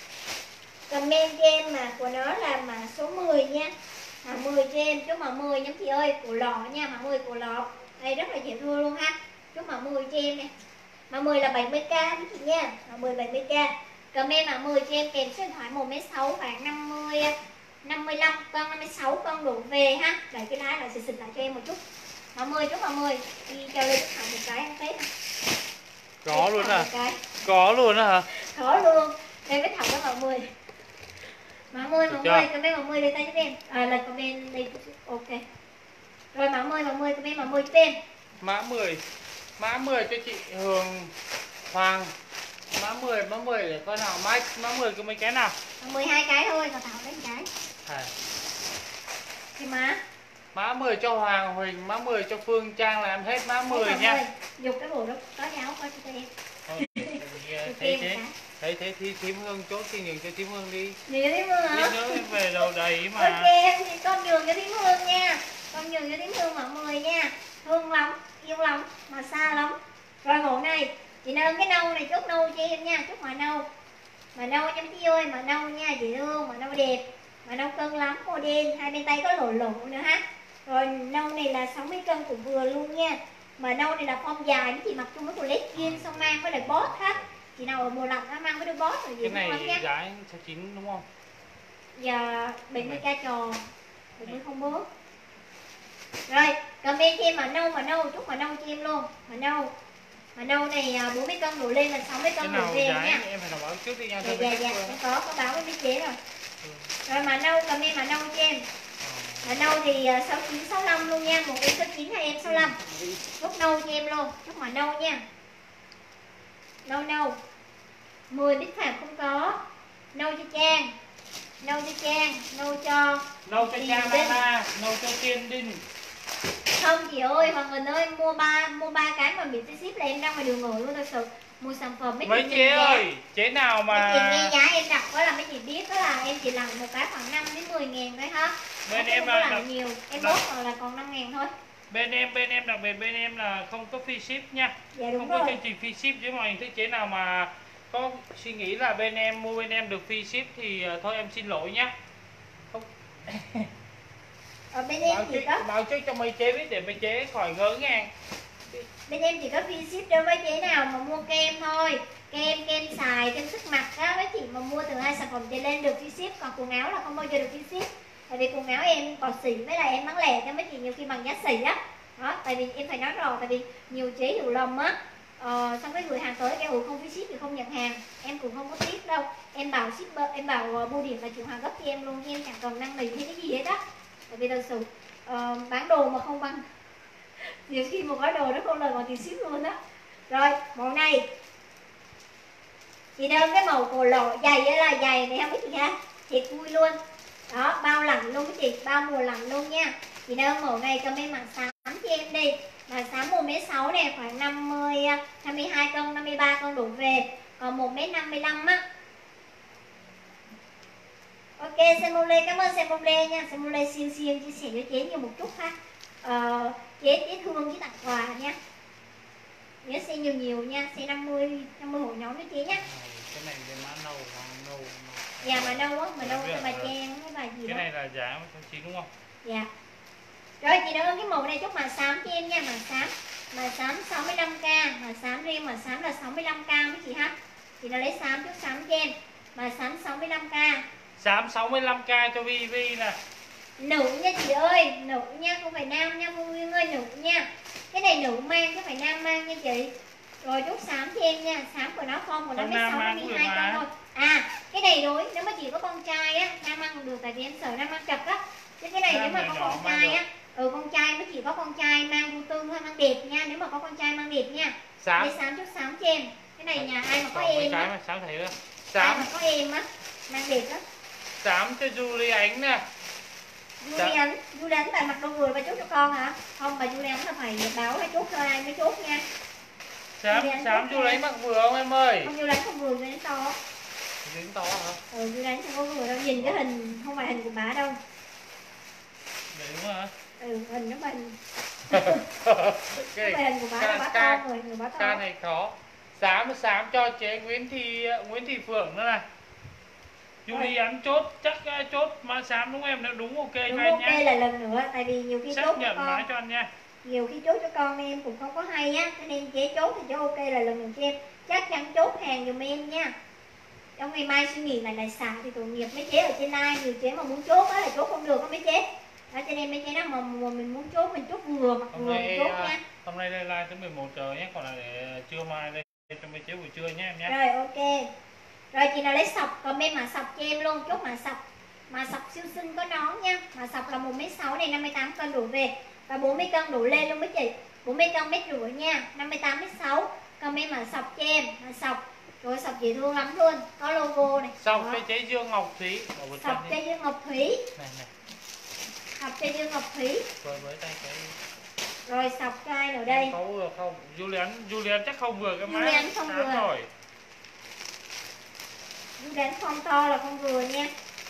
comment cho em mã của nó là mã số 10 nha. Mã 10 cho em, chốt mã 10 nha chị ơi, của lọ nha, mã 10 của lọ. Đây rất là dễ thương luôn ha. Chốt mã 10 cho em nè. Mã 10 là 70k với chị nha. Mã 10 70k. Comment mã 10 cho em kèm số điện thoại 1m6 khoảng 55 cân, 56 cân đổ về ha. Đẩy cái lái lại xịt lại cho em một chút. Mã 10, chốt mã 10. Đi cho lên thẳng một cái ăn Tết. Có luôn à? Có luôn á hả? Có luôn. Em mới thẳng với mã 10. Mã 10, comment mã 10 lên tay giúp em. Là comment đây. Ok. Rồi mã 10, comment mã 10 giúp em. Mã 10 cho chị Hường Hoàng. Mã 10 để coi nào, mã 10 có mấy cái nào? Mã 12 cái thôi, còn Thảo lấy cái. Cái Mã 10 cho Hoàng Huỳnh, mã 10 cho Phương Trang là em hết mã 10 nha. Dục cái bộ đó có giáo coi cho em. Thấy Thím Hương chốt thì nhường cho Thím Hương đi. Nhường cho Thím Hương hả? Nhớ em về đầu đầy mà. Ok em thì con nhường cho Thím Hương nha. Con nhường cho Thím Hương mã 10 nha. Thương lắm, yêu lắm, mà xa lắm. Rồi bộ này, chị nâng cái nâu này, chốt nâu cho em nha, chốt mã nâu. Mã nâu cho chị ơi, mã nâu nha chị thương, mã nâu đẹp. Mã nâu cân lắm, cô đen, hai bên tay có lỗ nữa ha. Rồi nâu này là 60 cân cũng vừa luôn nha. Mà nâu này là form dài, chị mặc chung với bộ legging xong mang với lại bót ha. Chị nào ở mùa lạnh nó mang với đôi bót rồi. Cái này giá 69 đúng không? Dạ 70k tròn, 70 không bớt. Rồi comment cho em mã nâu, chúc mã nâu cho em luôn. Mã nâu Mà nâu này 40 cân đổ lên là 60 Cái cân đổ nào về giá nha. em phải báo trước đi nha. Dạ em có báo với mấy chế rồi. Rồi mà nâu comment mà nâu cho em. Mà nâu thì 69 65 luôn nha, một em 69 hai em 65. Chốt nâu cho em luôn, chốt mà nâu nha. Nâu 10 bít phạm không có. Nâu cho Trang. Nâu cho Trang, nâu cho Trang Mama, nâu cho Tiên Đinh. Không chị ơi, Hoàng Ngân ơi, mua ba cái mà miễn phí ship là em ra ngoài đường ngồi luôn thật sự. Mua sản phẩm mấy chế ơi, chế nào mà mấy chị nghe giá em đặt quá là mấy chị biết đó là em chỉ làm một cái khoảng 5 đến 10 ngàn thôi ha. bên em là là nhiều, em bốt rồi là còn 5 ngàn thôi. Bên em đặc biệt bên em là không có free ship nha. Dạ đúng không rồi. có chương trình free ship với mọi hình thức. Chế nào mà có suy nghĩ là bên em mua bên em được free ship thì thôi em xin lỗi nhá. Không. Ở bên em chỉ có báo trước cho mấy chế biết để mấy chế khỏi ngớ ngàng. Bên em chỉ có free ship đối với chế nào mà mua kem thôi. Kem xài, kem sức mặt đó, với chị mà mua từ 2 sản phẩm trở lên được free ship, còn quần áo là không bao giờ được free ship. Tại vì quần áo em bỏ xỉ với lại em bán lẻ cho mấy chị nhiều khi bằng giá xỉ á. Đó, tại vì em phải nói rồi, tại vì nhiều chế hiểu lầm á. Xong cái gửi hàng tới cái không free ship thì không nhận hàng, em cũng không có tiếc đâu. Em bảo shipper, em bảo bưu điện là chủ hàng gấp cho em luôn, em chẳng cần năn nỉ hay cái gì hết á. Tại vì thật sự bán đồ mà không bằng nhiều khi một gói đồ nó không lời còn tiền ship luôn á. Rồi màu này chị đơn cái màu cổ lộ dày á là dày này không biết chị ha, thiệt vui luôn đó, bao lạnh luôn với chị, bao mùa lạnh luôn nha. Chị đơn màu này comment màn xám cho em đi, màn xám 1m6 này khoảng 52 cân 53 cân đổ về, còn 1m55 á. Ok Semule, cảm ơn Semule nha. Semule siêu chia sẻ với chế nhiều một chút ha. Chế thương với tặng quà nha. Nhớ xe nhiều nha, xe 50 hội nhóm với chế nhá. Cái này để mã nâu. Dạ mà nâu á, mà nâu cho bà Trang với bà gì cái đó. này là giá 190 đúng không? Dạ. Rồi chị đã ơn cái màu này chốt màn xám cho em nha, màn xám 65k, màn xám riêng màn xám là 65k với chị ha. Chị đã lấy xám chốt xám cho em. Màn xám 65k. Xám 65k cho Vi nè. Nữ nha chị ơi, nữ nha, không phải nam nha, Phương Nguyên ơi, nữ nha. Cái này nữ mang chứ phải nam mang nha chị. Rồi chốt xám cho em nha, xám của nó không, của nó mới 6 52 cân thôi. Cái này đối nếu mà chỉ có con trai á, nam mang cũng được, tại vì em sợ nam mang chật á. Chứ cái này nếu mà có con trai á, con trai mới chỉ có con trai mang vô tư thôi, mang đẹp nha, nếu mà có con trai mang đẹp nha. Xám. Lấy xám chốt xám cho em. Cái này nhà ai mà có em á. Xám thấy đó. Ai mà có em á, mang đẹp á. Xám cho Julie Ánh nè. Julie Ánh tại mặc đồ người và chốt cho con hả? Không, bà Julie Ánh là phải báo hay chốt cho ai mới chốt nha. Xám Julie Ánh mặc vừa không em ơi? Không, Julie Ánh không vừa, Julie Ánh to. Julie Ánh to hả? Julie Ánh không có vừa đâu, nhìn cái hình không phải hình của bà đâu. Đấy đúng hả? Hình nó mình. Cái hình của bà là to người bà to. Ca này khó. Xám cho chế Nguyễn Thị Phượng nữa này. Julie Ánh chốt, chắc chốt mã xám đúng em, nếu đúng ok cho anh nhé. Đúng ok là lần nữa, tại vì nhiều khi chốt cho con. mã cho anh nha. Nhiều khi chốt cho con em cũng không có hay á, cho nên chế chốt thì chế ok là lần nữa cho em. Chắc chắn chốt hàng giùm em nha. Trong ngày mai suy nghĩ lại xả thì tội nghiệp mấy chế ở trên live, nhiều chế mà muốn chốt á là chốt không được á mấy chế. Đó cho nên mấy chế nào mà mình muốn chốt mình chốt vừa mặc vừa mình chốt nha. Hôm nay đây live tới 11 giờ nhé, còn là để trưa mai đây cho mấy chế buổi trưa nhé em nhé. Rồi ok. Rồi chị nào lấy sọc comment mã sọc cho em luôn, chốt mã sọc. Mã sọc siêu xinh có nón nha. Mã sọc là 1m6 này 58 cân đổ về và 40 cân đổ lên luôn mấy chị. 40 cân mét rưỡi nha, 58m6. Comment mã sọc cho em, mã sọc. Rồi sọc dễ thương lắm luôn, có logo này. Sọc cho chế Dương Ngọc Thúy. Sọc cho Dương Ngọc Thúy. Này. Sọc cho Dương Ngọc Thúy. Rồi với tay cái. Rồi sọc cho ai ở đây? Có vừa không? Julian chắc không vừa cái má. Julian không vừa. Rồi. Julian không to là không vừa nha.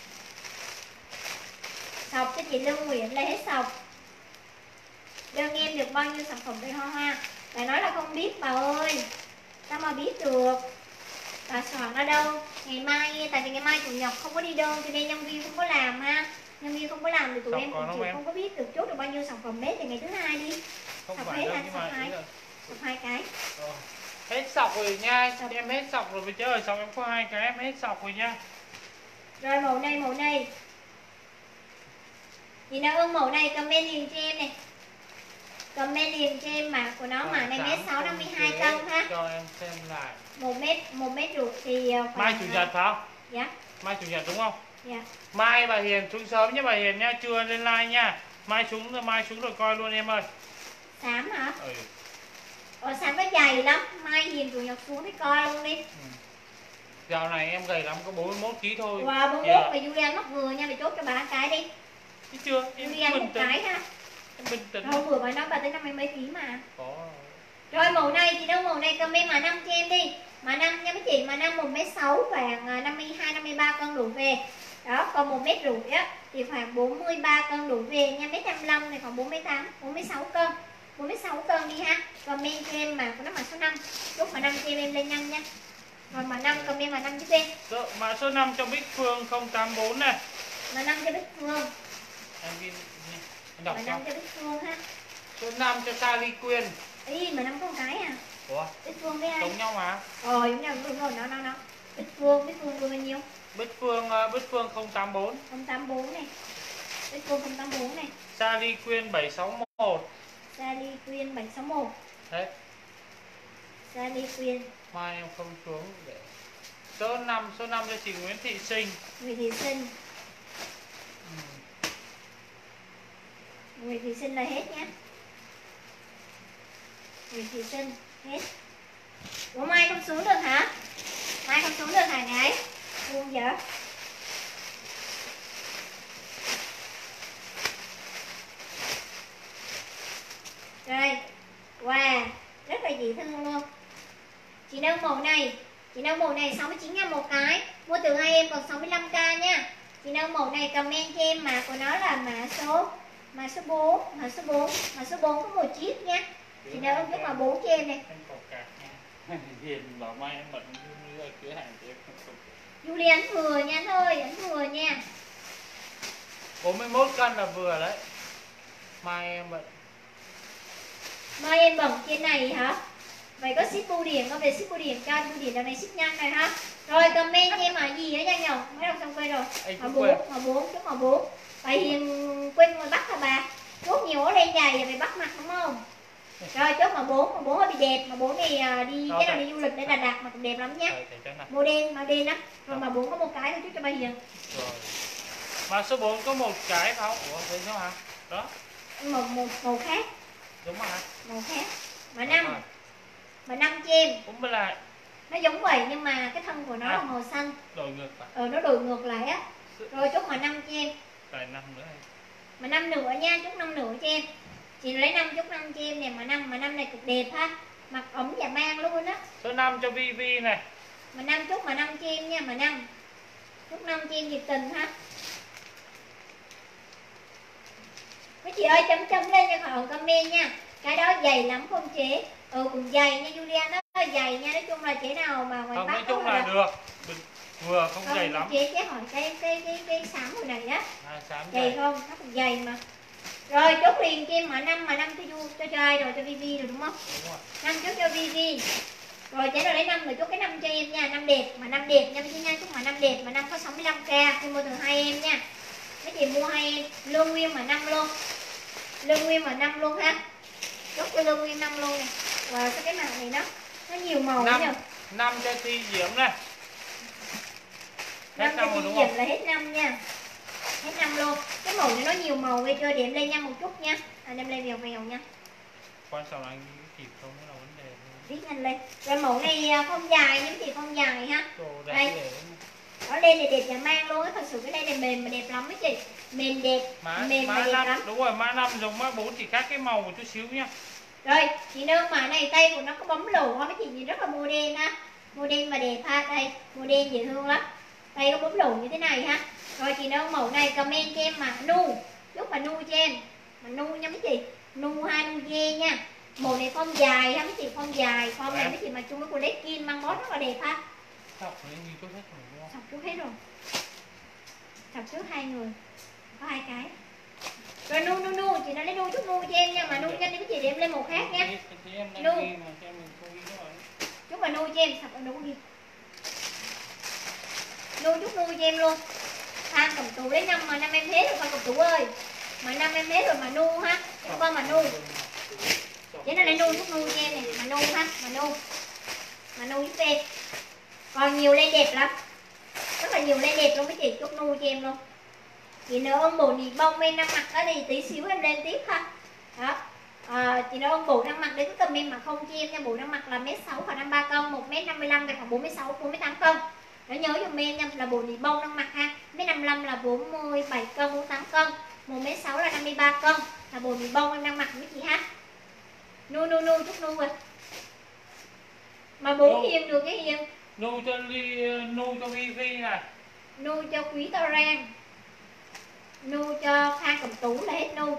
Sọc cho chị Lương Nguyễn lấy hết sọc. Đơn em được bao nhiêu sản phẩm đây hoa? Bà nói là không biết bà ơi. Sao mà biết được? Bà soạn ở đâu? Ngày mai, tại vì ngày mai chủ nhật không có đi đơn cho nên nhân viên không có làm ha. Nhân viên không có làm thì tụi em cũng chịu không có biết được chốt được bao nhiêu sản phẩm hết thì ngày thứ hai đi. Không sọc phải hết đâu là nhưng sọc mà hai. Sọc 2 cái. Hết sọc rồi nha, em hết sọc rồi, chứ ơi sọc em có 2 cái em hết sọc rồi nha. Rồi màu này. Chị nào ưng màu này comment liền cho em này. Comment liền cho em mã của nó, mã này mét 6 52 cân ha. Cho em xem lại. 1 mét rưỡi thì Mai chủ nhật phải không? Dạ. Mai chủ nhật đúng không? Dạ. Mai bà Hiền xuống sớm nhé bà Hiền nha, chưa lên like nha. Mai xuống rồi coi luôn em ơi. Xám hả? Ừ. Xám nó dày lắm, mai Hiền chủ nhật xuống đi coi luôn đi. Dạo này em gầy lắm, có 41 kg thôi. Wow, 41 và Julian mắc vừa nha, mày chốt cho bà một cái đi. Chứ chưa, em Julian bình một tĩnh. cái ha. Em bình tĩnh. Thôi vừa mới nói bà tới 50 mấy ký mà. Có. Rồi màu này thì đâu, màu này comment mã 5 cho em đi. Mã 5 nha mấy chị, mã 5 1m6 khoảng 52 53 cân đủ về. Đó, còn 1m rưỡi á thì khoảng 43 cân đủ về nha. 1m55 này khoảng 48, 46 cân. 46 cân đi ha. Comment cho em mã của nó mã số 5. Lúc mã 5 cho em lên nhanh nha. Rồi mã 5 comment mã 5 giúp em. Mã số 5 cho Bích Phương 084 này. Mã 5 cho Bích Phương. Em ghi đọc Mã 5 cho Bích Phương ha. Số 5 cho Sally Quyên. Ý mã 5 có một cái à. Ủa? Bích Phương với ai? Giống nhau mà. Giống nhau đúng rồi, nó. Bích Phương bao nhiêu? Bích Phương 084. 084 này. Bích Phương 084 này. Sally Quyên 761. Sally Quyên 761. Đấy. Sally Quyên. Mai em không xuống để. Số 5 cho chị Nguyễn Thị Sinh. Nguyễn Thị Sinh. Nguyễn Thị Sinh là hết nhé. Nguyễn Thị Sinh hết. Ủa Mai không xuống được hả? Mai không xuống được hả gái? Buông giờ. Rồi. Wow, rất là dễ thương luôn. Chị nâu màu này 69.000 một cái. Mua từ hai em còn 65k nha. Chị nâu màu này comment cho em mã của nó là mã số 4, mã số 4 có một chiếc nha. Chị nâu ấn mã 4 cho em này. Em có cạc nha. Hiền bảo mai em bận như cửa hàng thì em không có. Julie ấn vừa nha thôi, ấn vừa nha. 41 cân là vừa đấy. Mai em bận. Mai em bận trên này hả? Vậy có ship bưu điện không? Về ship bưu điện cho bưu điện đợt này ship nhanh rồi ha. Rồi comment cho em mã gì nữa nha nhỉ? Mới đọc xong quên rồi. Mã 4, chốt mã 4. Vậy Hiền quên ngoài Bắc hả bà? Chốt nhiều ổ len dài rồi về Bắc mặt đúng không? Rồi chốt mã 4 hơi bị đẹp, mã 4 này đi cái nào đi du lịch để Đà Lạt mà cũng đẹp lắm nhá. Màu đen á. Rồi mã 4 có một cái thôi chốt cho bà Hiền. Rồi. Mã số 4 có một cái phải không? Ủa thế sao hả? Đó. Màu khác. Đúng rồi hả? Màu khác. Mã 5. Mã 5 cho em. Cũng lại. Nó giống vậy nhưng mà cái thân của nó là màu xanh. Đổi ngược lại. Nó đổi ngược lại á. Rồi chốt mã 5 cho em. Lại 5 nữa này. Mã 5 nữa nha, chốt 5 nữa cho em. Chị lấy 5 chốt 5 cho em nè, mã 5 này cực đẹp ha. Mặc ấm dạ mang luôn á. Số 5 cho Vivi này. Mã 5 chốt mã 5 cho em nha, mã 5. Chốt 5 cho em nhiệt tình ha. Mấy chị ơi chấm lên cho họ comment nha. Cái đó dày lắm không chế? Cũng dày nha Julian, nó dày nha, nói chung là chế nào mà ngoài Không, Bắc nói chung là được. Vừa không dày lắm. Chế hỏi cái xám hồi này đó. Xám dày không? Nó cũng dày mà. Rồi chốt liền cho em mã 5 cho ai rồi, cho Vivi rồi đúng không? Đúng rồi. 5 chốt cho Vivi. Rồi chế rồi lấy 5 rồi chốt cái 5 cho em nha, 5 đẹp, mà 5 đẹp nha nha, chốt mã 5 đẹp, mà 5 có 65k, khi mua từ hai em nha. Mấy chị mua hai em, lương nguyên mà 5 luôn. Lương nguyên mà 5 luôn ha. Chốt cho lương nguyên 5 luôn nè. Và cái màu này nó nhiều màu nhỉ. 5 cho Thi Diễm này. Hết 5 cho Thi Diễm là hết 5 nha. Hết 5 luôn. Cái màu này nó nhiều màu gây chơi điểm lên nha một chút nha. Đem lên vèo vèo nha. Quan trọng là anh kịp không là vấn đề. Viết nhanh lên. Rồi màu này không dài nhưng chị không dài ha. Đây. Nó lên này đẹp và mang luôn á, thật sự cái đây này mềm mà đẹp lắm mấy chị. Mềm đẹp, mềm mà đẹp lắm. Đúng rồi, mã 5 giống mã 4 chỉ khác cái màu một chút xíu nhá. Rồi, chị nêu mã này tay của nó có bấm lỗ ha mấy chị, nhìn rất là modern ha. Modern mà đẹp ha, đây, modern dễ thương lắm. Tay có bấm lỗ như thế này ha. Rồi chị nêu mẫu này comment cho em mã nu. Chúc mà nu cho em. Mà nu nha mấy chị. Nu ha, nu dê nha. Màu này form dài ha mấy chị, form dài. Form này mấy chị mà chung với con legging mang bó rất là đẹp ha. Sọc lên như chút hết rồi đúng không? Sọc trước hết rồi. Sọc trước hai người. Có hai cái. Rồi nu, chị nói lấy nu chút nu cho em nha, mà nu nhanh đi mấy chị để em lên màu khác nha. Nu. Chút mà nu cho em, sọc ở đâu đi. Nu chút nu cho em luôn. Phan cầm tủ lấy 5 mà 5 em hết rồi con cầm tủ ơi. Mà 5 em hết rồi mà nu ha. Em qua mà nu. Vậy nó lại nu chút nu cho em này, mà nu ha, mà nu giúp em. Còn nhiều lên đẹp lắm, rất là nhiều lên đẹp luôn mấy chị, chút nu cho em luôn. Chị nữa ơn bộ nị bông em đang mặc đó thì tí xíu em lên tiếp ha. Đó. Chị nữa ơn bộ đang mặc đến cái comment mà không cho em nha. Bộ đang mặc là 1m6 và 53 cân, 1m55 và khoảng 46 48 cân. Nó nhớ dùm em nha, là bộ nị bông đang mặc ha. 1m55 là 47 cân 48 cân, 1m6 là 53 cân, là bộ nị bông em đang mặc mấy chị ha. Nu chút nu rồi. Mà bố Hiên được cái Hiên. Nu cho Vi này. Nu cho Quý Tao Rang, nu cho Phan Cẩm Tú là hết nu.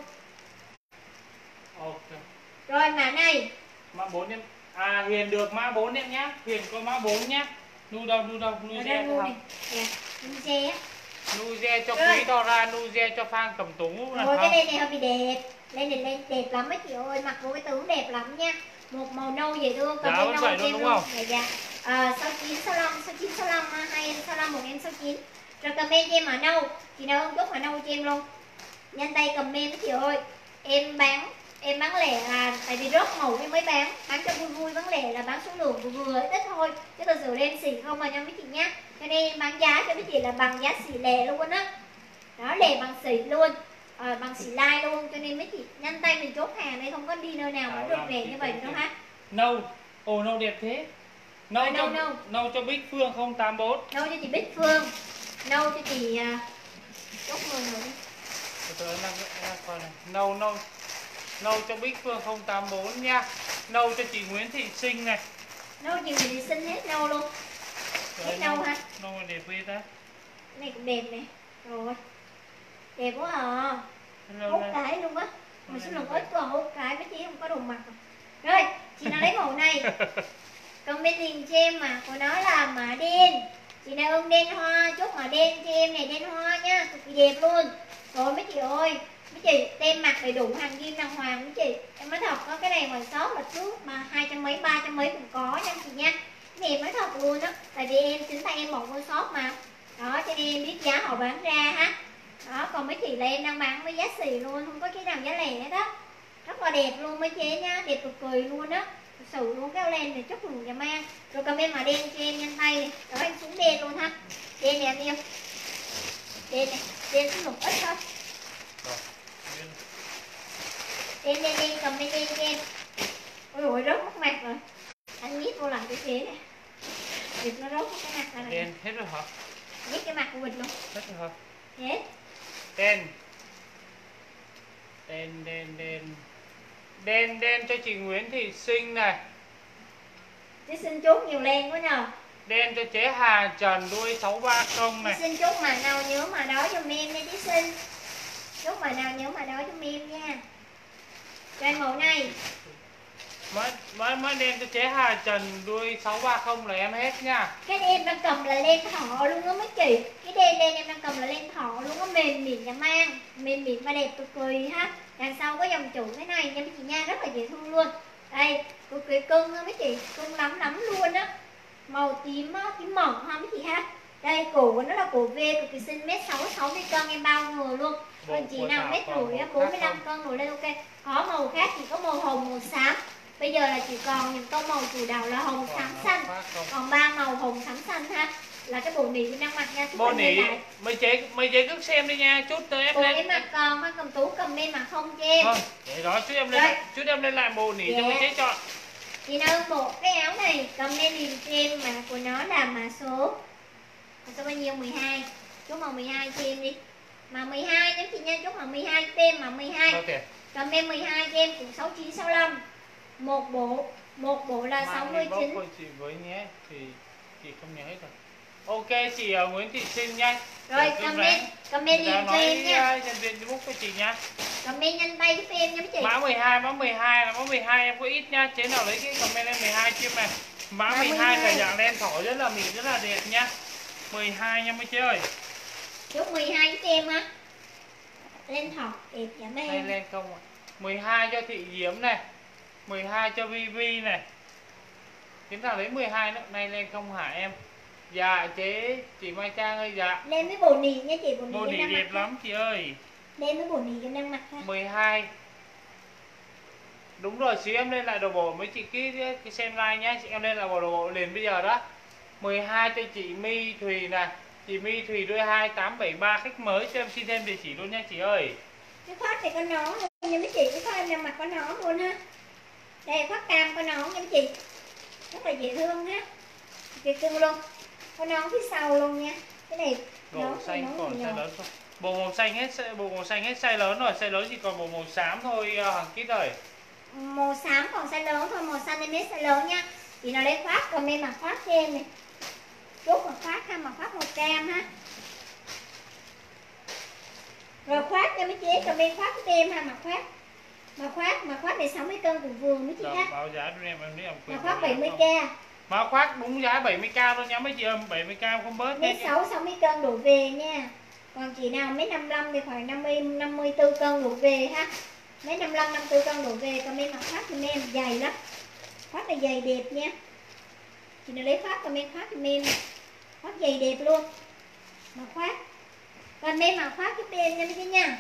Ok. Rồi mã này. Mã 4 em. À Hiền được mã 4 em nhá. Hiền có mã 4 nhá. Nu đâu, nu re nu này. Dạ, nu re á. Nu re cho Quý Tao Ra, nu re cho Phan Cẩm Tú là rồi, cái đây này hơi bị đẹp. Lên đẹp lắm mấy chị ơi, mặc vô cái tướng đẹp lắm nha. Một màu nâu dễ thương, dạ, nâu vậy luôn đúng không? Dạ. 69 65 69 65 ha, 2 em 65 1 em 69. Rồi comment cho em mã nâu. Chị nào ơn chốt mã nâu cho em luôn. Nhanh tay comment mấy chị ơi. Em bán lẻ là tại vì rớt màu em mới bán cho vui bán lẻ là bán số lượng vừa ít thôi, chứ thật sự em xỉ không mà nha mấy chị nhá. Cho nên em bán giá cho mấy chị là bằng giá xỉ lẻ luôn á. Đó, lẻ bằng xỉ luôn, bằng xỉ like luôn, cho nên mấy chị nhanh tay mình chốt hàng đây, không có đi nơi nào mà được rẻ như vậy đâu ha. Nâu, nâu đẹp thế. Nâu cho Bích Phương 084. Nâu cho chị Bích Phương, nâu cho chị chốt người rồi đi. Tôi đang coi này. Nâu cho Bích Phương 084 nha. Nâu cho chị Nguyễn Thị Sinh này. Nâu chị Nguyễn Thị Sinh hết nâu luôn. Hết nâu ha. Nâu này đẹp ghê ta. Này cũng đẹp nè. Rồi. Đẹp quá à. Hút cái luôn á. Mà số lượng ít quá hút cái với chị không có đồ mặc. Rồi, chị nào lấy mẫu này. Comment liền cho em mà của nó là mã đen. Chị nào ưng đen hoa, chốt mã đen cho em này, đen hoa nha, cực kỳ đẹp luôn. Rồi mấy chị ơi, mấy chị tem mặc đầy đủ hàng ghim đàng hoàng mấy chị. Em nói thật có cái này ngoài shop là trước mà 200 mấy 300 mấy cũng có nha chị nha. Cái này em nói thật luôn á, tại vì em chính tay em một con shop mà. Đó cho nên em biết giá họ bán ra ha. Đó, còn mấy chị là em đang bán với giá xỉ luôn, không có cái nào giá lẻ hết đó. Rất là đẹp luôn mấy chế nha, đẹp cực kỳ luôn á. Thật sự luôn, cái len này chất lượng và mang. Rồi comment mà đen cho em nhanh tay này. Đó em xuống đen luôn ha. Đen này em yêu. Đen này, đen số lượng ít thôi. Đen comment đen cho em. Ôi dồi rớt mất mặt rồi. Anh nhét vô lại cái chế này. Vịt nó rớt cái mặt này. Đen hết rồi hả? Nhét cái mặt của vịt luôn. Hết rồi hả? Hết. Đen cho chị Nguyễn Thị Sinh này. Chị xin chốt nhiều len quá nhờ. Đen cho chế Hà Trần đuôi 630 này. Chị xin chốt mà nào nhớ mà đó giùm em nha chị xin. Chốt mà nào nhớ mà đó giùm em nha. Trên mẫu này. Mới đen cho chế Hà Trần đuôi 630 là em hết nha. Cái em đang cầm là len thỏ luôn á mấy chị. Cái đen len em đang cầm là len thỏ luôn á, mềm mịn và mang. Mềm mịn và đẹp cực kỳ ha. Đằng sau có dòng chủ thế này nha mấy chị nha, rất là dễ thương luôn. Đây, cực kỳ cưng á mấy chị, cưng lắm luôn á. Màu tím á, tím mỏng ha mấy chị ha. Đây cổ của nó là cổ V, cực kỳ xinh, 1m6 60 cân em bao người luôn. Còn chị nào 1m rưỡi 45 cân rồi lên ok. Có màu khác chỉ có màu hồng, màu xám. Bây giờ là chỉ còn những tông màu chủ đạo là hồng, xám, xanh. Còn 3 màu hồng, xám, xanh ha. Là cái bộ nỉ đang mặc nha. Bộ nỉ mấy chế cứ xem đi nha, chút tới em lên. Em mặc còn Hoa Cầm Tú cầm lên mà không cho em. Để đó chút em lên lại bộ nỉ cho mấy chế chọn. Chị nào bộ cái áo này cầm lên liền cho em, mà của nó là mã số bao nhiêu? 12. Chốt màu 12 cho em đi. Mà 12 nếu chị nha, chốt màu 12 cho em, mà 12. Cầm em 12 cho em cũng 69 65. Một bộ là 69. Chị với nhé thì chị không nhớ hết rồi. Ok chị Nguyễn Thị Sinh nha. Rồi comment liền cho em nha. Nhân viên Facebook cho chị nha. Comment nhanh tay giúp em nha mấy chị. Mã 12 là mã 12 em có ít nha. Chế nào lấy cái comment em 12 cho em này. Mã 12 là dạng len thỏ rất là mịn, rất là đẹp nha. 12 nha mấy chế ơi. Chốt 12 giúp em ha. Len thỏ đẹp dạ mấy em. Đây len không ạ. 12 cho Thị Diễm này. 12 cho Vi này. Chúng ta lấy 12 nữa. Này len không hả em? Dạ chế chị Mai Trang ơi, dạ. Lên với bộ nỉ nha chị, bộ nỉ đẹp lắm chị ơi. Lên với bộ nỉ em đang mặc ha. 12. Đúng rồi, xíu em lên lại đồ bộ mấy chị cái xem like nhá, chị em lên lại đồ bộ liền bây giờ đó. 12 cho chị My Thùy nè, chị My Thùy đôi 2873 khách mới cho em xin thêm địa chỉ luôn nha chị ơi. Cái khoác này có nón luôn nha mấy chị, cái khoác em đang mặc có nón luôn ha. Đây khoác cam có nón nha mấy chị, rất là dễ thương ha, dễ thương luôn, có nón phía sau luôn nha. Cái này Bộ xanh còn size lớn không? Bộ màu xanh hết size lớn rồi, size lớn chỉ còn bộ màu xám thôi hàng kít rồi. Màu xám còn size lớn thôi, màu xanh em hết size lớn nha. Chị nào lấy khoác comment mặc khoác cho em này. Chốt mặc khoác ha, mặc khoác màu cam ha. Rồi khoác cho mấy chị comment khoác cho em ha, mặc khoác. Mà khoác này 60 cân cũng vừa mấy chị ha. Báo giá cho em biết em Mà khoác 70k. Mà khoác đúng giá 70k thôi nha mấy chị ơi, 70k không bớt nha. Mấy 60 cân đổ về nha. Còn chị nào mấy 55 thì khoảng 54 cân đổ về ha. Mấy 55 54 cân đổ về, comment mặc khoác cho em dày lắm. Khoác này dày đẹp nha. Chị nào lấy khoác comment khoác cho em. Khoác dày đẹp luôn. Mặc khoác. Còn em mặc khoác giúp em nha mấy chị nha.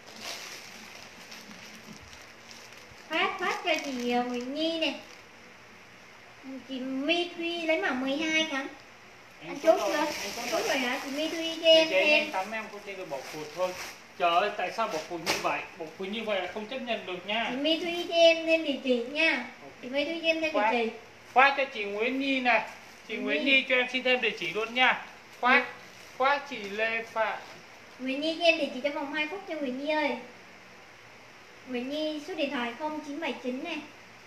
Khoác cho chị Nguyễn Nhi nè. Chị My Thuy lấy màu 12 hả? Anh chốt chưa? Chốt rồi hả? Chị My Thuy cho em em tắm em cũng chỉ được bột phụt thôi. Trời ơi, tại sao bột phụt như vậy? Bột phụt như vậy là không chấp nhận được nha. Chị My Thuy cho em thêm địa chỉ nha. Chị My Thuy cho em thêm địa chỉ. Khoác cho chị Nguyễn Nhi này. Chị Nguyễn Nhi cho em xin thêm địa chỉ luôn nha. Khoác chị Lê Phạm. Nguyễn Nhi cho em địa chỉ trong vòng 2 phút cho Nguyễn Nhi ơi. Nguyễn Nhi số điện thoại 0979 này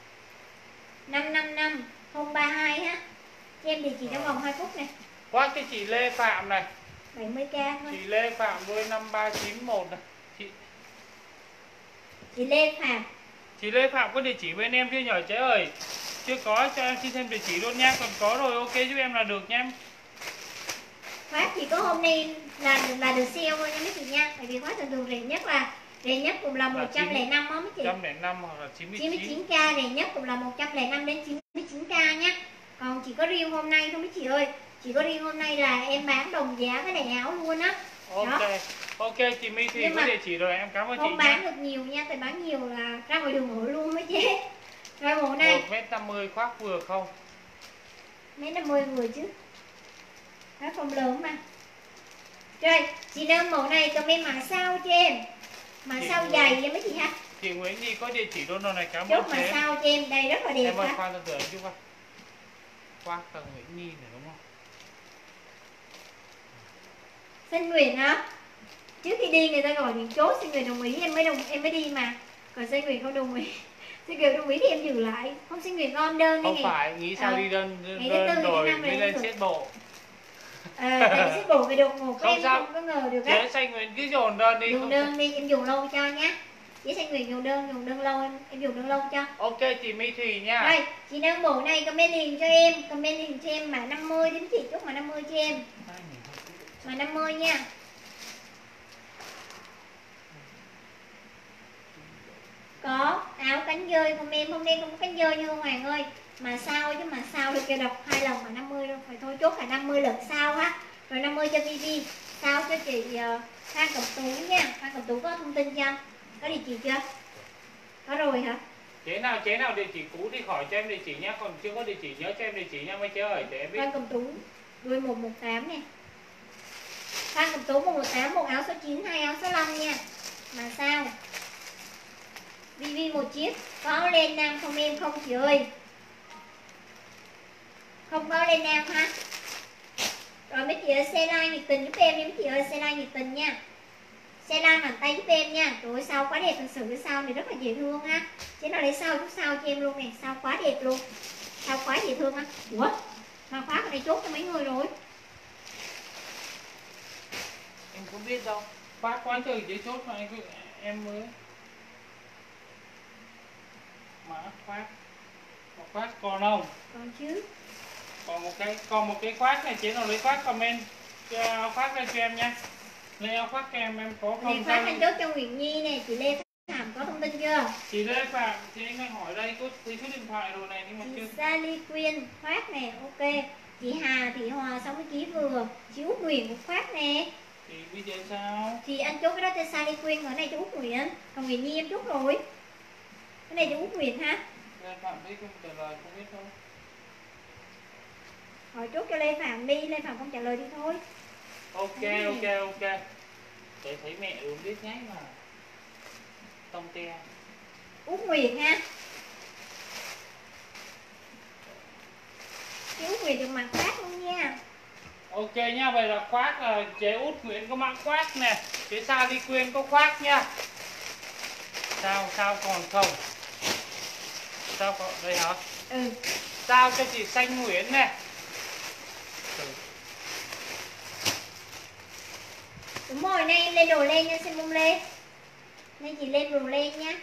555 032 ha. Cho em địa chỉ trong vòng 2 phút này. Khoác cho chị Lê Phạm này. 70k thôi. Chị Lê Phạm đôi 5391 này. Chị Lê Phạm. Chị Lê Phạm có địa chỉ bên em chưa nhờ chế ơi? Chưa có, cho em xin thêm địa chỉ luôn nha. Còn có rồi ok giúp em là được nha. Khoác chỉ có hôm nay là được sale thôi nha mấy chị nha. Tại vì khoác thường rẻ nhất cũng là 105 á mấy chị. 105 hoặc là 99k, rẻ nhất cũng là 105 đến 99k nhá. Còn chỉ có riêng hôm nay thôi mấy chị ơi. Chỉ có riêng hôm nay là em bán đồng giá với lại áo luôn á. Ok. Ok chị My Thùy có địa chỉ rồi, em cảm ơn chị nha. Không bán được nhiều nha, tại bán nhiều là ra ngoài đường ở luôn mấy chị. Rồi mẫu này 1m50 khoác vừa không? 1m50 vừa chứ. Nó không lớn mà. Rồi, chị nâng mẫu này comment mã sao cho em. Mã sao dày nha mấy chị ha. Chị Nguyễn Nhi có địa chỉ luôn rồi này, cảm ơn chốt mã sao cho em, đây rất là đẹp. Em ơi khoan từ từ chút coi. Khoác tầng Nguyễn Nhi này đúng không? Xin Nguyễn á. Trước khi đi người ta gọi điện chốt, xin Nguyễn đồng ý em mới đi mà. Còn xin Nguyễn không đồng ý. Xin Nguyễn đồng ý thì em giữ lại. Không xin Nguyễn gom đơn đi. Không phải, nghĩ sao đi đơn rồi mới lên xếp bộ. Tại xếp bộ về đột ngột Không em sao. không có ngờ được á. Chế Xanh Nguyễn cứ dồn đơn đi. Dùng đơn đi, em dùng lâu cho nhá. Chế Xanh Nguyễn dùng đơn lâu em dùng đơn lâu cho. Ok chị My Thùy nha. Đây, chị nâng bộ này comment liền cho em, comment liền cho em mã 50 đến chị chốt mã 50 cho em. Mã 50 nha. Có áo cánh dơi không em, hôm nay không có cánh dơi như Hoàng ơi. Mà sao chứ mà sao được kêu đọc 2 lần mà 50 đâu, phải thôi chốt cả 50 lượt sao ha. Rồi 50 cho Vivi, sao cho chị Phan Cẩm Tú nha. Phan Cẩm Tú có thông tin chưa? Có địa chỉ chưa? Có rồi hả? Chế nào địa chỉ cũ thì khỏi cho em địa chỉ nhá, còn chưa có địa chỉ nhớ cho em địa chỉ nha mấy chế ơi để em biết. Phan Cẩm Tú đuôi 118 nè. Phan Cẩm Tú 118, một áo số 9, 2 áo số 5 nha. Mà sao? Vivi một chiếc, có lên nam không em? Không chị ơi. Không có lên nam ha. Rồi mấy chị ơi xe like nhiệt tình giúp em đi mấy chị ơi, xe like nhiệt tình nha. Xe like bàn tay giúp em nha. Trời ơi sao quá đẹp, thật sự cái sao này rất là dễ thương ha. Chứ nào lấy sao chút sao cho em luôn nè, sao quá đẹp luôn. Sao quá dễ thương ha. Ủa? Mà khóa cái này chốt cho mấy người rồi. Em không biết đâu. Quá trời giấy chốt mà em mới mã khoác còn không? Còn chứ. Còn một cái khoác này, chế nào lấy khoác comment khoác lên cho em nha. Lấy áo khoác em có không? Lấy khoác anh chốt cho Nguyễn Nhi nè, chị Lê Phạm có thông tin chưa? Chị Lê Phạm thì anh đang hỏi đây, có thấy số điện thoại rồi này nhưng mà chị chưa. Sally Quyên khoác nè, ok. Chị Hà Thị Hòa 60kg vừa. Chị Út Nguyễn một khoác nè. Thì bây giờ sao? Thì anh chốt cái đó cho Sally Quyên, ở này cho Út Nguyễn. Còn Nguyễn Nhi em chốt rồi. Cái này cho Út Nguyệt ha. Lê Phạm biết không trả lời không biết thôi. Hỏi chốt cho Lê Phạm đi, Lê Phạm không trả lời đi thôi. Ok. Để thấy mẹ uống biết nháy mà. Tông te. Út Nguyệt ha. Cái Út Nguyệt được mặc khác luôn nha. Ok nha, vậy là khoác là chế Út Nguyễn có mã khoác nè, chế Sally Quyên có khoác nha. Sao còn không? Sao có đây hả? Ừ. Sao cho chị Xanh Nguyễn nè. Đúng rồi, nay lên đồ lên nha, xem bông lên. Nay chị lên đồ lên nha.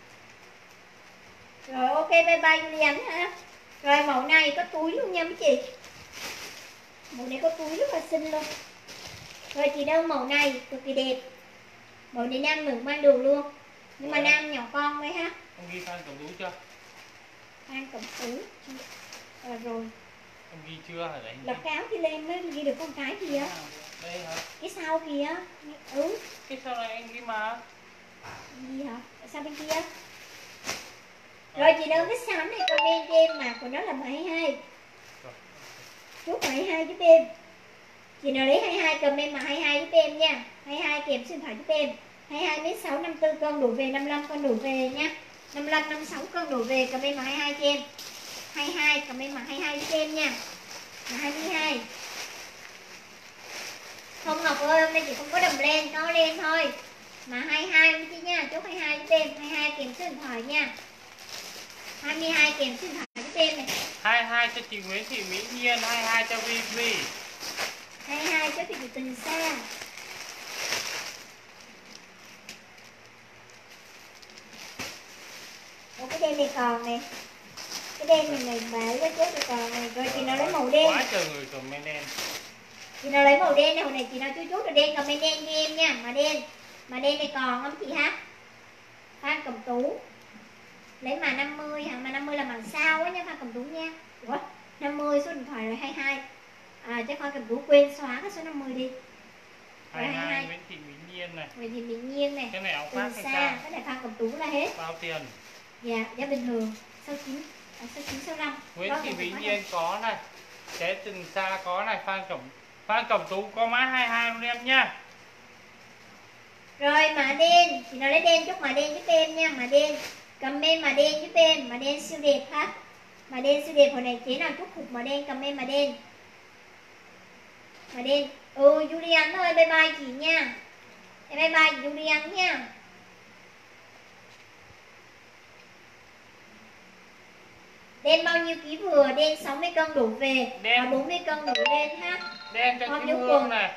Rồi ok, bye bye Julian ha. Rồi mẫu này có túi luôn nha mấy chị. Mẫu này có túi rất là xinh luôn. Rồi chị đâu mẫu này cực kỳ đẹp. Mẫu này nam nữ mang đường luôn. Nhưng mà nam nhỏ con đấy ha. Ông ghi Phan Cẩm Tú chưa? Phan Cẩm Tú. Rồi. Ông ghi chưa hả đấy? Lọc cáo khi lên mới ghi được con cái kìa. Đây hả? Cái sau kìa. Ừ. Cái sau này anh ghi mà. Gì hả? Ở sau bên kia. Rồi chị đâu cái xám này comment cho em mà của nó là 22. Chốt 22 giúp em. Chị nào lấy 22 comment mà 22 giúp em nha. 22 kèm số điện thoại giúp em. 22m6 54 cân đổ về 55 cân đổ về nha. 55 56 cân đổ về comment mà 22 cho em. 22 comment mà 22 giúp em nha. Là 22. Không Ngọc ơi, hôm nay chị không có đầm len, có len thôi. Mà 22 với chị nha, chốt 22 giúp em. 22 kèm số điện thoại nha. 22 kèm số điện thoại giúp em này. 22 cho chị Nguyễn Thị Mỹ Nhiên, 22 cho Vivi. 22 cho chị Tình Sa. Ủa cái đen này còn nè. Cái đen này bể quá chết rồi còn này. Rồi chị nào lấy màu đen. Quá trời người comment đen. Chị nào lấy màu đen này, hồi này chị nào chú chút rồi đen comment đen cho em nha. Mà đen này còn không chị ha. Phan Cẩm Tú. Lấy mà 50 hả? Mà 50 là màn sao á nha Phan Cẩm Tú nha. Ủa 50 số điện thoại rồi 22. Chắc Phan Cẩm Tú quên xóa cái số 50 đi. 22 Nguyễn Thị Mỹ Nhiên này. Nguyễn Thị Mỹ Nhiên này. Cái này áo khoác hay xa. sao? Cái này Phan Cẩm Tú là hết. Bao tiền? Dạ, giá bình thường 69, 65. Nguyễn Thị Mỹ Nhiên có này. Chế Tình Sa có này. Phan Cẩm Tú có mã 22 luôn em nha. Rồi mã đen, chị nào lấy đen chúc mã đen giúp em nha. Mã đen, comment mã đen giúp em. Mã đen siêu đẹp ha. Mã đen siêu đẹp, hồi này chế nào chúc hụt mã đen comment mã đen. Mã đen. Julian ơi, bye bye chị nha. Bye bye chị Julian nha. Đen bao nhiêu ký vừa? Đen 60 cân đổ về và 40 cân đổ lên ha. Đen cho Kim Hương này.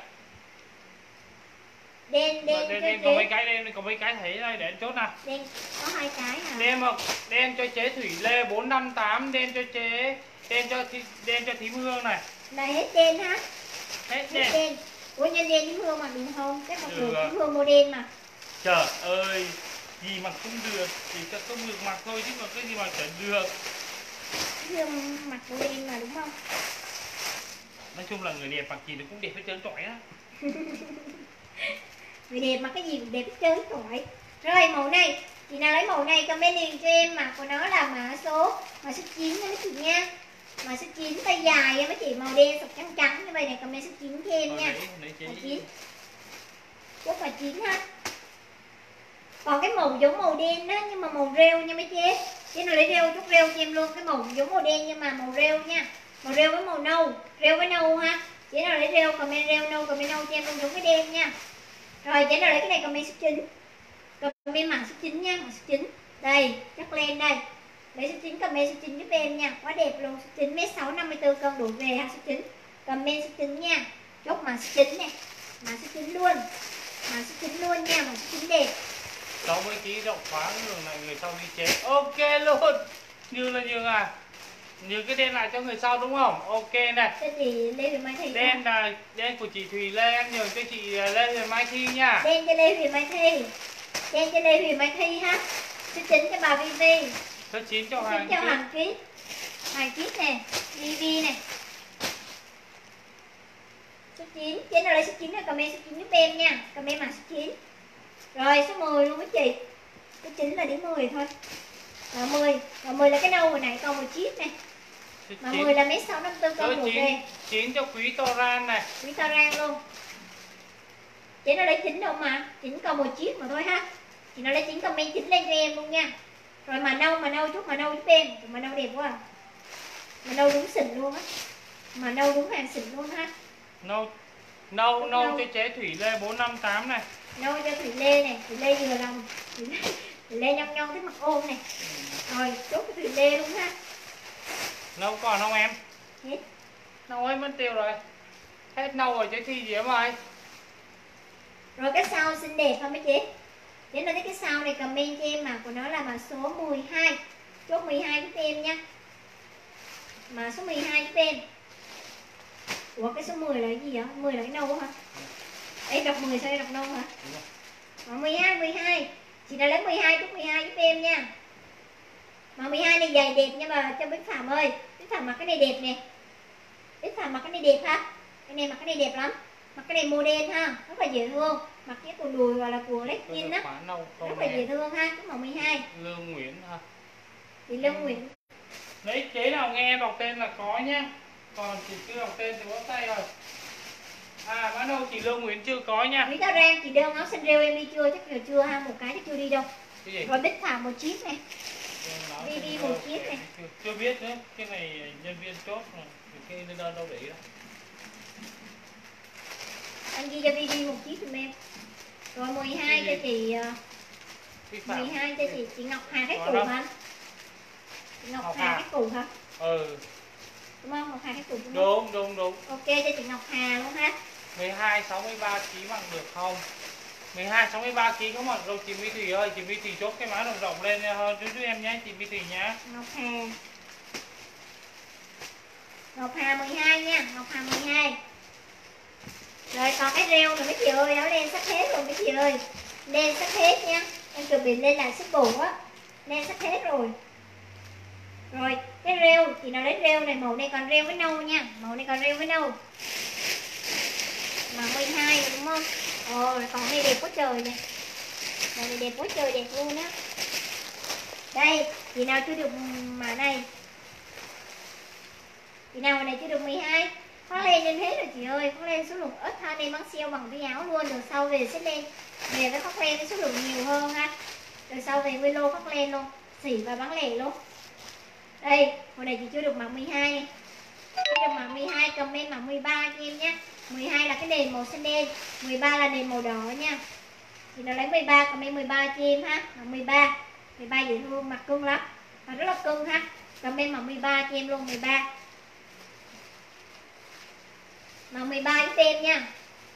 Đen có mấy cái đen, có mấy cái thấy đây để anh chốt nào. Đen có 2 cái hả? Đen cho chế Thủy Lê 458, đen cho Thím Hương này. Là hết đen ha. Hết đen. Ủa nhân đen Thím Hương mặc đúng không? Chắc mặc được Thím Hương mua đen mà. Trời ơi, gì mặc cũng được, chỉ cho có được mặc thôi chứ mà cái gì mà chả được. Thím Hương mặc đồ đen mà đúng không? Nói chung là người đẹp mặc gì nó cũng đẹp hết trơn trọi á. Người đẹp mặc cái gì cũng đẹp hết trơn trọi. Rồi màu này, chị nào lấy màu này comment liền cho em, mà của nó là mã số 9 nha mấy chị nha. Mã số 9 tay dài á mấy chị, màu đen sọc trắng trắng như vậy này, comment số 9 cho em nha. Mã 9. Chốt mã 9 ha. Còn cái màu giống màu đen đó nhưng mà màu rêu nha mấy chế. Chế nào lấy rêu, chút rêu cho em luôn. Cái màu giống màu đen nhưng mà màu rêu nha. Màu rêu với màu nâu, rêu với nâu ha. Chế nào lấy rêu comment rêu, nâu comment nâu cho em luôn, giống cái đen nha. Rồi chế nào lấy cái này comment số 9. Comment mã số 9 nha, mã số 9. Đây, chắc lên đây. Lấy số 9 comment số 9 giúp em nha. Quá đẹp luôn. Số 9m6 54 cân đổ về ha số 9. Comment số 9 nha. Chốt mã số 9 này. Mã số 9 luôn. Mã số 9 luôn nha, mã số 9 đẹp. 60 kg rộng thoáng đường này người sau đi chế. Ok luôn. Như là nhường à. Như cái đen lại cho người sau đúng không? Ok này. Thế thì Lê Huyền Mai Thi. Đen là đen của chị Thùy Lê, em nhường cho chị Lê Huyền Mai Thi nha. Đen cho Lê Huyền Mai Thi. Đen cho Lê Huyền Mai Thi ha. Số 9 cho bà Vivi. Số 9 cho Hoàng Kiết. Hoàng Kiết nè, Vivi nè. Số 9, chế nào lấy số 9 là comment số 9 giúp em nha. Comment mã số 9. Rồi số 10 luôn mấy chị. Số 9 là điểm 10 thôi. Mà 10 là cái nâu hồi nãy còn một chiếc này. Mà 10 là mấy 654 con đổ về. 9 cho quý Toran này. Quý Toran luôn. Chị nó lấy 9 đâu mà, 9 còn một chiếc mà thôi ha. Chị nó lấy 9 comment 9 lên cho em luôn nha. Rồi mà nâu chút em. Mà nâu đẹp quá à. Mà nâu đúng xịn luôn á. Mà nâu đúng hàng xịn luôn ha. Nâu cho chế Thủy Lê 458 này. Nâu cho Thủy Lê này, Thủy Lê vừa lòng. Thủy Lê nhong cái mặt ôm này. Rồi chốt cái Thủy Lê luôn ha. Nâu còn không em? Hết. Nâu ấy mất tiêu rồi. Hết nâu rồi chứ Thi Diễm ơi. Rồi cái sau xinh đẹp không mấy chị? Nếu là cái sau này comment cho em mà của nó là mã số 12. Chốt 12 giúp em nha. Mã số 12 giúp em. Ủa cái số 10 là cái gì vậy? 10 là cái nâu hả? Ê đọc 10 sao đây đọc nâu hả? Mã 12. Chị đã lấy 12 chốt 12 giúp em nha. Mã 12 này dày đẹp nha bà cho Bích Phạm ơi. Bích Phạm mặc cái này đẹp nè. Bích Phạm mặc cái này đẹp ha. Cái này mặc cái này đẹp lắm. Mặc cái này model ha, rất là dễ thương. Mặc cái quần đùi gọi là quần legging á, rất là dễ thương ha. Cái màu 12. Lương Nguyễn ha. Chị Lương Nguyễn. Đấy chế nào nghe em đọc tên là có nhá. Còn chị chưa đọc tên thì bó tay rồi. À bắt đầu chị Lương Nguyễn chưa có nha. Quý Tao Rang chị đơn áo xanh rêu em đi chưa? Chắc là chưa ha, một cái chắc chưa đi đâu. Rồi Bích Phạm một chiếc này. Đi một chiếc này. Chưa biết nữa, cái này nhân viên chốt rồi. Cái đơn đâu để đó. Anh ghi cho Vivi một chiếc giùm em. Rồi 12 cho chị 12 cho chị Ngọc Hà cái cụ hả? Chị Ngọc Hà cái cụ hả? Ừ. Đúng không? Ngọc Hà cái cụ đúng không? Đúng. Ok cho chị Ngọc Hà luôn ha. 12 63 kg bằng được không? 12 63 kg có mặc đâu chị Mỹ Thủy ơi, chị Mỹ Thủy chốt cái má rộng rộng lên hơn giúp em nhé chị Mỹ Thủy nhá. Ngọc Hà 12 nha, Ngọc Hà 12. Rồi còn cái rêu rồi mấy chị ơi, áo len sắp hết rồi mấy chị ơi. Len sắp hết nha. Em chuẩn bị lên lại ship bù á. Len sắp hết rồi. Rồi, cái rêu, chị nào lấy rêu này, màu này còn rêu với nâu nha. Màu này còn rêu với nâu. Màu 12 rồi đúng không? Ồ, còn này đẹp quá trời nè. Màu này đẹp quá trời, đẹp luôn á. Đây, chị nào chưa được mã này. Chị nào này chưa được 12. Có lên hết rồi chị ơi, có lên số lượng ít ha, nên bán sale bằng cái áo luôn. Rồi sau về sẽ lên về với khóc len với số lượng nhiều hơn ha. Rồi sau về với lô khóc len luôn, xỉ và bán lẻ luôn. Đây, hồi này chị chưa được mặc 12 này. Chưa được mặc 12 comment mặc 13 cho em nhé. 12 là cái nền màu xanh đen, 13 là nền màu đỏ nha. Chị nào lấy 13 comment 13 cho em ha, mặc 13. 13 dễ thương, mặc cưng lắm. Mặc rất là cưng ha. Comment mặc 13 cho em luôn 13. Mà 13 giúp em nha.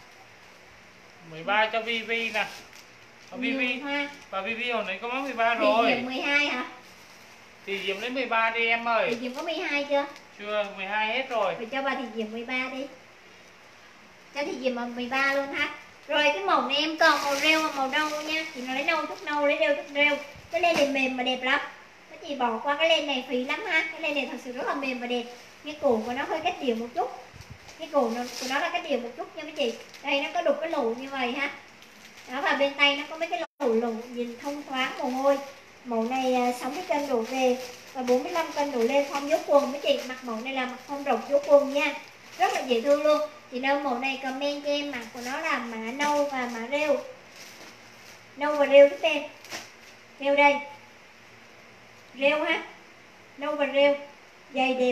13 cho Vivi nè. Vivi. Và Vivi hồi nãy có mắc 13 rồi. Thì Diệm 12 hả? Thì Diệm lấy 13 đi em ơi. Thì Diệm có 12 chưa? Chưa, 12 hết rồi. Rồi cho bà Thì Diệm 13 đi. Cho Thì Diệm 13 luôn ha. Rồi cái màu này em còn màu rêu và màu nâu nha. Chị nào lấy nâu chút nâu, lấy rêu chút rêu. Cái len này mềm mà đẹp lắm. Các chị bỏ qua cái len này phí lắm ha. Cái len này thật sự rất là mềm và đẹp. Cái cổ của nó hơi cách điệu một chút. Cái cổ của nó là cái điều một chút nha mấy chị. Đây nó có đục cái lỗ như vậy ha. Đó, và bên tay nó có mấy cái lỗ nhìn thông thoáng mồ hôi. Mẫu này 60 cân đổ về và 45 cân đổ lên, form dốt quần mấy chị. Mặc mẫu này là mặc form rộng dốt quần nha. Rất là dễ thương luôn. Chị nào mẫu này comment cho em, mặc của nó là mã nâu và mã rêu. Nâu và rêu giúp em. Rêu đây. Rêu ha. Nâu và rêu. Dày đẹp.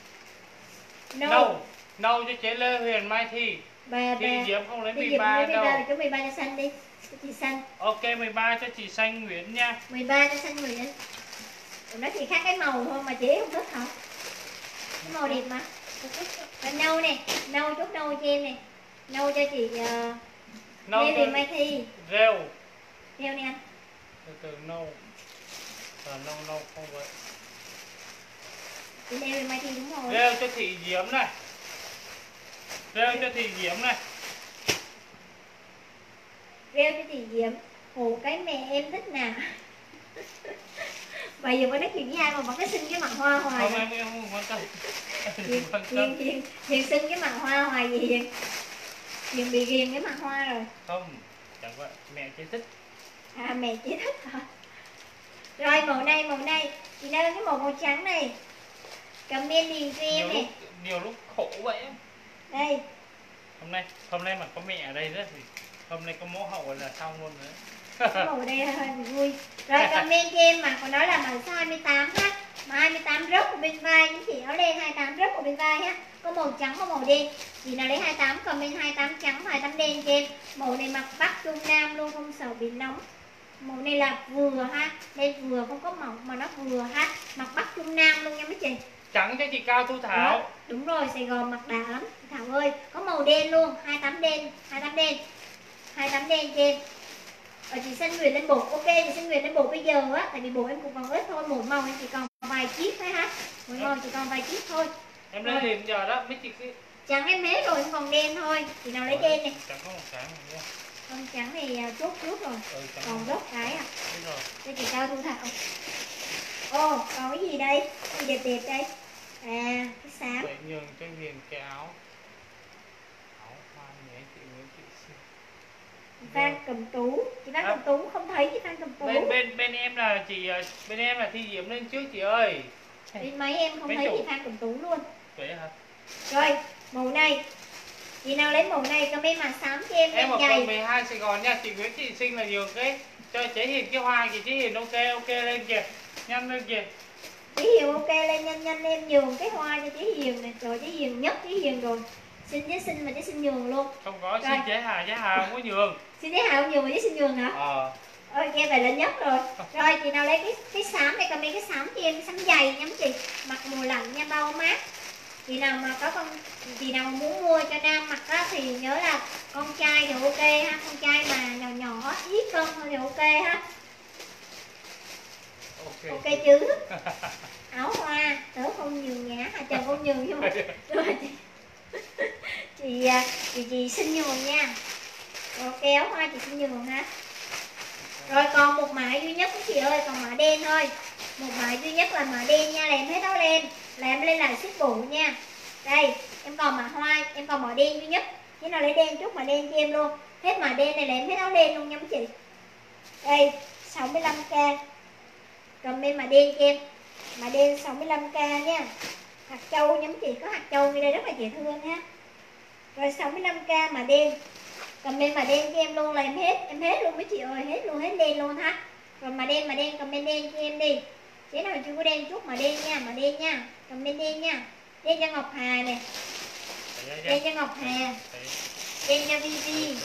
Nâu cho chế Lê Huyền Mai Thi. Thi Diễm không lấy 13 đâu. Cho 13 cho xanh đi. Cho chị xanh. Ok 13 cho chị xanh Nguyễn nha. 13 cho xanh Nguyễn. Nó chỉ khác cái màu thôi mà chế không thích hả? Cái màu đẹp mà. Và nâu nè, nâu chút nâu cho em nè. Nâu cho chị Lê Huyền Mai Thi. Rêu. Rêu nè anh. Từ nâu. Nâu không vậy. Chị Lê Huyền Mai Thi đúng rồi. Rêu cho Thị Diễm này. Rêu cho Thị Diễm này. Rêu cho chị Diễm. Ồ cái mẹ em thích nè. Bây giờ có nói chuyện với ai mà vẫn cái xinh cái mặt hoa hoài. Không em không quan tâm. Hiền xinh cái mặt hoa hoài gì Hiền? Hiền bị ghiền cái mặt hoa rồi. Không, chẳng vậy, mẹ chỉ thích. À mẹ chỉ thích hả? Rồi màu này chị nào cái màu trắng này, comment liền cho em này. Nhiều lúc khổ vậy á. Đây. Hôm nay mà có mẹ ở đây nữa thì hôm nay có mẫu hậu là xong luôn nữa. Màu đây hơi vui. Rồi comment cho em mà còn nói là màu số 28 ha. Mà 28 rớt ở bên vai, những chị áo len 28 rớt ở bên vai ha. Có màu trắng có màu đen. Chị nào lấy 28 comment 28 trắng 28 đen cho em. Màu này mặc Bắc Trung Nam luôn, không sợ bị nóng. Màu này là vừa ha, đây vừa không có mỏng mà nó vừa ha, mặc Bắc Trung Nam luôn nha mấy chị. Trắng cho chị Cao Thu Thảo. Đó, đúng rồi, Sài Gòn mặc đã lắm Thảo ơi. Có màu đen luôn, 28 đen, 28 đen, 28 đen cho em. Chị Sinh Nguyệt lên bộ, ok chị Sinh Nguyệt lên bộ bây giờ á, tại vì bộ em cũng còn ít thôi, mỗi màu em chỉ còn vài chiếc thôi ha, mỗi màu chỉ còn vài chiếc thôi. Em lên liền giờ đó mấy chị cứ trắng em hết rồi, em còn đen thôi, chị nào lấy đen này. Trắng có một trắng này nha. Con trắng này chốt trước rồi, còn đốt cái à. Cho chị Cao Thu Thảo. Ô, còn cái gì đây? Cái gì đẹp đẹp đây? À, cái xám. Vậy nhường cho Hiền cái áo hoa nhé chị Nguyễn Thị Sinh. Phan Cầm Tú, chị Phan Cầm Tú không thấy chị Phan Cầm Tú. Bên em là chị, bên em là Thi Diễm lên trước chị ơi. Bên mấy em không thấy chị Phan Cầm Tú luôn. Vậy hả? Rồi, màu này. Chị nào lấy màu này comment mà xám cho em. Em ở dày. quận 12 Sài Gòn nha, chị Nguyễn Thị Sinh là nhường cái cho chế Hiền cái hoa kìa, chế Hiền ok lên kìa. Nhanh lên kìa. Chế Hiền ok lên nhanh em nhường cái hoa cho chế Hiền này, rồi chế Hiền nhất chế Hiền rồi. Xin chế Sinh mà chế Sinh nhường luôn. Không có xin chế Hà không có nhường. Xin chế Hà không nhường mà chế Sinh nhường hả? Ok vậy là nhất rồi. Rồi chị nào lấy cái xám này comment cái xám cho em, xám dày nha mấy chị. Mặc mùa lạnh nha, bao mát. Chị nào mà có chị nào muốn mua cho nam mặc á thì nhớ là con trai thì ok ha, con trai mà nhỏ ít cân thôi thì ok ha. Ok chứ. Áo hoa tớ không nhường nhã, chồng không nhường nhưng mà rồi chị xin nhường nha. Ok áo hoa chị xin nhường ha. Rồi còn một mã duy nhất chị ơi, còn mã đen thôi. Một mã duy nhất là mã đen nha, làm hết áo len, làm lên là ship bộ nha. Đây em còn mã hoa, em còn mã đen duy nhất. Thế nào lấy đen chút mã đen cho em luôn. Hết mã đen này là em hết áo len luôn nha mấy chị. Đây 65k. Comment mã đen cho em. Mã đen 65k nha. Hạt châu nha mấy chị, có hạt châu như đây rất là dễ thương ha. Rồi 65k mã đen. Comment mã đen cho em luôn là em hết luôn mấy chị ơi, hết luôn, hết đen luôn ha. Rồi mã đen comment đen cho em đi. Chế nào chưa có đen chút mã đen nha, comment đen nha. Đen cho Ngọc Hà nè. Đen cho Ngọc Hà. Đen cho Vivi.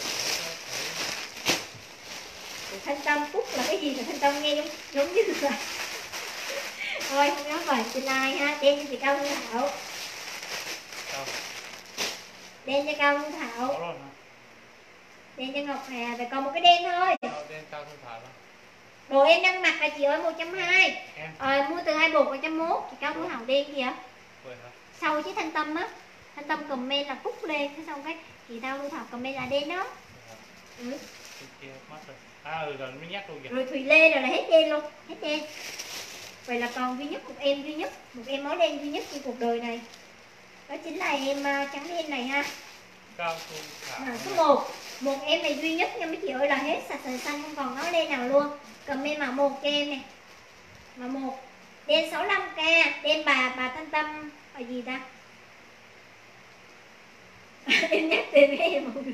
Thanh Tâm Phúc là cái gì mà Thanh Tâm nghe giống như là thôi không nói vậy chị like ha. Đen cho chị Cao Thu Thảo. Đen cho Cao Thu Thảo. Đen cho Ngọc Hà, phải còn một cái đen thôi. Bộ em đang mặc là chị ơi 120. Mua từ 2 bộ 101. Chị Cao Thu Thảo đen kìa. Sau chứ Thanh Tâm á, Thanh Tâm comment là Phúc lên, cái xong cái chị Cao Thu Thảo comment là đen đó. Rồi Thùy Lê rồi là hết đen luôn, hết đen. Vậy là còn duy nhất, một em máu đen duy nhất trên cuộc đời này. Đó chính là em trắng đen này ha. Số 1. Một em này duy nhất nha mấy chị ơi, là hết sạch sành xanh, không còn áo đen nào luôn. Comment mã 1 cho em nè. Mã 1. Đen 65k, đen bà Thanh Tâm là gì ta? Em nhắc tên em không.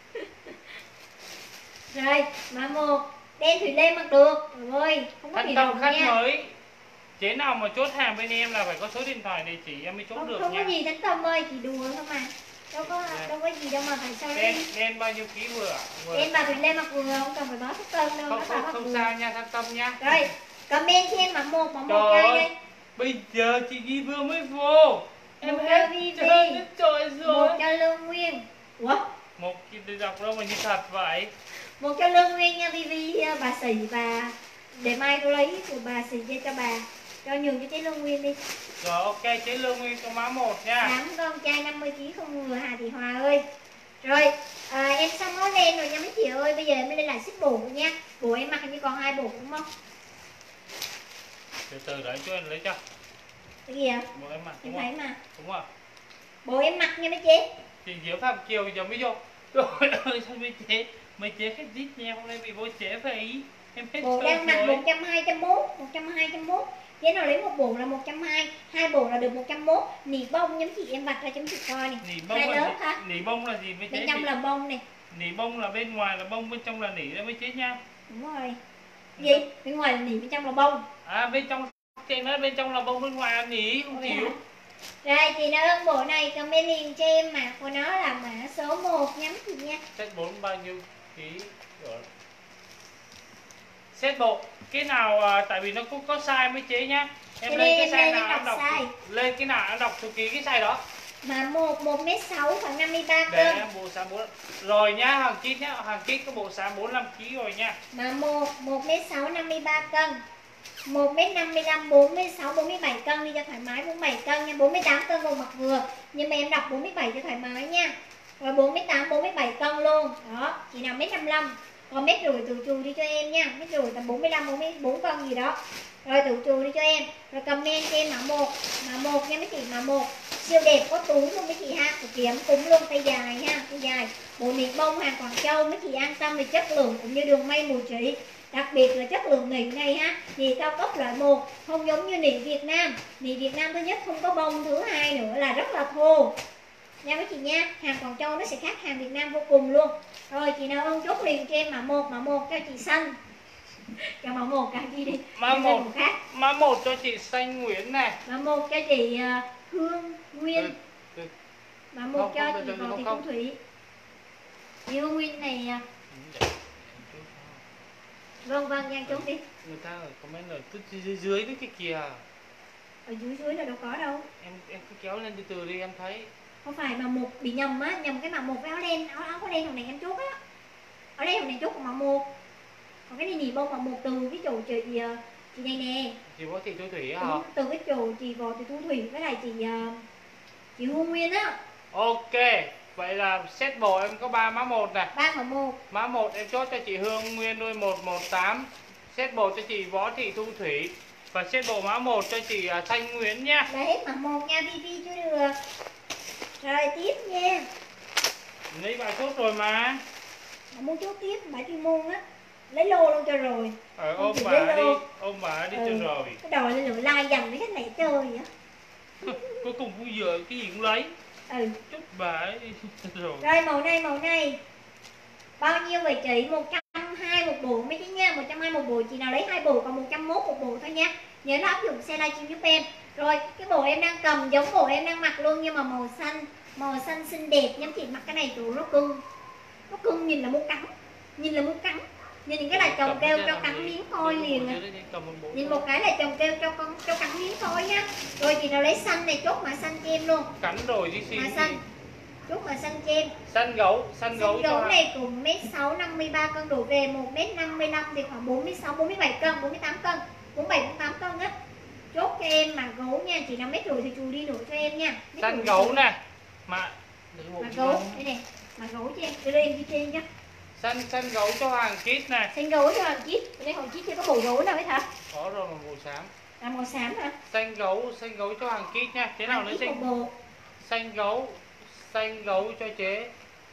Rồi, mã 1. Đen Thùy Lê mặc được. Rồi ơi, không có bị động khách nha. mới. Chế nào mà chốt hàng bên em là phải có số điện thoại địa chỉ em mới chốt được nha. Không có gì Thanh Tâm ơi, chỉ đùa thôi mà. Đâu có gì đâu mà phải sao lên. Lên bao nhiêu ký vừa? Đen bà Thùy Lê mặc vừa, không cần phải báo Thanh Tâm đâu. Không sao nha, Thanh Tâm nha. Rồi, comment cho em mã 1 trai đây. Bây giờ chị Ghi vừa mới vô. Em hết trời rồi. Một cho Lương Nguyên. Ủa? Một chị đọc đâu mà như thật vậy. Một cho Lương Nguyên nha Vivi, bà Sĩ và để mai tôi lấy của bà Sĩ cho bà. Cho nhường cho chế Lương Nguyên đi. Rồi ok, chế Lương Nguyên cho má 1 nha. Đám con trai 50kg không vừa Hà Thị Hòa ơi. Rồi, em xong áo len rồi nha mấy chị ơi. Bây giờ em lên lại ship bộ nha. Bộ em mặc hình như còn 2 bộ đúng không? Từ từ đợi cho anh lấy cho. Cái gì ạ? Bộ em mặc em đúng thấy không? mà. Đúng rồi. Bộ em mặc nha mấy chị. Chị Diễm Phạm Kiều giờ mới vô. Trời ơi sao mấy chế khách dít nha, hôm nay bị vô chế phải ý. Em hết Bộ sớm đang mặc rồi. 120, 121. Chế nào lấy một bộ là 120, hai bộ là được 101. Nỉ bông nhóm chị em vặt ra cho chị coi này. Nỉ bông Hai là lớp gì? ha. Nỉ bông là gì với chế? Bên trong là bông này. Nỉ bông là bên ngoài là bông, bên trong là nỉ đó với chế nha. Đúng rồi. Gì? Bên ngoài là nỉ, bên trong là bông. À bên trong, chị nói bên trong là bông, bên ngoài là nỉ, không chịu. Rồi chị nào ơn bộ này comment liền cho em mã của nó là mã số 1 nhắm chị nha. Set 4 bao nhiêu ký rồi. Set bộ cái nào tại vì nó cũng có size mới chế nhá. Em Cho lên nên cái em size lên nào em em đọc đọc size. lên cái nào em đọc số ký cái size đó. Mã 1m6 khoảng 53 Để cân. em bộ 64 rồi nhá, hàng kit nhá, hàng kit có bộ 45 kg rồi nha. Mã 1m6 53 cân. 1m55 46 47 cân đi cho thoải mái, 47 cân nha, 48 cân còn mặc vừa. Nhưng mà em đọc 47 cho thoải mái nha. Rồi 48 47 cân luôn. Đó, chị nào 1m55. Còn mét rưỡi tự trù đi cho em nha, mét rưỡi tầm 45 44 cân gì đó. Rồi tự trù đi cho em. Rồi comment cho em mã 1 nha mấy chị, mã 1. Siêu đẹp có túi luôn mấy chị ha, cực kỳ ấm cúng luôn, tay dài ha, tay dài. Bộ nịt bông hàng Quảng Châu mấy chị an tâm về chất lượng cũng như đường may mùi chỉ. Đặc biệt là chất lượng nỉ này ha, nỉ cao cấp loại 1, không giống như nỉ Việt Nam. Nỉ Việt Nam thứ nhất không có bông, thứ hai nữa là rất là thô. Nha mấy chị nha, hàng Quảng Châu nó sẽ khác hàng Việt Nam vô cùng luôn. Rồi chị nào ơn chốt liền cho em mã 1 cho chị Xanh. Cho mã 1 cái gì đi. Mã 1 khác. Mã 1 cho chị Xanh Nguyễn này. Mã 1 cho chị Hương Nguyên. Mã 1 cho chị Võ Thị Thu Thủy. Chị Hương Nguyên này vâng Giang chốt đi. Người ta ở comment ở dưới cái kìa. Ở dưới là đâu có đâu. Em cứ kéo lên từ từ đi em thấy. Không phải mà 1 bị nhầm á, nhầm cái mã 1 với áo len, áo có len hồi này em chốt á. Ở đây hồi này chốt của mã 1. Còn cái này nỉ bông mã 1 từ cái chỗ chị này nè. Chị Võ Thị Thu Thủy hả? Từ cái chỗ chị Võ Thị Thu Thủy với lại chị Hương Nguyên á. Ok, vậy là set bộ em có 3 mã 1 này. 3 mã 1. Mã 1 em chốt cho chị Hương Nguyên đôi 118. Set bộ cho chị Võ Thị Thu Thủy. Và set bộ mã 1 cho chị Thanh Nguyễn nhá. Là hết mã 1 nha Vivi chưa được. Rồi tiếp nha. Lấy bài chốt rồi mà. Muốn chốt tiếp bà chuyên môn á. Lấy lô luôn cho rồi. Ôm bà đi cho rồi. Cái đòi lên lửa like dầm với khách này chơi vậy. Cuối cùng vui giờ cái gì cũng lấy. Chút bà ấy rồi. Rồi màu này bao nhiêu vậy chị? 120 một bộ mấy chị nha, 120 một bộ, chị nào lấy 2 bộ còn 101 một bộ thôi nha. Nhớ là áp dụng xe livestream giúp em. Rồi cái bộ em đang cầm giống bộ em đang mặc luôn nhưng mà màu xanh xinh đẹp. Nhưng chị mặc cái này tụi nó cưng nhìn là muốn cắn, nhìn cái là chồng kêu cho cắn miếng thôi liền à. Nhìn một cái là chồng kêu cho cắn miếng thôi nhá. Rồi chị nào lấy xanh này chốt mã xanh cho em luôn. Cắn rồi đi xin. Mã xanh. Chốt mã xanh cho em. Xanh gấu này cũng 1m6 53 cân đổ về, 1m55 thì khoảng 46 47 cân, 48 cân, 47 48 cân á. Chốt cho em mã gấu nha, chị nào mét rồi thì chù đi nữa cho em nha. Xanh gấu nè. Mã gấu đây này, mã gấu cho em, đưa em đi trên nhá. Xanh gấu cho hàng kit này. Xanh gấu cho hàng kit. Ở đây hàng kit chưa có bộ gấu nào hết hả? Có rồi mà màu xám. À màu xám hả? Xanh gấu cho hàng kit nha. Thế nào lấy xanh gấu cho chế.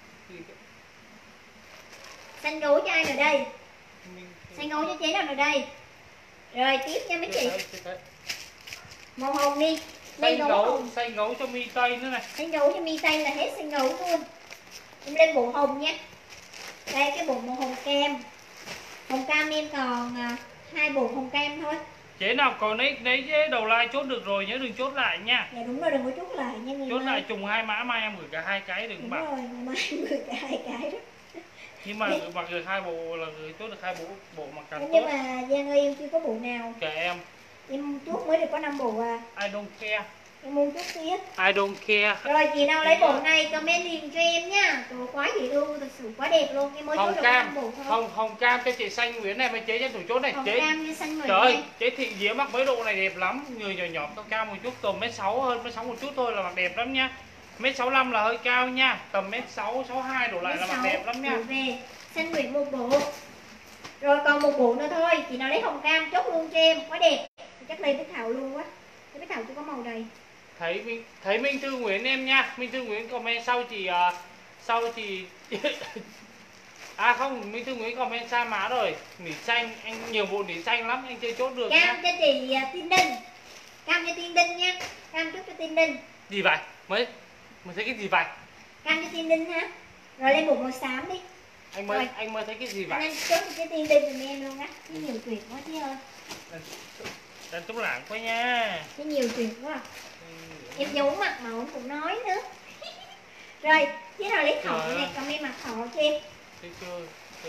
Xanh gấu cho ai ở đây? Xanh gấu cho chế nào ở đây? Rồi tiếp nha mấy chị. Màu hồng đi. Xanh gấu cho mi tây nữa này. Xanh gấu cho mi tây là hết xanh gấu luôn. Em lên bộ hồng nha. Đây cái bộ màu hồng cam. Hồng cam em còn 2 bộ hồng cam thôi. Chế nào còn lấy đầu like chốt được rồi, nhớ đừng chốt lại nha. Dạ đúng rồi, đừng có chốt lại nha người. Chốt lại trùng 2 mã, mai em gửi cả 2 cái đừng bảo. Đúng rồi, mai em gửi cả 2 cái đó. Nhưng mà mặc được 2 bộ là gửi chốt được 2 bộ mặc càng tốt. Nhưng mà Giang ơi em chưa có bộ nào. Kệ em. Em chốt mới được có 5 bộ à. I don't care. Em muốn chút tiếp. I don't care. Rồi chị nào lấy bộ này comment liền cho em nhá. Trời quá dễ thương, thật sự quá đẹp luôn. Em mới chốt được 5 bộ thôi. Hồng cam cho chị Xanh Nguyễn này, mới chế cho thủ chốt này. Hồng cam như Xanh Nguyễn. Trời ơi, chế Thị Diễm mặc mấy độ này đẹp lắm. Người nhỏ nhỏ cao một chút, tầm 1m6 hơn 1m6 một chút thôi là mặc đẹp lắm nha. 1m65 là hơi cao nha. Tầm 1m6 62 đổ lại là mặc đẹp lắm nha. Về Xanh Nguyễn một bộ. Rồi còn một bộ nữa thôi. Chị nào lấy hồng cam chốt luôn cho em, quá đẹp. Chắc lấy Bích Thảo luôn quá. Bích Thảo chưa có màu này. Thấy Minh Thư Nguyễn em nha. Minh Thư Nguyễn comment sau chị À không, Minh Thư Nguyễn comment sai má rồi. Nỉ xanh, anh nhiều bộ nỉ xanh lắm, anh chưa chốt được Cam nhá. cho chị Tiên Đinh. Cam cho Tiên Đinh nha. Cam chốt cho Tiên Đinh. Gì vậy? Mới thấy cái gì vậy? Cam cho Tiên Đinh ha. Rồi lên bộ màu xám đi. Anh mới thấy cái gì vậy? Anh chốt cho Tiên Đinh giùm em luôn á. Chứ nhiều chuyện quá chứ ơi. Đang trúng lãng quá nha. Chứ nhiều chuyện quá. Em giấu mặt mà ông cũng nói nữa. Rồi, chứ nào lấy thỏ này, comment mặt thỏ cho em. Thấy chưa?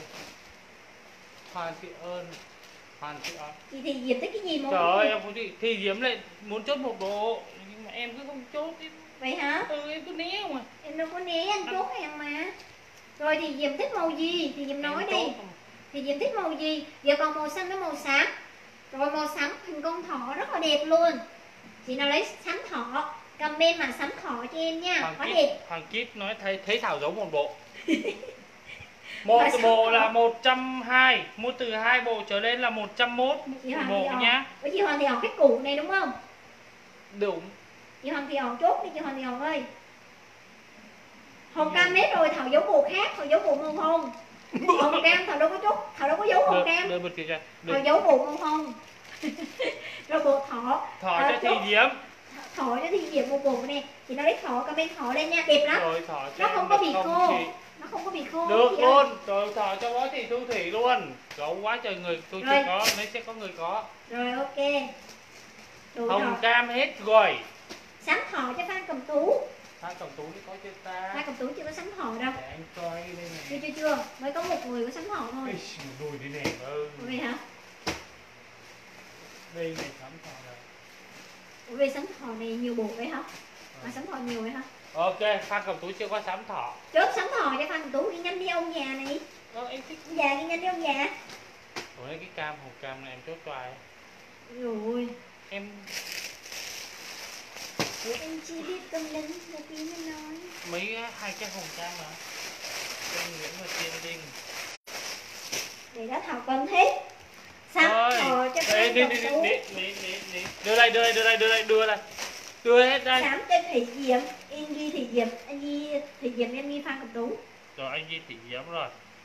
Hoàn Thị ơn. Hoàn Thị ơn. Chị thì Diệp thích cái gì mà Trời ơi, em không thì Diễm lại muốn chốt một bộ. Nhưng mà em cứ không chốt. Vậy hả? Em cứ né mà. Em đâu có né, anh chốt em mà. Rồi thì Diệp thích màu gì? Thì Diệp nói đi. Thì Diệp thích màu gì? Diệp còn màu xanh với màu xám. Rồi màu xám hình con thỏ rất là đẹp luôn. Chị nào lấy xám thỏ, comment mà xám thỏ cho em nha. Quá đẹp. Hoàng Kít nói thấy Thảo giống một bộ. Một bộ là 120, mua từ 2 bộ trở lên là 101 bộ nhá. Với chị Hoàng Thị Hồng cái củ này đúng không? Đúng. Chị Hoàng Thị Hồng chốt đi chị Hoàng Thị Hồng ơi. Hồng cam hết rồi, Thảo giấu bộ khác, Thảo giấu bộ màu hồng. Hồng cam Thảo đâu có chốt, Thảo đâu có giấu hồng cam. Đưa bật kìa. Thảo giấu bộ màu hồng. Rồi bộ thỏ. Thỏ cho Thị Diễm. Thỏ cho Thị Diễm một bộ nè. Chị nói lấy thỏ, comment thỏ lên nha, đẹp lắm. Rồi thỏ cho nó không có bị khô. Nó không có bị khô. Được luôn. Rồi thỏ cho Võ Thị Thu Thủy luôn. Gấu quá trời người, tôi chưa có, mấy sẽ có người có. Rồi ok. Hồng cam hết rồi. Sắm thỏ cho Phan Cẩm Tú. Phan Cẩm Tú thì có chưa ta? Phan Cẩm Tú chưa có sắm thỏ đâu. Để anh coi đây này. Chưa. Mới có một người có sắm thỏ thôi. Đùi đi nè. Vậy hả? Đây này sắm thỏ này. Về sắm thỏ này nhiều bộ vậy hả? Mà sắm thỏ nhiều vậy hả? Ok, Phan Cẩm Tú chưa có sắm thỏ. Chốt sắm thỏ cho Phan Cẩm Tú, đi nhanh đi ông già này. Em thích. Ông già đi nhanh đi ông già. Ủa cái cam, hồng cam này em chốt cho ai? Rồi. Em chỉ biết cầm lên một tí mới nói. mấy hai cái hồng cam mà. Tên Nguyễn và Tiên Đinh. Để đó Thảo cầm hết. Sắm thỏ cho Phan Cẩm Tú. Đưa đây. Đưa hết đây. Sắm cho Thị Diễm, em ghi Thị Diễm, anh ghi Thị Diễm, em ghi Phan Cẩm Tú. Rồi anh ghi Thị Diễm rồi.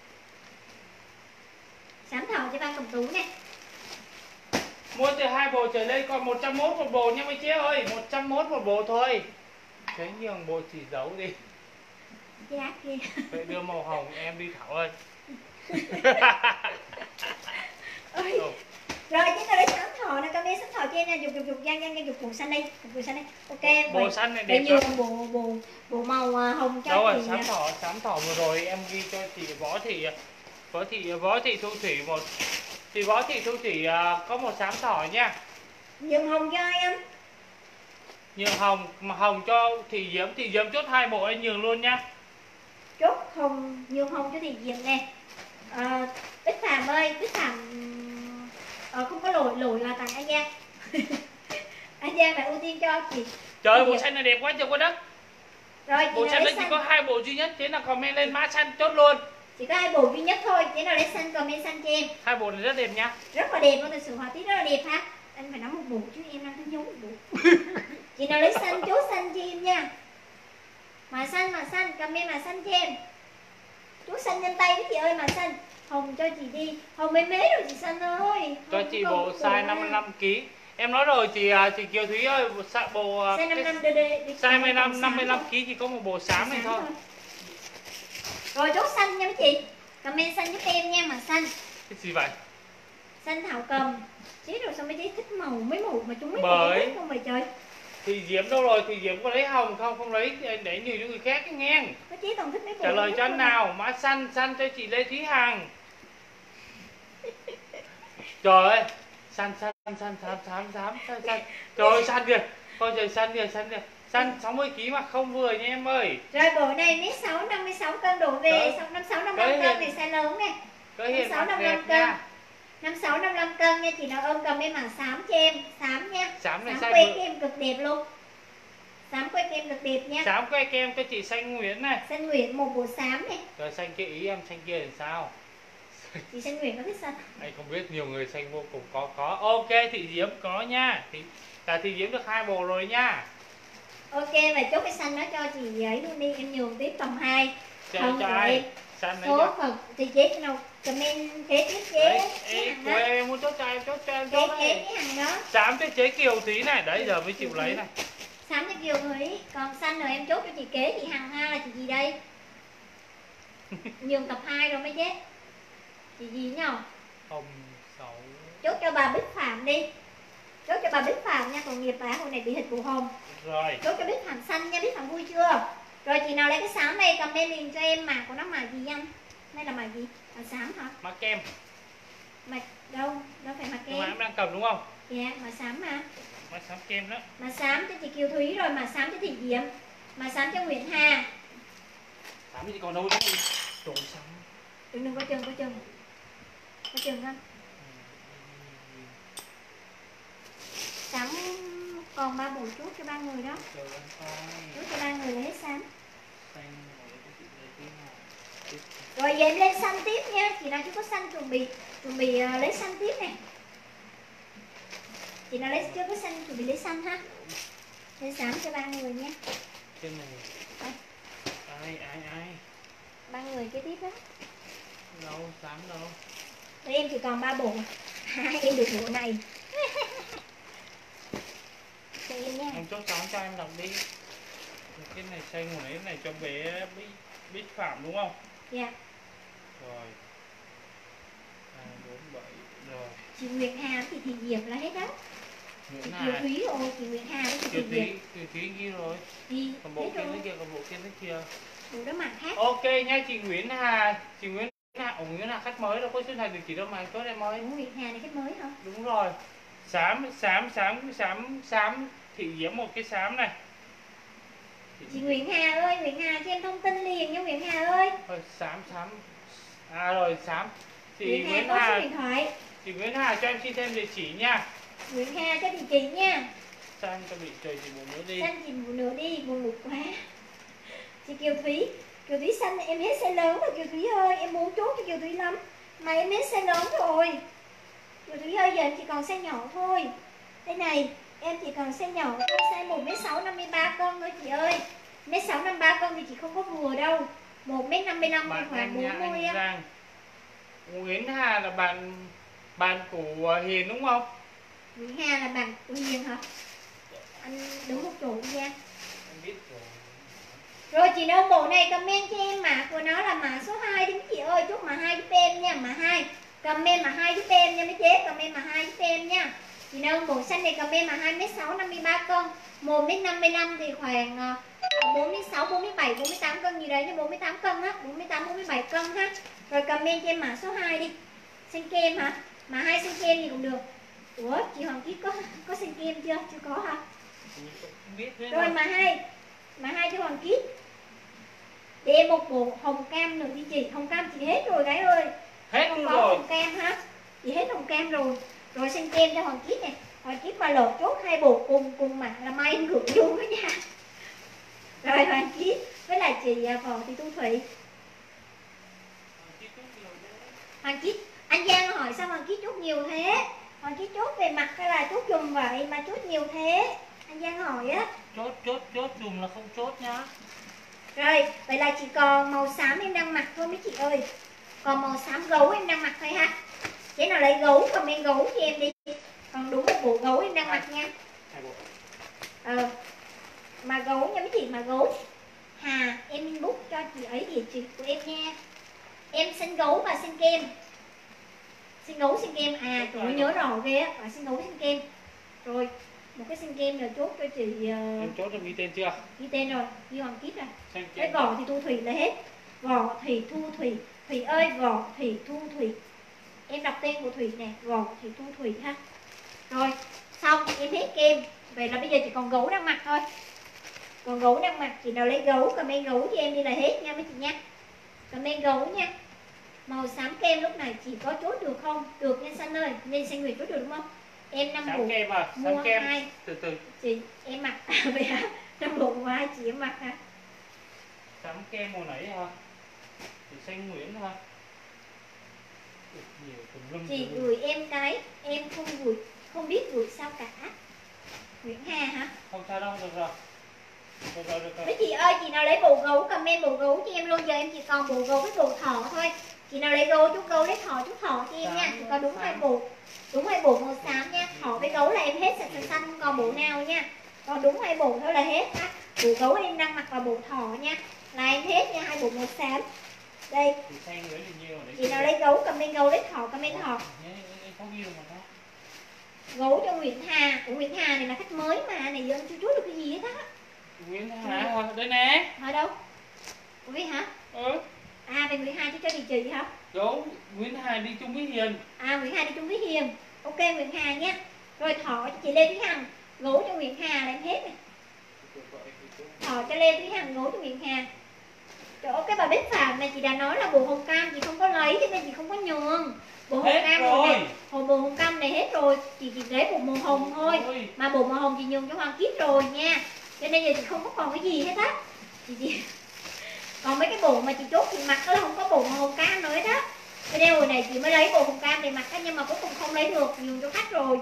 Sắm thỏ cho Phan Cẩm Tú nè. Mua từ 2 bộ trở lên còn 101 một bộ nha mấy chị ơi, 101 một bộ thôi. Thấy nhiều bộ chỉ giấu đi. Giá kia. Vậy đưa màu hồng em đi Thảo ơi. Rồi chứ nào để sắm thỏ nè, comment sắm thỏ cho em nè, dục giang bộ xanh đây, ok. Bộ xanh này đẹp nhiều lắm. bộ màu hồng cho Đâu rồi, chị. sắm thỏ vừa rồi em ghi cho chị Võ Thị Thu Thủy một. Chị Võ Thị Thu Thủy có một sám thỏ nha. Nhường hồng cho em. Nhường hồng, mà hồng cho Thị Diễm chốt 2 bộ anh nhường luôn nhá. Chốt hồng, nhường hồng cho Thị Diễm nè. Bích Phạm ơi, Bích Phạm không có lỗi là tặng anh Giang. Anh Giang phải ưu tiên cho chị. Trời ơi, bộ xanh này đẹp quá trời quá đất. Rồi bộ xanh đấy chỉ có 2 bộ duy nhất, thế là comment lên mã xanh chốt luôn. Chỉ có 2 bộ duy nhất thôi, thế nào lấy xanh comment xanh cho em. 2 bộ này rất đẹp nha. Rất là đẹp luôn, thực sự họa tiết rất là đẹp ha. Anh phải nói một bộ chứ em đang thấy giống một bộ. Chị nào lấy xanh chốt xanh cho em nha. Mà xanh, comment mà xanh cho em. Chốt xanh nhanh tay với chị ơi mà xanh. Hồng cho chị đi. Hồng mấy rồi chị xanh ơi. Cho chị bộ size 55 kg. Em nói rồi chị Kiều Thúy ơi, bộ size 55 size 55 kg thì có một bộ xám này thôi. Rồi chốt xanh nha mấy chị. Comment xanh giúp em nha mà xanh. Cái gì vậy? Xanh Thảo cầm. Chứ rồi sao mấy chị thích mấy màu mà chúng mấy màu thích không vậy trời. Thị Diễm đâu rồi? Thị Diễm có lấy hồng không? Không lấy để nhiều cho người khác cái nghe. Mấy chị toàn thích mấy bộ. Trả lời cho anh nào, mã xanh cho chị Lê Thúy Hằng. Trời ơi, xanh. Trời ơi, xanh kìa. Coi trời xanh kìa. Xanh 60 kg mà không vừa nha em ơi. Rồi bộ này mấy 6 56 cân đổ về, 56 55 cân thì size lớn nè. 56 55 cân. 56 55 cân nha, chị nào ôm cầm em mảng xám cho em, xám nha. Xám này size que kem cực đẹp luôn. Xám que kem cực đẹp nha. Xám que kem cho chị Xanh Nguyễn này. Xanh Nguyễn một bộ xám này. Rồi xanh kia ý em, xanh kia làm sao? Chị Xanh Nguyễn có thích xanh. Anh không biết, nhiều người xanh vô cùng có. Ok, Thị Diễm có nha. Thị Diễm được 2 bộ rồi nha. Ok, và chốt cái xanh đó cho chị ấy luôn đi, em nhường tiếp tầm 2. Cho ai? Xanh đấy Số chưa? không thì chế nào comment kế tiếp chế Đấy, cái ê, hàng của đó. em muốn chốt cho em, chốt cho em, Chế chốt chế đấy. cái hàng đó. Xám cho chế Kiều tí này, đấy giờ mới chịu lấy này. Xám cho Kiều Thúy, còn xanh rồi em chốt cho chị Kế, chị Hằng Ha là chị gì đây? Nhường tập 2 rồi mới chết. Chị gì nhỉ? 06. Chốt cho bà Bích Phạm đi. Chốt cho bà Bích Phạm nha, còn nghiệp bà hồi này bị hịch vụ hồn. Rồi. Chốt cho Bích Phạm xanh nha, Bích Phạm vui chưa? Rồi chị nào lấy cái xám này comment liền cho em, mạc của nó mạc gì anh? Đây là mạc gì? Mạc xám hả? Mắc kem. Mạc đâu? Đâu phải mạc Nhưng mà kem. em đang cầm đúng không? Dạ, mạc xám mà. Mắc xám kem đó. Mạc xám cho chị Kiều Thúy rồi, mạc xám cho Thị Diễm. Mạc xám cho Nguyễn Hà. Xám gì còn đâu nữa. Trộn xám. Đừng có chừng, có chừng. Có chừng không? Xám còn 3 bộ chốt cho 3 người đó. Chốt cho 3 người là hết xám. Rồi vậy em lên xanh tiếp nha. Chị nào chưa có xanh chuẩn bị lấy xanh tiếp nè. Chị nào chưa có xanh chuẩn bị lấy xanh ha. Lên xám cho 3 người nha. Trên này. Ai 3 người kế tiếp đó. Đâu, xám đâu. Rồi em chỉ còn 3 bộ. Hai em được bộ này. Cho em nha. Em chốt xám cho em đọc đi. Cái này xanh của cái này cho bé Bích Phạm đúng không? Dạ. Rồi. 2, 4, 7. Rồi. Chị Nguyệt Hà thì Thị Diệp là hết đó. Nguyễn Chị Hà. Kiều Thúy rồi, chị Nguyệt Hà với chị Kiều Thị Diệp. Thúy ghi rồi. Đi, Còn bộ hết kia rồi. thế kia, còn bộ kia thế kia. Bộ đó mặt khác. Ok nha chị Nguyễn Hà. Chị Nguyễn Hà, Nguyễn Hà khách mới đâu có xuất hành được chị đâu mà chốt em ơi. Ủa Nguyệt Hà này khách mới hả? Đúng rồi. Xám Thị Diễm một cái xám này. Chị Nguyễn Hà ơi, Nguyễn Hà cho em thông tin liền nha Nguyễn Hà ơi. Rồi xám. À rồi xám. Chị Nguyễn Hà có số điện thoại. Chị Nguyễn Hà cho em xin thêm địa chỉ nha. Nguyễn Hà cho địa chỉ nha. Xanh cho bị trời chị bộ nữa đi. Xanh chị bộ nữa đi, buồn ngủ quá. Chị Kiều Thúy xanh em hết size lớn rồi Kiều Thúy ơi, em muốn chốt cho Kiều Thúy lắm. Mà em hết size lớn rồi. Kiều Thúy ơi, giờ em chỉ còn size nhỏ thôi. Đây này, em chỉ còn size nhỏ thôi, size 1m6 53 cân thôi chị ơi. 1m6 53 cân thì chị không có vừa đâu. 1m55 thì khoảng 40 á. Nguyễn Hà là bạn của Hiền đúng không? Nguyễn Hà là bạn của Hiền hả? Anh đứng một chỗ đi nha. Em biết rồi. Rồi chị nào bộ này comment cho em mã của nó là mã số 2 đi chị ơi, chúc mã 2 giúp em nha, mã 2. Comment mã 2 giúp em nha mấy chế, comment mã 2 giúp em nha. Chị nào bộ xanh này comment mã 2m6 53 cân, 1m55 thì khoảng 46, 47, 48 cân gì đấy nha, 48 cân á, 48 47 cân ha. Rồi comment cho em mã số 2 đi. Xanh kem hả? Mã 2 xanh kem gì cũng được. Ủa, chị Hoàng Kiết có xanh kem chưa? Chưa có hả? Không biết nữa. Rồi mã 2 cho Hoàng Kiết. Để em một bộ hồng cam nữa đi chị. Hồng cam chị hết rồi gái ơi. Hết Không luôn có rồi. hồng cam hả? Chị hết hồng cam rồi. Rồi xanh kem cho Hoàng Kiết này. Hoàng Kiết mà lột chốt 2 bộ cùng mà là may em gửi luôn đó nha. Rồi Hoàng Kiết với lại chị Võ Thị Thu Thủy. Hoàng Kiết, anh Giang hỏi sao Hoàng Kiết chốt nhiều thế? Hoàng Kiết chốt về mặt hay là chốt dùm vậy mà chốt nhiều thế? Anh Giang hỏi á. Chốt dùm là không chốt nhá. Rồi, vậy là chỉ còn màu xám em đang mặc thôi mấy chị ơi. Còn màu xám gấu em đang mặc thôi ha. Chế nào lấy gấu, comment gấu cho em đi. Còn đúng một bộ gấu em đang mặc nha. 2 bộ. Mà gấu nha mấy chị, mà gấu. Hà, em inbox cho chị ấy địa chỉ của em nha. Em xanh gấu và xanh kem. Xanh gấu xanh kem, à tụi nhớ rõ ghê á, xanh gấu xanh kem. Rồi, một cái xanh kem rồi chốt cho chị Em chốt được ghi tên chưa? ghi tên rồi, ghi Hoàng Kiết rồi. Xanh Cái kem. Võ Thị Thu Thủy là hết. Võ Thị Thu Thủy. Thủy ơi, Võ Thị Thu Thủy. Em đọc tên của Thủy nè, Võ Thị Thu Thủy ha. Rồi, xong em hết kem. Vậy là bây giờ chỉ còn gấu đang mặc thôi. Còn gấu đang mặc, chị nào lấy gấu, comment gấu cho em đi là hết nha mấy chị nha. Comment gấu nha. Màu xám kem lúc này chỉ có chốt được không? Được nha Xanh ơi, nên Xanh Nguyệt chốt được đúng không? Em 5 bộ Xám kem à, mua xám kem. 2. Từ. Chị, em mặc vậy hả? 5 bộ mua 2 chị em mặc hả? Xám kem màu nãy hả? Chị Xanh Nguyễn hả? Nhiều tùm lum. Chị gửi em cái, em không biết gửi sao cả. Nguyễn Hà hả? Không sao đâu, được rồi. Được. Mấy chị ơi, chị nào lấy bộ gấu comment bộ gấu cho em luôn. Giờ em chỉ còn bộ gấu với bộ thỏ thôi. Chị nào lấy gấu chút gấu, lấy thỏ chút thỏ cho em nha. Chỉ có đúng 2 bộ. Đúng 2 bộ màu xám nha. Thỏ với gấu là em hết sạch xanh, không còn bộ nào nha. Còn đúng 2 bộ thôi là hết ha. Bộ gấu em đang mặc vào bộ thỏ nha. Là em hết nha, 2 bộ màu xám. Đây. Chị nào lấy gấu comment gấu, lấy thỏ comment thỏ. Gấu cho Nguyễn Hà. Ủa Nguyễn Hà này là khách mới mà. Này giờ em chưa chốt được cái gì hết á. Nguyễn Hà đây nè. Ở đâu? Ủa hả? Ừ. À về Nguyễn Hà chứ cho địa chỉ hả? Đúng, Nguyễn Hà đi chung với Hiền. À Nguyễn Hà đi chung với Hiền. Ok Nguyễn Hà nhé. Rồi thỏ cho chị Lê Thúy Hằng. Gấu cho Nguyễn Hà là em hết này. Thỏ cho Lê Thúy Hằng, gấu cho Nguyễn Hà. Chỗ cái bà Bích Phạm này chị đã nói là bộ hồng cam chị không có lấy cho nên chị không có nhường. Bộ hồng cam rồi. Hồi bộ hồng cam này hết rồi. Chị chỉ lấy bộ màu hồng thôi. Mà bộ màu hồng chị nhường cho Hoàng Kiết rồi nha. Cho nên giờ chị không có còn cái gì hết á. Chị còn mấy cái bộ mà chị chốt chị mặc đó là không có bộ màu hồng cam nữa hết á. Cho nên hồi này chị mới lấy bộ hồng cam để mặc á, nhưng mà cuối cùng không lấy được, nhường cho khách rồi.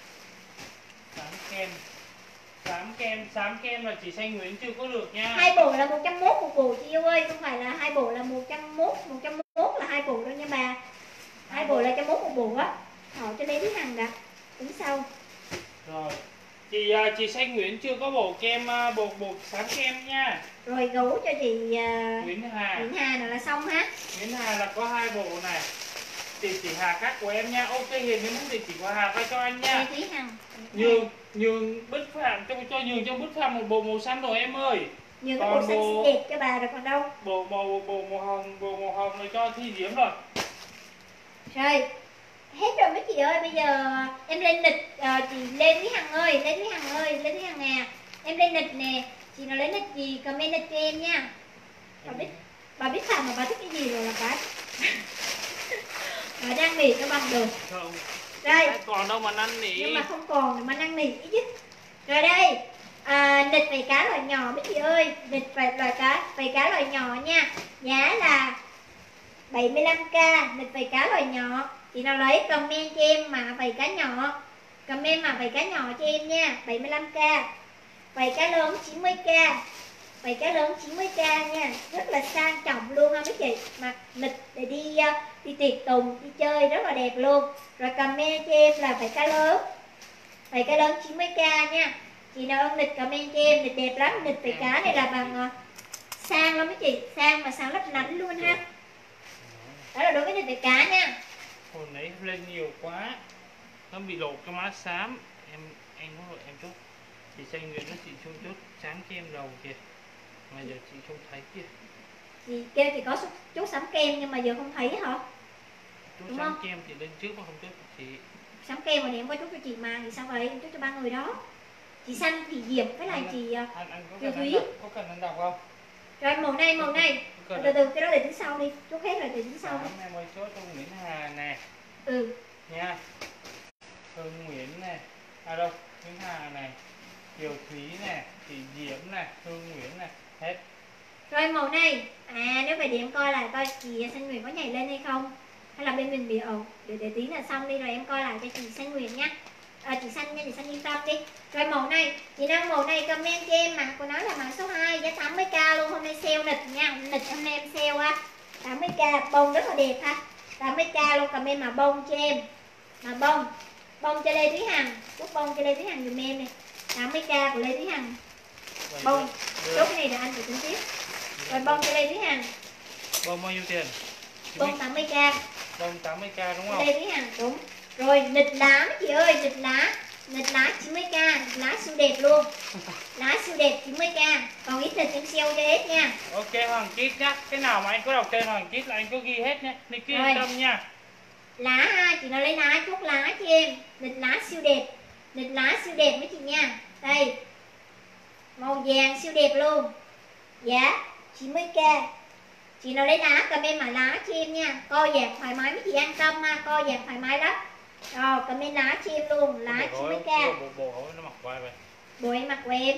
Xám kem là chị Xanh Nguyễn chưa có được nha. 2 bộ là 101 một bộ chị yêu ơi, không phải là 2 bộ là 101 là 2 bộ đâu nha bà. 2 bộ là 101 một bộ á. Họ cho Lê Thúy Hằng đã. Tính sau. Rồi. Chị Xanh Nguyễn chưa có bộ kem bộ xám kem nha. Rồi gấu cho chị Nguyễn Hà nào là xong ha. Nguyễn Hà là có 2 bộ này. Chị Hà cắt của em nha. Ok Hiền nếu muốn thì chị của Hà phải cho anh nha. Lê Thúy Hằng. Nhường Bích Phạm cho nhường cho Bích Phạm một bộ màu xanh rồi em ơi. Nhường cái bộ xanh xinh đẹp cho bà rồi còn đâu. Bộ màu hồng này cho Thi Diễm rồi. Rồi. Hết rồi mấy chị ơi, bây giờ em lên lịch chị Lê Thúy Hằng ơi, Lê Thúy Hằng à. Em lên lịch nè, chị nào lấy lịch gì comment lịch cho em nha. Bà biết Phạm mà bà thích cái gì rồi là bà. Bà đang nỉ cho bằng được. Không. Đây. Còn đâu mà năn nỉ. Nhưng mà không còn mà năn nỉ chứ. Rồi đây. Lịch vảy cá loại nhỏ mấy chị ơi, lịch vảy cá loại nhỏ nha. Giá là 75k, lịch vảy cá loại nhỏ. Chị nào lấy comment cho em mã vảy cá nhỏ. Comment mã vảy cá nhỏ cho em nha, 75k. Vảy cá lớn 90k. Vảy cá lớn 90k nha, rất là sang trọng luôn ha mấy chị. Mặc lịch để đi tiệc tùng, đi chơi rất là đẹp luôn. Rồi comment cho em là vảy cá lớn. Vảy cá lớn 90k nha. Chị nào ưng lịch comment cho em, lịch đẹp lắm, lịch vảy cá này là bằng sang lắm mấy chị, sang mà sáng lấp lánh luôn ha. Đó là đối với lịch vảy cá nha. Hồi nãy lên nhiều quá, nó bị lộ cái má xám. Em có rồi em chút. Chị Xanh Nguyễn nó chị xuống chút xám cho em đầu kìa. Mà giờ chị không thấy kia. Chị kêu chị có chút sắm kem nhưng mà giờ không thấy hả? Chút đúng sắm không? kem chị lên trước mà không chút chị. Sắm kem mà em có chút cho chị mà thì sao vậy? Em chút cho 3 người đó. Chị Xanh, chị Diệp với lại chị Kiều Thúy. Có cần anh đọc không? Rồi màu này. Từ từ cái đó để tính sau đi. Chút hết rồi để tính sau đi. Em ơi chốt cho Nguyễn Hà nè. Ừ. Nha. Hương Nguyễn nè. À đâu, Nguyễn Hà này. Kiều Thúy nè, chị Diễm nè, Hương Nguyễn nè, hết. Rồi màu này, nếu vậy để em coi lại coi chị Xanh Nguyễn có nhảy lên hay không. Hay là bên mình bị để tí là xong đi rồi em coi lại cho chị Xanh Nguyễn nhá. Chị Xanh nha, chị Xanh yên tâm đi. Rồi màu này, chị nào màu này comment cho em mã của nó là mã số 2, giá 80k luôn. Hôm nay sale lịch nha, lịch hôm nay em sale á. 80k, bông rất là đẹp ha. 80k luôn, comment mà bông cho em. Mà bông cho Lê Thúy Hằng, chúc bông cho Lê Thúy Hằng dùm em nè. 80k của Lê Thúy Hằng. Bông, chốt cái này là anh phải tính tiếp. Rồi bông cho Lê Thúy Hằng. Bông bao nhiêu tiền? Bông 80k. Bông 80k đúng không? Lê Thúy Hằng, đúng. Rồi lịch lá mấy chị ơi, lịch lá 90k, lá siêu đẹp luôn. Lá siêu đẹp 90k. Còn ít lịch em sale cho hết nha. Ok Hoàng Kít nhá. Cái nào mà anh có đọc tên Hoàng Kít là anh có ghi hết nhé. Lịch kia yên tâm nha. Lá ha, chị nào lấy lá chốt lá cho em. Lịch lá siêu đẹp. Lịch lá siêu đẹp mấy chị nha. Đây. Màu vàng siêu đẹp luôn. Giá 90k. Chị nào lấy lá comment mà lá cho em nha. Co dẹp thoải mái mấy chị an tâm ha. Co dẹp thoải mái lắm. Rồi comment lá cho em luôn. Lá 90k. Bộ nó mặc quai vậy. Bộ em mặc của em.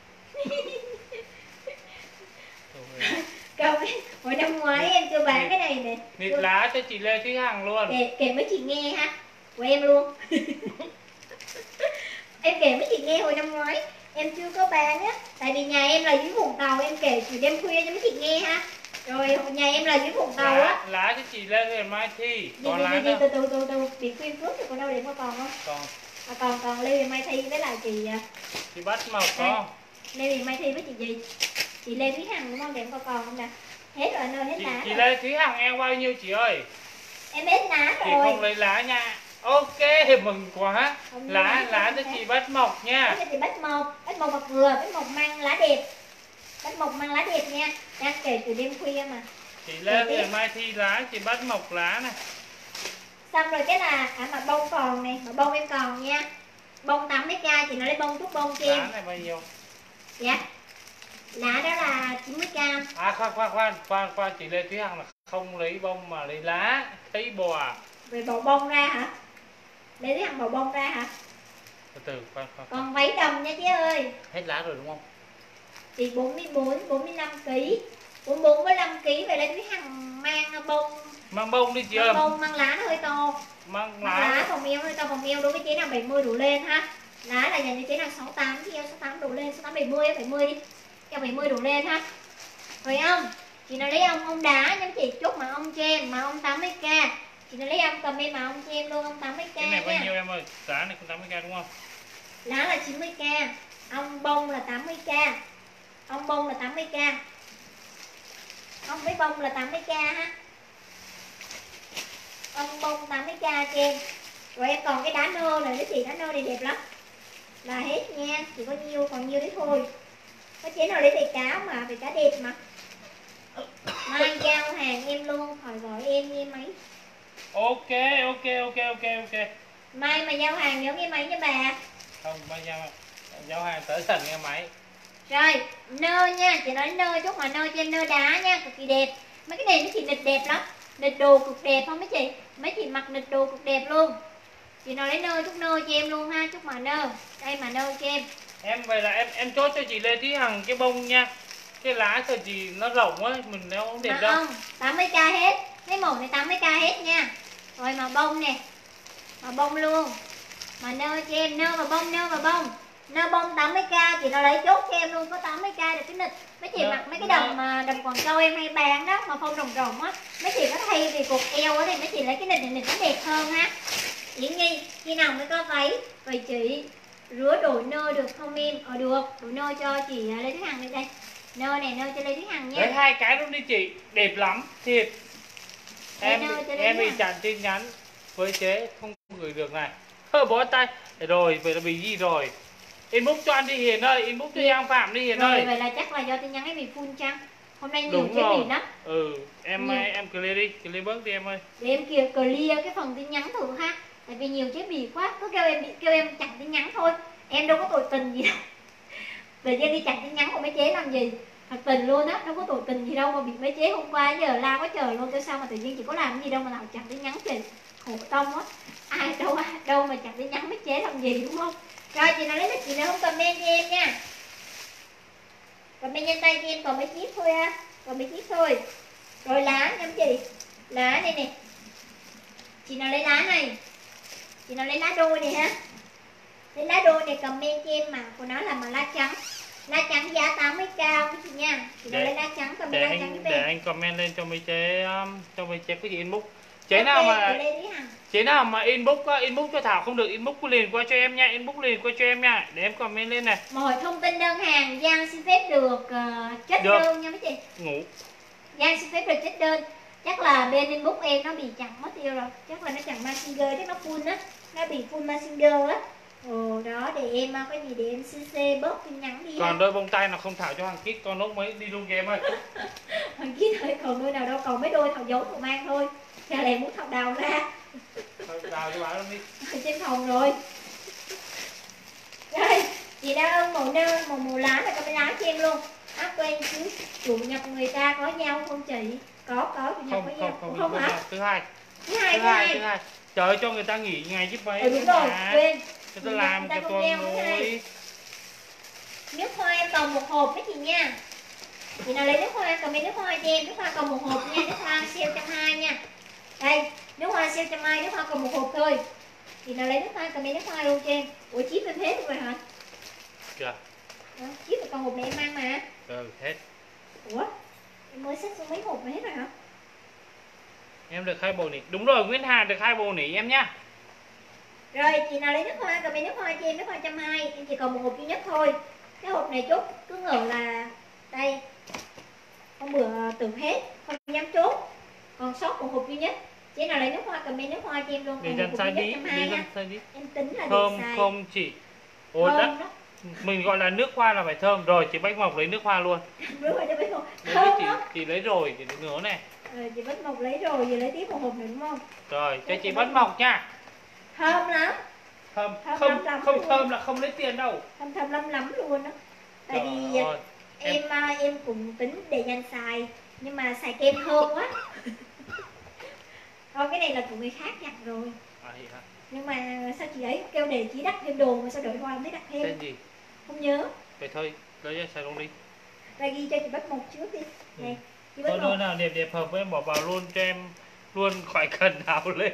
Câu hồi năm ngoái em chưa bán cái này nè. Nịt lá cho chị Lê Thúy Hằng luôn. Kể mấy chị nghe ha. Của em luôn. Em kể mấy chị nghe hồi năm ngoái. em chưa có bán á, tại vì nhà em là dưới Vũng Tàu, em kể chuyện đêm khuya cho mấy chị nghe ha. Rồi nhà em là dưới Vũng Tàu á. Lá cho chị lên ngày mai thi. Còn lá đâu? Từ bị khuyên phước thì còn đâu để mà còn không? Còn Lê Huyền Mai Thi với lại chị Bắt Mộc có. Lê Huyền Mai Thi với chị gì? Chị Lê Thúy Hằng đúng không? Để em còn không nè. Hết rồi nơi hết lá. Chị Lê Thúy Hằng em bao nhiêu chị ơi? Em hết lá rồi. Chị không lấy lá nha. Ok, mừng quá. Lá cho chị Bắt Mộc nha. Cho chị Bắt Mộc vừa, Bắt Mộc mang lá đẹp. Bắt Mộc mang lá đẹp nha. Đang kể từ đêm khuya mà. Chị Lê ngày mai thi lá, chị Bắt Mộc lá này. Xong rồi cái là mà bông còn này, mà bông em còn nha. Bông 80k chị nói lấy bông chút bông cho em. Lá này bao nhiêu? Dạ. Lá đó là 90k. Khoan, chị Lê Thúy Hằng là không lấy bông mà lấy lá, thấy bò. Rồi bỏ bông ra hả? Lê Thúy Hằng bỏ bông ra hả? Từ khoan. Còn váy đầm nha chị ơi. Hết lá rồi đúng không? Chị 44, 45 kg. 44, 45 kg về Lê Thúy Hằng mang bông. Mang bông đi chị ơi. Mang lá nó hơi to. Mang lá vòng eo hơi to, vòng eo đối với chế nào 70 đổ lên ha. Lá là dành cho chế nào 68, chứ eo 68 đổ lên, 68 70 đi. Eo 70 đổ lên ha. Rồi ông, chị nào lấy ông đá nhắm chị chốt mà ông cho em mà ông 80k. Chị nào lấy ông comment mà ông cho em luôn, ông 80k. Cái này bao nhiêu em ơi? Lá này cũng 80k đúng không? Lá là 90k, ông bông là 80k. Ông bông là 80k. Ông với bông là 80k ha. Ông bông 80k cho em. Rồi em còn cái đá nơ này với chị, đá nơ này đẹp lắm. Là hết nha, chỉ có nhiêu còn nhiêu đấy thôi. Có chế nào lấy về cá mà, về cá đẹp mà. Mai giao hàng em luôn, khỏi gọi em nghe máy. Ok. Mai mà giao hàng nhớ nghe máy nha bà. Không, mai giao hàng tới sẵn nghe máy. Rồi, nơ nha, chị nói nơ chút mà nơ cho em nơ đá nha, cực kỳ đẹp. Mấy cái này mấy chị nịch đẹp lắm. Nịch đồ cực đẹp không mấy chị? Mấy chị mặc nịch đồ cực đẹp luôn. Chị nói lấy nơ chút nơ cho em luôn ha, chút mà nơ. Đây mà nơ cho em. Em vậy là em chốt cho chị Lê Thúy Hằng cái bông nha. Cái lá thời chị nó rộng á, mình nếu không đẹp đâu. Không, 80k hết. Cái màu này 80k hết nha. Rồi mà bông nè. Mà bông luôn. Mà nơ cho em, nơ và bông. Nơ bông 80k, chị nó lấy chốt cho em luôn, có 80k được cái nịch. Mấy chị mặc mấy cái đầm mà đầm Quảng Châu em hay bán đó, mà phong rồng rồng á. Mấy chị có thay vì cột eo á thì mấy chị lấy cái nịch này nó đẹp hơn ha. Yến Nhi, khi nào mới có váy? Vậy chị rửa đổi nơ được không em? Được, đổi nơ cho chị Lê Thúy Hằng đây. Nơ này, nơ cho Lê Thúy Hằng nha. Lấy 2 cái luôn đi chị, đẹp lắm, thiệt. Em bị chặn tin nhắn với chế không gửi được này. Bó tay. Rồi, vậy là bị gì rồi? Inbox cho anh đi Hiền ơi, inbox cho Giang Phạm đi Hiền rồi, ơi. Vậy là chắc là do tin nhắn em bị full chăng? Hôm nay nhiều Đúng chế rồi. bị lắm. Em clear đi, clear bớt đi em ơi. Để em clear cái phần tin nhắn thử ha. Tại vì nhiều chế bị quá, cứ kêu em chặn tin nhắn thôi. Em đâu có tội tình gì đâu. Tự nhiên đi chặn tin nhắn của mấy chế làm gì? Thật tình luôn á, đâu có tội tình gì đâu mà bị mấy chế hôm qua giờ la quá trời luôn. Tại sao mà tự nhiên chị có làm cái gì đâu mà nào chặn tin nhắn chị? Khổ tông á. Ai đâu mà chặn tin nhắn mấy chế làm gì đúng không? Rồi chị nào lấy lịch chị nào không comment cho em nha. Comment nhanh tay cho em còn mấy chiếc thôi ha. Còn mấy chiếc thôi. Rồi lá nha chị. Lá này nè. Chị nào lấy lá này. Chị nào lấy lá đôi này ha. Lấy lá đôi này comment cho em mà của nó là lá trắng. Lá trắng giá 80k với chị nha. Chị nào lấy lá trắng comment lá trắng giúp em. Để anh comment lên cho mấy chế có gì inbox. Chế Okay, nào mà inbox cho Thảo không được inbox liền qua cho em nha, inbox liền qua cho em nha, để em comment lên này. Mọi thông tin đơn hàng Giang xin phép được check đơn nha mấy chị. Ngủ. Giang xin phép được check đơn. Chắc là bên inbox em nó bị chặn mất tiêu rồi. Chắc là nó chặn messenger, chắc nó full á. Nó bị full messenger á. Đó để em có gì để em CC bớt tin nhắn đi. Còn đôi bông tay nào không Thảo cho hàng kít con lúc mới đi luôn kìa em ơi. Hàng kít thôi, còn đôi nào đâu, còn mấy đôi Thảo giấu Thảo mang thôi. Chà lè muốn Thảo đào ra. Thôi đào cho bà luôn đi. Ở trên phòng rồi. Rồi, chị đã ơn màu lá này, có cái lá cho em luôn. Quên chứ, chủ nhật người ta có giao không chị? Có chủ nhật có giao không hả? Thứ hai. Trời ơi, cho người ta nghỉ ngày chứ mấy. Đúng rồi, quên. Người ta làm cho tuần rồi. Nước hoa em còn một hộp mấy chị nha. Chị nào lấy nước hoa comment nước hoa cho em, nước hoa còn một hộp nha, nước hoa sale 120 nha. Đây, nước hoa sale 120, nước hoa còn một hộp thôi. Chị nào lấy nước hoa comment nước hoa luôn cho em. Ủa chip em hết rồi hả? Kìa. Chip là còn hộp này em mang mà. Hết. Ủa? Em mới xách xuống mấy hộp này hết rồi hả? Em được 2 bộ nỉ. Đúng rồi, Nguyễn Hà được 2 bộ nỉ em nhá. Rồi, chị nào lấy nước hoa, comment nước hoa cho em, nước hoa 120. Em chỉ còn một hộp duy nhất thôi. Cái hộp này chốt cứ ngờ là đây. Hôm bữa tưởng hết, không dám chốt. Còn sót một hộp duy nhất. Chị nào lấy nước hoa, comment nước hoa cho em luôn. Để dần sai đi, Em tính là thơm để xài. không chị. Ồ Thơm đó. Mình gọi là nước hoa là phải thơm. Rồi chị Bách Mộc lấy nước hoa luôn. Nước hoa cho Bách Mộc. Đấy, Thơm đó. chị lấy rồi, chị nữa này. Chị Bách Mộc lấy rồi, giờ lấy tiếp một hộp nữa đúng không? Rồi, cho chị Bách Mộc nha. Thơm lắm. Thơm, Thơm không thơm là không lấy tiền đâu. Thơm lắm luôn á. Tại vì em cũng tính để dành xài, nhưng mà xài kem thơm quá. Thôi cái này là của người khác nhặt rồi. Nhưng mà sao chị ấy kêu để chị đặt thêm đồ mà sao đợi hoa mới đặt thêm? Tên gì? Không nhớ. Vậy thôi, lấy ra xài luôn đi. Đây ghi cho chị Bách Mộc trước đi. Này, chị Bách Thôi Mộc. đôi nào đẹp hợp với em bỏ vào luôn cho em luôn khỏi cần nào lên.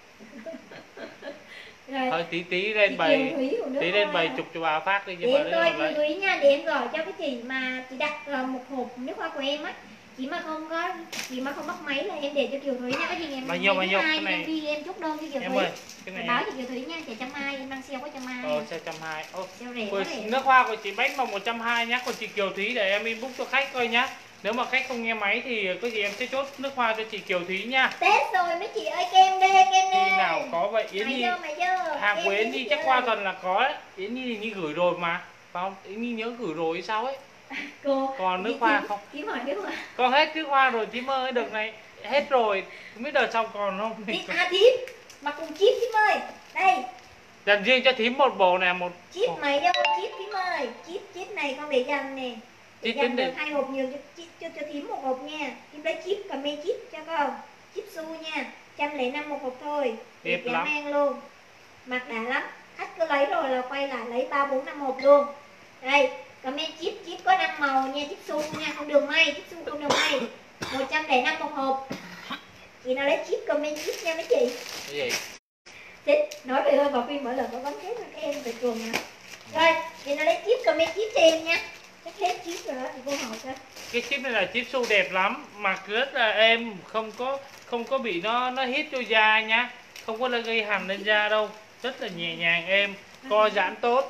Rồi. Thôi tí lên bày chụp cho bà phát đi cho bà tôi lấy. Thúy nha, để em gọi cho cái chị mà chị đặt một hộp nước hoa của em á. Chị mà không bắt máy là em để cho Kiều Thúy nha. Cái gì em bao nhiêu cái này em đi em chốt đơn cho Kiều em Thúy. ơi, cái này báo cho Kiều Thúy nha, 120 em đang sale có 120. Sale 120. Sale rẻ quá rẻ. Nước hoa của chị Bách Mộc 120 nhá, còn chị Kiều Thúy để em inbox cho khách coi nhá. Nếu mà khách không nghe máy thì có gì em sẽ chốt nước hoa cho chị Kiều Thúy nha. Tết rồi mấy chị ơi, kem đê. Khi nào có vậy Yến Nhi. Hàng của Yến Nhi chắc qua tuần là có đấy. Yến Nhi như gửi rồi mà. Phải không? Yến Nhi nhớ gửi rồi hay sao ấy. Còn nước hoa không? Kiếm hỏi nước hoa. Còn hết nước hoa rồi Thím ơi, đợt này hết rồi. Không biết đợt sau còn không? Thím, mặc cùng chip Thím ơi. Đây. Dành riêng cho Thím một bộ này, một chip mày đâu, chip Thím ơi. Chip này con để dành nè. Để dành được 2 hộp nhiều cho Thím một hộp nha. Thím lấy chip, comment chip cho con. Chip su nha. 105 một hộp thôi. Đẹp lắm. Mang luôn. Mặc đã lắm. Khách cứ lấy rồi là quay lại lấy 3, 4, 5 hộp luôn. Đây. Comment chip có 5 màu nha, chip su nha, không đường may, chip su không đường may. 105 một hộp. Chị nào lấy chip comment chip nha mấy chị. Cái gì? Chết, nói về hơi vào phim mỗi lần có bấm chết các em về trường nè. Rồi, chị nào lấy chip comment chip cho em nha. Chắc hết chip rồi đó, thì cô hỏi cho. Cái chip này là chip su đẹp lắm, mặc rất là êm, không có bị nó hít cho da nhá, không có gây hằn lên da đâu, rất là nhẹ nhàng êm, co giãn tốt.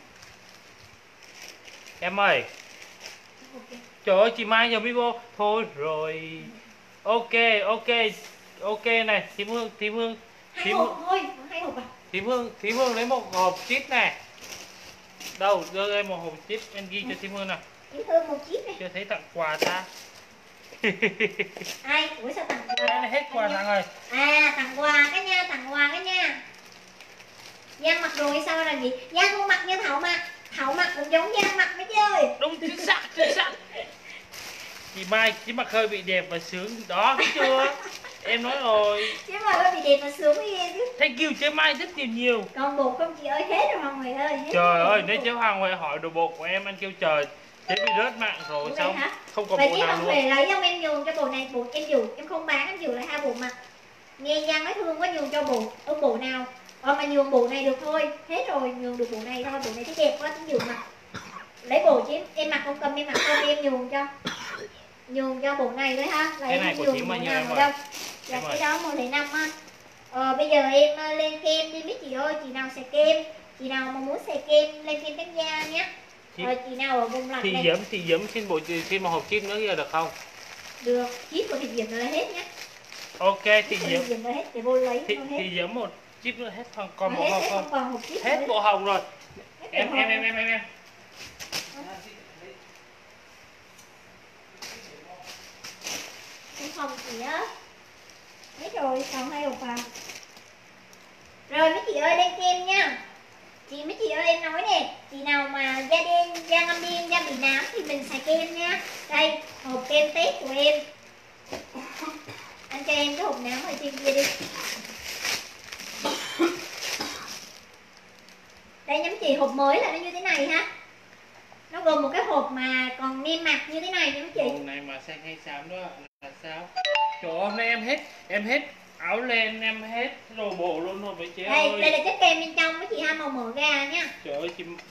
Em ơi. Trời ơi chị Mai giờ mới vô. Thôi rồi. Ok này, Thím Hương. Hai hộp thôi, 2 hộp à? Thím Hương lấy một hộp chip này. Đâu, đưa em một hộp chip em ghi cho Thím Hương nào. Thím Hương một chip này. Chưa thấy tặng quà ta. Ai? Ủa sao tặng quà? Đây là hết quà tặng rồi. Tặng quà cái nha. Giang mặc rồi sao là gì? Giang không mặc nha Thảo mặc. Thảo mặc cũng giống Giang mặc mấy chơi. Đúng chính xác. Chị Mai chỉ mặc hơi bị đẹp và sướng đó, thấy chưa? Em nói rồi. Chứ mà hơi bị đẹp và sướng với em chứ. Thank you chị Mai rất nhiều. Còn bộ không chị ơi, hết rồi Hoàng Huệ ơi. Trời ơi, nếu chứ Hoàng Huệ hỏi đồ bộ của em anh kêu trời, thế bị rớt mạng rồi sao? Không còn bộ nào luôn. Hoàng Huệ lấy không em nhường cho bộ này, bộ em dù em không bán, em dù lại 2 bộ mặt. Nghe Giang nói thương quá nhường cho bộ nào. Mà nhường bộ này được thôi, hết rồi, nhường được bộ này thôi, bộ này thấy đẹp quá em nhường mặt. Lấy bộ chứ em mặc không cầm em mặc không em nhường cho bộ này thôi ha. Cái này của chị bao nhiêu em ơi? Dạ cái đó 105 á. Bây giờ em lên kem đi mấy chị ơi, chị nào xài kem, chị nào mà muốn xài kem lên kem đánh da nhé. Chị nào ở vùng lạnh này. Thì giấm xin một hộp chip nữa giờ được không? Được, chip của Thị Diễm là hết nhé. Ok, Thị Diễm là hết để vô lấy Thị Diễm một chip nữa hết còn bộ hết, hồng không? Còn hộp chip hết bộ hồng rồi. Em. Hồng chị á. Hết rồi, còn 2 hộp vào. Rồi mấy chị ơi lên kem nha. Mấy chị ơi em nói nè, chị nào mà da ngâm đen, da bị nám thì mình xài kem nha. Đây, hộp kem test của em. Anh cho em cái hộp nám ở trên kia đi. Đây nhắm chị, hộp mới là nó như thế này ha. Nó gồm một cái hộp mà còn niêm mạc như thế này nha mấy chị. Hộp này mà xanh hay xám đó là sao? Trời ơi, hôm nay em hết áo len, em hết đồ bộ luôn rồi mấy chị ơi. Đây là chất kem bên trong mấy chị ha, màu mỡ gà nha. Trời ơi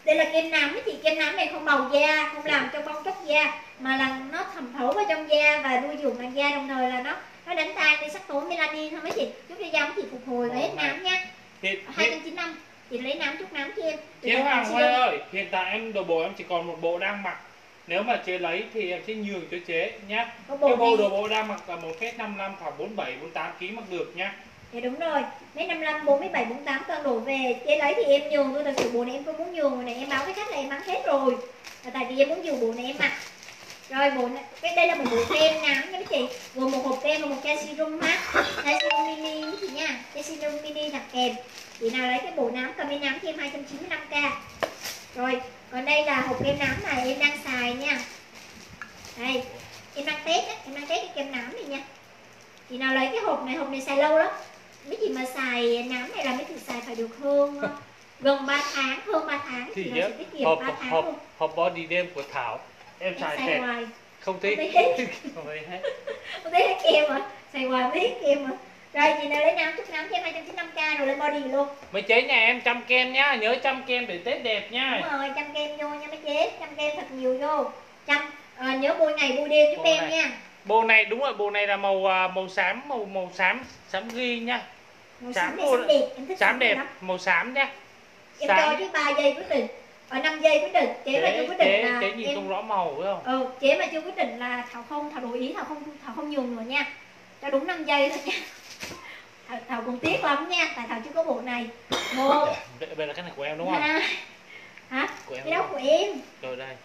Đây là kem nám chị, kem nám này không bầu da, không làm cho bong tróc da, mà là nó thẩm thấu vào trong da và nuôi dưỡng làn da, đồng thời là nó đánh tan đi sắc tố melanin thôi mấy chị, giúp cho da mấy chị phục hồi và hết nám nha. 295 chị lấy nám chút nám cho em. Chế Hoàng Huê ơi, hiện tại em đồ bộ em chỉ còn một bộ đang mặc. Nếu mà chế lấy thì em sẽ nhường cho chế nhá. Cái bộ đồ bộ đang mặc là 1m55 khoảng 47 48 kg mặc được nhá. Dạ đúng rồi, mấy 55 47 48 cân đổ về chế lấy thì em nhường thôi, thật sự bộ này em không muốn nhường, rồi này em báo với khách là em bán hết rồi. Là tại vì em muốn nhường bộ này em mặc. Rồi bộ này, đây là một bộ kem nám nha mấy chị, gồm một hộp kem và một chai serum mát, chai serum mini mấy chị nha, chai serum mini đặt kèm. Chị nào lấy cái bộ nám comment nám cho em 295k. Rồi, còn đây là hộp kem nám này em đang xài nha. Đây, em đang test á, em đang test cái kem nám này nha. Chị nào lấy cái hộp này xài lâu lắm. Mấy chị mà xài nám này là mấy chị xài phải được hơn gần 3 tháng, hơn 3 tháng thì chị nào sẽ tiết kiệm 3 tháng luôn. Hộp body đêm của Thảo em xài hết. Không thấy hết. Không thấy hết kem mà, xài hoài mới hết kem mà. Rồi chị nào lấy nám chút nám cho em 295k rồi lên body luôn. Mấy chế nhà em chăm kem nhá, nhớ chăm kem để Tết đẹp nha. Đúng rồi, chăm kem vô nha mấy chế, chăm kem thật nhiều vô. Chăm nhớ bôi ngày bôi đêm giúp em nha. Bộ này đúng rồi, bộ này là màu xám, màu xám ghi nha. Xám đẹp, em thích xám đẹp, lắm. Màu xám nha. Em cho chứ 3 giây quyết định. 5 giây quyết định, chế mà chưa quyết định là chế nhìn em... không rõ màu phải không? Chế mà chưa quyết định là Thảo đổi ý, Thảo không nhường nữa nha. Cho đúng 5 giây thôi nha. Thảo cũng tiếc lắm nha, tại Thảo chưa có bộ này. Một. Đây là cái này của em đúng không? Hả? Của em. Cái đó của em. Rồi đây.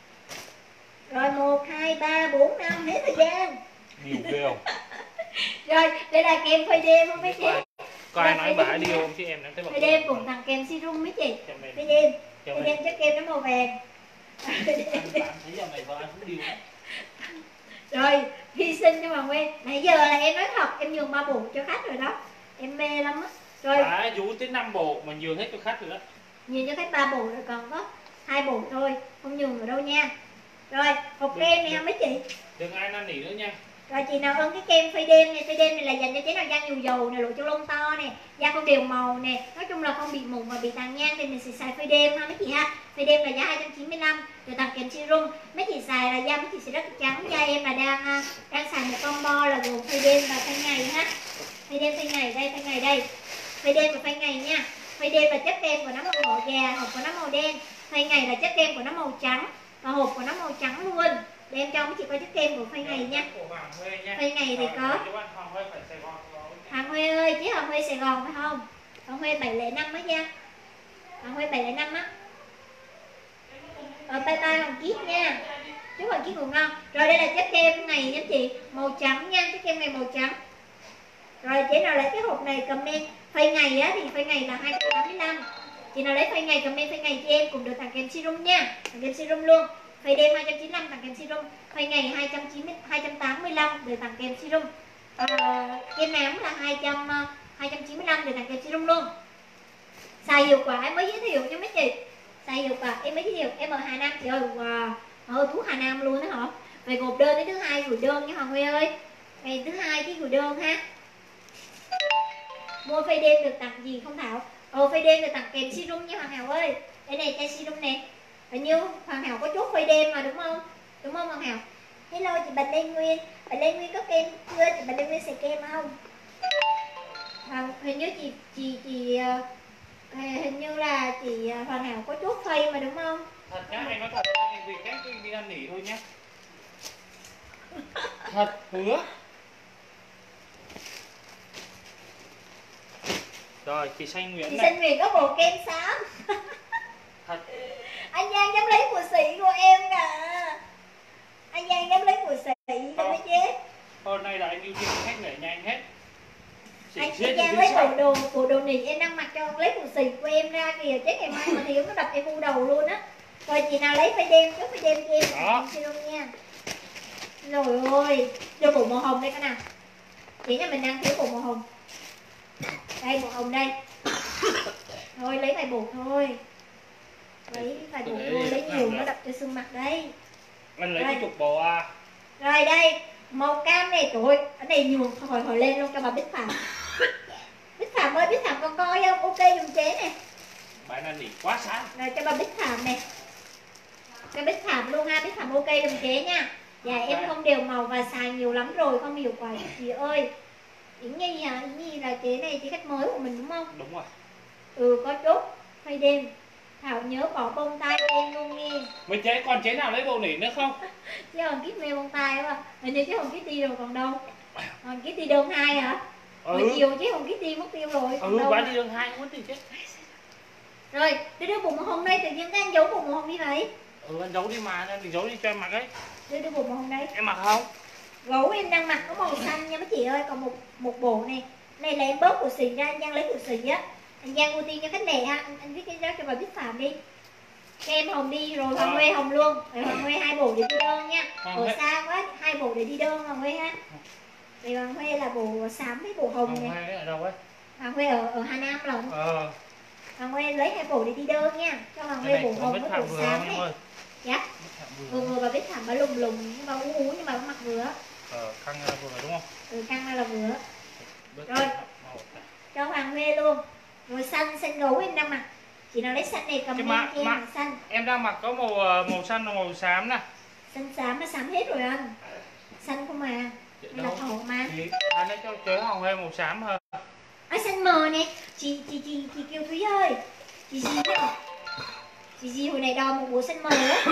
Rồi 1 2 3 4 5 hết thời gian. Nhiều ghê không? Rồi, đây là kem phơi đêm không mấy chị? Có ai nói bả điều không chứ em thấy phơi đêm cùng thằng kem serum mấy chị. Phơi đêm chất kem nó màu vàng. Rồi, hy sinh cho Hoàng Nguyên. Nãy giờ là em nói thật, em nhường 3 bộ cho khách rồi đó. Em mê lắm á. Rồi. Vũ tới 5 bộ mà nhường hết cho khách rồi đó. Nhường cho khách 3 bộ rồi, còn có 2 bộ thôi, không nhường ở đâu nha. Rồi, hộp kem này mấy chị. Đừng ai năn nỉ nữa nha. Rồi chị nào ơn cái kem phơi đêm này là dành cho chế nào da nhiều dầu nè, lộ chân lông to nè, da không đều màu nè, nói chung là không bị mụn và bị tàn nhang thì mình sẽ xài phơi đêm ha mấy chị ha. Phơi đêm là giá 295 rồi tặng kèm serum. Mấy chị xài là da mấy chị sẽ rất trắng, da em là đang xài một combo là gồm phơi đêm và phơi ngày ha. Phơi đêm phơi ngày đây, phơi ngày đây. Phơi đêm và phơi ngày nha. Phơi đêm là chất kem của nó màu đỏ gà, hộp của nó màu đen. Phơi ngày là chất kem của nó màu trắng và hộp của nó màu trắng luôn. Để em cho mấy chị coi chất kem của phơi ngày nha. Phơi ngày thì có Hoàng Huê ơi, chứ Hoàng Huê Sài Gòn phải không? Hoàng Huê 705 á nha. Hoàng Huê 705 á. Bye bye Hoàng Kiết nha. Chúc Hoàng Kiết ngủ ngon. Rồi đây là chất kem ngày nha chị, màu trắng nha, chất kem này màu trắng. Rồi chế nào lấy cái hộp này comment phơi ngày á thì phơi ngày là 285. Chị nào lấy phơi ngày comment phơi ngày cho em cùng được tặng kèm serum nha. Tặng kèm serum luôn. Phơi đêm 295 tặng kèm serum, phơi ngày 285 để tặng kèm serum. Kem nám là 295 để tặng kèm serum luôn. Xài hiệu quả em mới giới thiệu cho mấy chị. Xài hiệu quả em mới giới thiệu, em ở Hà Nam chị ơi. Wow, ở thuốc Hà Nam luôn đó hả? Về gộp đơn đến thứ hai gửi đơn nha Hoàng Huy ơi. Ngày thứ hai chứ gửi đơn ha. Mua phơi đêm được tặng gì không Thảo? Phơi đêm được tặng kèm serum nha Hoàng Hảo ơi. Đây này chai serum nè. Hình như Hoàng Hảo có chốt phơi đêm mà đúng không? Đúng không Hoàng Hảo? Hello chị Bạch Lê Nguyên. Bạch Lê Nguyên có kem chưa? Chị Bạch Lê Nguyên xài kem không? Hình như chị hình như là chị Hoàng Hảo có chốt phây mà đúng không? Thật nhá, anh nói thật nha, vì khách đi năn nỉ thôi nhá. Thật hứa. Rồi, chị Xanh Nguyễn chị này. Xanh Nguyễn có bộ kem xám. Thật. Anh Giang dám lấy của sĩ của em cả. Anh Giang dám lấy của sĩ đâu mới chết. Hôm nay là anh ưu tiên khách để nhanh hết. Anh Giang lấy bộ đồ nỉ em đang mặc cho lấy của sĩ của em ra kìa, chết ngày mai mà thiếu nó đập em u đầu luôn á. Rồi chị nào lấy phải đem chốt phải đem cho em. Đó. Nha. Rồi ơi, cho bộ màu hồng đây cái nào. Chị nhà mình đang thiếu bộ màu hồng. Đây bộ hồng đây. Thôi lấy vài bộ thôi. Lấy vài bộ thôi, lấy nhiều nó đập cho xương mặt đây. Anh lấy cái chục bộ à. Rồi đây, màu cam này trời ơi, ở đây nhường hồi lên luôn cho bà Bích Phạm. Bích Phạm ơi, Bích Phạm con coi không? Ok dùng chế nè. phải là nỉ quá sáng. Rồi cho bà Bích Phạm này. Cho Bích Phạm luôn ha, Bích Phạm ok đồng chế nha. Dạ em không đều màu và xài nhiều lắm rồi, không hiệu quả chị ơi. Yến Nhi à, Yến Nhi là chế này chị khách mới của mình đúng không? Đúng rồi. Có chốt hay đêm. Thảo nhớ bỏ bông tai cho em luôn nghe. Mình chế còn chế nào lấy bộ nỉ nữa không? Chứ Hồng Kiết mê bông tai quá. Hình như chứ Hồng Kiết đi rồi còn đâu. Hồng Kiết đi đường 2 hả? Hồi chiều chứ Hồng Kiết đi mất tiêu rồi. Quá đi đường 2 muốn tìm chết. Rồi, đưa bộ màu hồng đây, tự nhiên các anh giấu bộ màu hồng đi vậy? Anh giấu đi mà, anh giấu đi cho em mặc ấy. Đưa bộ màu hồng đây. Em mặc không? Gấu em đang mặc có màu xanh nha mấy chị ơi, còn một bộ này. Này là em bớt của xì ra, anh Giang lấy của xì á. Anh Giang ưu tiên cho khách lẻ ha, anh viết cái đó cho bà Bích Phạm đi. Các em hồng đi rồi Hoàng Huê hồng luôn. Rồi Hoàng Huê 2 bộ để đi đơn nha. Ở xa quá 2 bộ để đi đơn Hoàng Huê ha. Thì Hoàng Huê là bộ xám với bộ hồng này. Hoàng Huê ở đâu ấy? Hoàng Huê ở Hà Nam lận. Hoàng Huê lấy 2 bộ để đi đơn nha. Cho Hoàng Huê bộ hồng với bộ xám này. Dạ. Vừa bà Bích Phạm bà lùng nhưng mà ú nhưng mà mặc vừa. Căng ra vừa đúng không? Căng ra là vừa. Rồi. Cho Hoàng Huê luôn. Rồi xanh gấu em đang mặc. Chị nào lấy xanh này cầm lên cho em mặc xanh. Em đang mặc có màu xanh và màu xám nè. Xanh xám nó xám hết rồi anh. Xanh không à. Đây là thổ mà. Anh lấy cho chế Hoàng Huê màu xám hơn. Xanh mờ nè. Chị Kiều Thúy ơi. Chị gì nhỉ? Chị gì hồi này đòi một bộ xanh mờ á.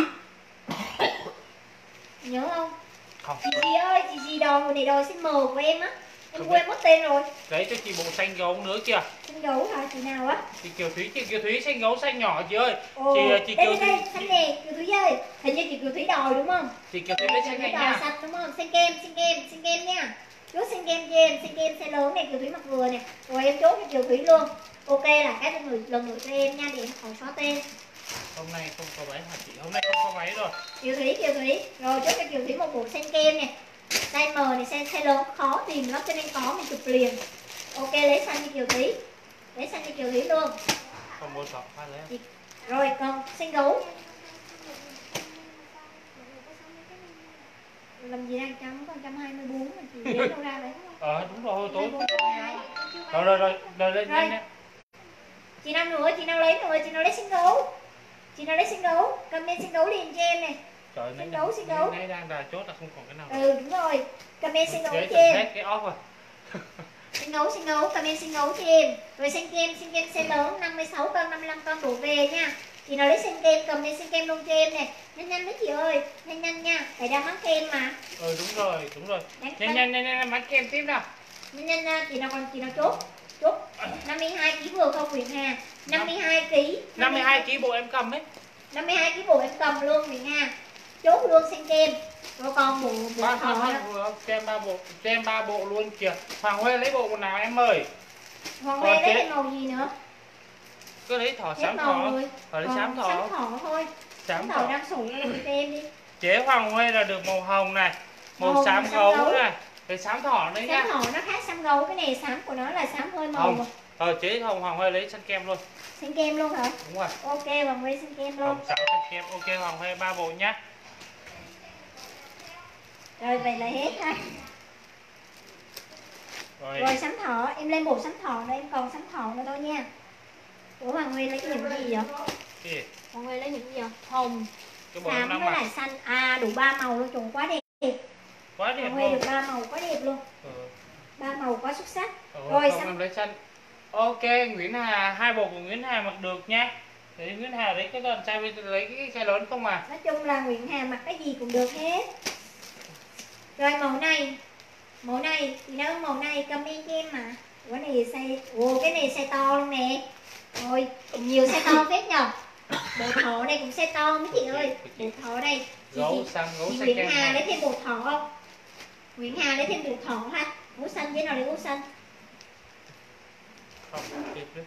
Nhớ không? Không. Chị gì ơi, chị gì hồi này đòi xanh mờ của em á. Em quên mất tên rồi. Lấy cho chị bộ xanh gấu nữa kìa. Xanh gấu hả? Chị nào á? Chị Kiều Thúy xanh gấu xanh nhỏ chị ơi. Chị Kiều Thúy. Đây, xanh nè, Kiều Thúy ơi. Hình như chị Kiều Thúy đòi đúng không? Chị Kiều Thúy lấy xanh này nha. Xanh đúng không? Xanh kem nha. Chốt xanh kem cho em, xanh kem size lớn này, Kiều Thúy mặc vừa nè. Rồi em chốt cho Kiều Thúy luôn. Ok là cái lần nữa cho em nha để em khỏi xóa tên. Hôm nay không có váy hả chị? Hôm nay không có váy rồi. Kiều Thúy. Rồi chốt cho Kiều Thúy một bộ xanh kem nè. Size M này, size lớn khó tìm lắm cho nên có mình chụp liền. Ok lấy xanh cho Kiều Thúy. Lấy xanh cho Kiều Thúy luôn. Không mua sọt pha lấy. Rồi còn xanh gấu. Làm gì đang chấm con 124 mà chị lấy đâu ra đấy Đúng rồi tối. Rồi lên nhanh. Chị nào nữa, chị nào lấy xanh gấu. Chị nào lấy xanh gấu, comment xanh gấu liền cho em này. Trời xanh gấu. Nãy đang đà chốt là không còn cái nào. Đúng rồi. Comment xanh gấu cho em. Hết cái off rồi. Xanh gấu, comment xanh gấu cho em. Rồi xanh kem size lớn 56 cân, 55 cân đổ về nha. Chị nào lấy xanh kem, comment xanh kem luôn cho em nè. Nhanh mấy chị ơi, nhanh nha. Tại đang bán kem mà. Đúng rồi. Nhanh bán kem tiếp nào. Nhanh nha, chị nào chốt. 52 kg vừa không Nguyễn Hà. 52 kg. 52 kg bộ em cầm ấy. 52 kg bộ em cầm luôn Nguyễn Hà. Chốt luôn xanh kem. Rồi còn bộ thỏ. Cho em 3 bộ luôn kìa. Hoàng Huê lấy bộ nào em ơi? Hoàng Huê lấy cái màu gì nữa? Cứ lấy thỏ xám thỏ. Lấy xám thỏ. Xám thỏ thôi. Xám thỏ đang sổ cho em đi. Chế Hoàng Huê là được màu hồng này, màu xám gấu này, cái xám thỏ đấy nhá. Xám thỏ nó khác xám gấu, cái này xám của nó là xám hơi màu. Chế hồng Hoàng Huê lấy xanh kem luôn. Xanh kem luôn hả? Đúng rồi. Ok Hoàng Huê xanh kem luôn. Hồng xám xanh kem, ok Hoàng Huê 3 bộ nhá. Rồi vậy là hết ha. Rồi sắm thỏ, em lên bộ sắm thỏ rồi em còn sắm thỏ nữa thôi nha. Ủa Hoàng Nguyên lấy những gì vậy? Gì? Hoàng Nguyên lấy những gì vậy? Hồng, xám với lại xanh. À đủ 3 màu luôn, trùng quá đẹp. Quá đẹp. Hoàng Nguyên được 3 màu quá đẹp luôn. 3 màu quá xuất sắc. Rồi em lấy xanh. Ok, Nguyễn Hà, 2 bộ của Nguyễn Hà mặc được nha. Để Nguyễn Hà lấy cái lần size lấy cái size lớn không à? Nói chung là Nguyễn Hà mặc cái gì cũng được hết. Rồi màu này thì đâu màu này comment cho em mà. Cái này cái này size to luôn nè. Rồi nhiều size to phết nhờ. Bộ thỏ này cũng size to mấy chị ơi. Bộ thỏ này chị Nguyễn Hà lấy thêm bộ thỏ không? Nguyễn Hà lấy thêm bộ thỏ ha. Gấu xanh với nào để gấu xanh? Không kịp đấy.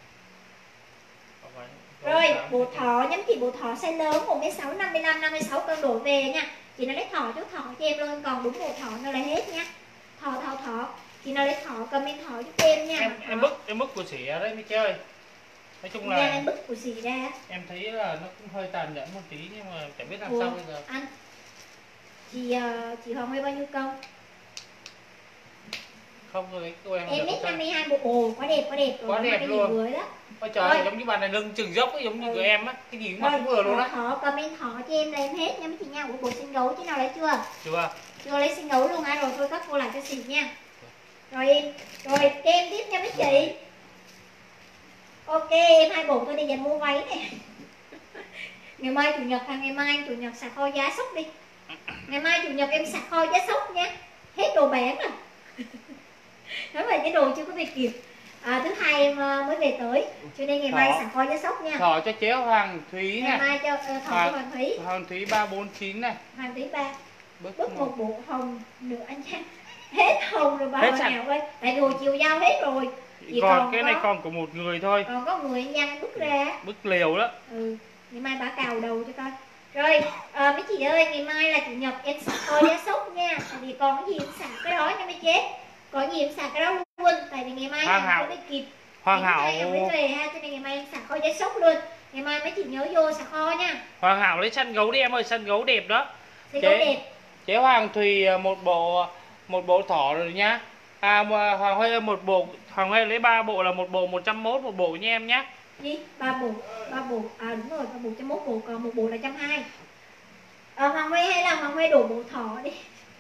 Rồi bộ thỏ nhắm chị bộ thỏ size lớn 1m6 56 cân đổ về nha. Chị nào lấy thỏ chú thỏ cho em luôn, còn đúng bộ thỏ nữa là hết nha. Thỏ chị nào lấy thỏ comment thỏ giúp em nha. Em bức của sỉ ở đây mới chơi. Nói chung là em bức của sỉ ra. Em thấy là nó cũng hơi tàn nhẫn một tí nhưng mà chẳng biết làm sao bây giờ. Anh chị Hoàng Huy bao nhiêu cân? không tôi lấy của em Em được biết không? 52 bộ. Ồ, quá đẹp rồi. Quá đẹp cái luôn. gì vừa đó. Ôi trời ơi, Rồi. giống như bạn này lưng chừng dốc ấy, giống như của em á, cái gì cũng mặc Rồi, cũng vừa luôn á. họ comment họ cho em là em hết nha mấy chị nha. Của bộ xin gấu chứ nào lấy chưa? Chưa? Chưa lấy xin gấu luôn hả? Rồi thôi cất cô lại cho xịt nha. Rồi em, rồi kem tiếp nha mấy chị. Ok, em 2 bộ tôi đi dành mua váy nè. Ngày mai chủ nhật ngày mai chủ nhật xả kho giá sốc đi. Ngày mai chủ nhật em xả kho giá sốc nha. Hết đồ bán rồi. Nói vậy cái đồ chưa có về kịp. Thứ hai em mới về tới, cho nên ngày mai xả kho giá sốc nha. Thỏ cho chế Hoàng Thúy Ngày này. mai cho thỏ cho Hoàng Thúy. Hoàng Thúy 349 này. Hoàng Thúy 3. Bức một bộ hồng nữa anh Trang. Hết hồng rồi bà hết hồi sạch. nào ơi. Tại đồ chiều giao hết rồi. Chỉ Còn cái có, này còn của một người thôi. Còn có người anh Giang bức ra. Bức liều đó. Ừ, ngày mai bà cào đầu cho coi. Rồi, mấy chị ơi, ngày mai là chủ nhật em xả kho giá sốc nha. Tại vì còn cái gì em xả cái đó nha mấy chế. Có gì em xả cái đó luôn. Tại vì ngày mai em không kịp. Hoàng Hảo em mới về ha, cho nên ngày mai em xả kho giá sốc luôn. Ngày mai mấy chị nhớ vô xả kho nha. Hoàng Hảo lấy săn gấu đi em ơi, săn gấu đẹp đó. Xả gấu đẹp. Chế Hoàng Thùy một bộ thỏ rồi nhá. Hoàng Huê một bộ, Hoàng Huê lấy 3 bộ là một bộ 101 một bộ nha em nhá. Gì? 3 bộ, đúng rồi, 3 bộ 101 bộ, còn một bộ là 120. Hoàng Huê hay là Hoàng Huê đổ bộ thỏ đi.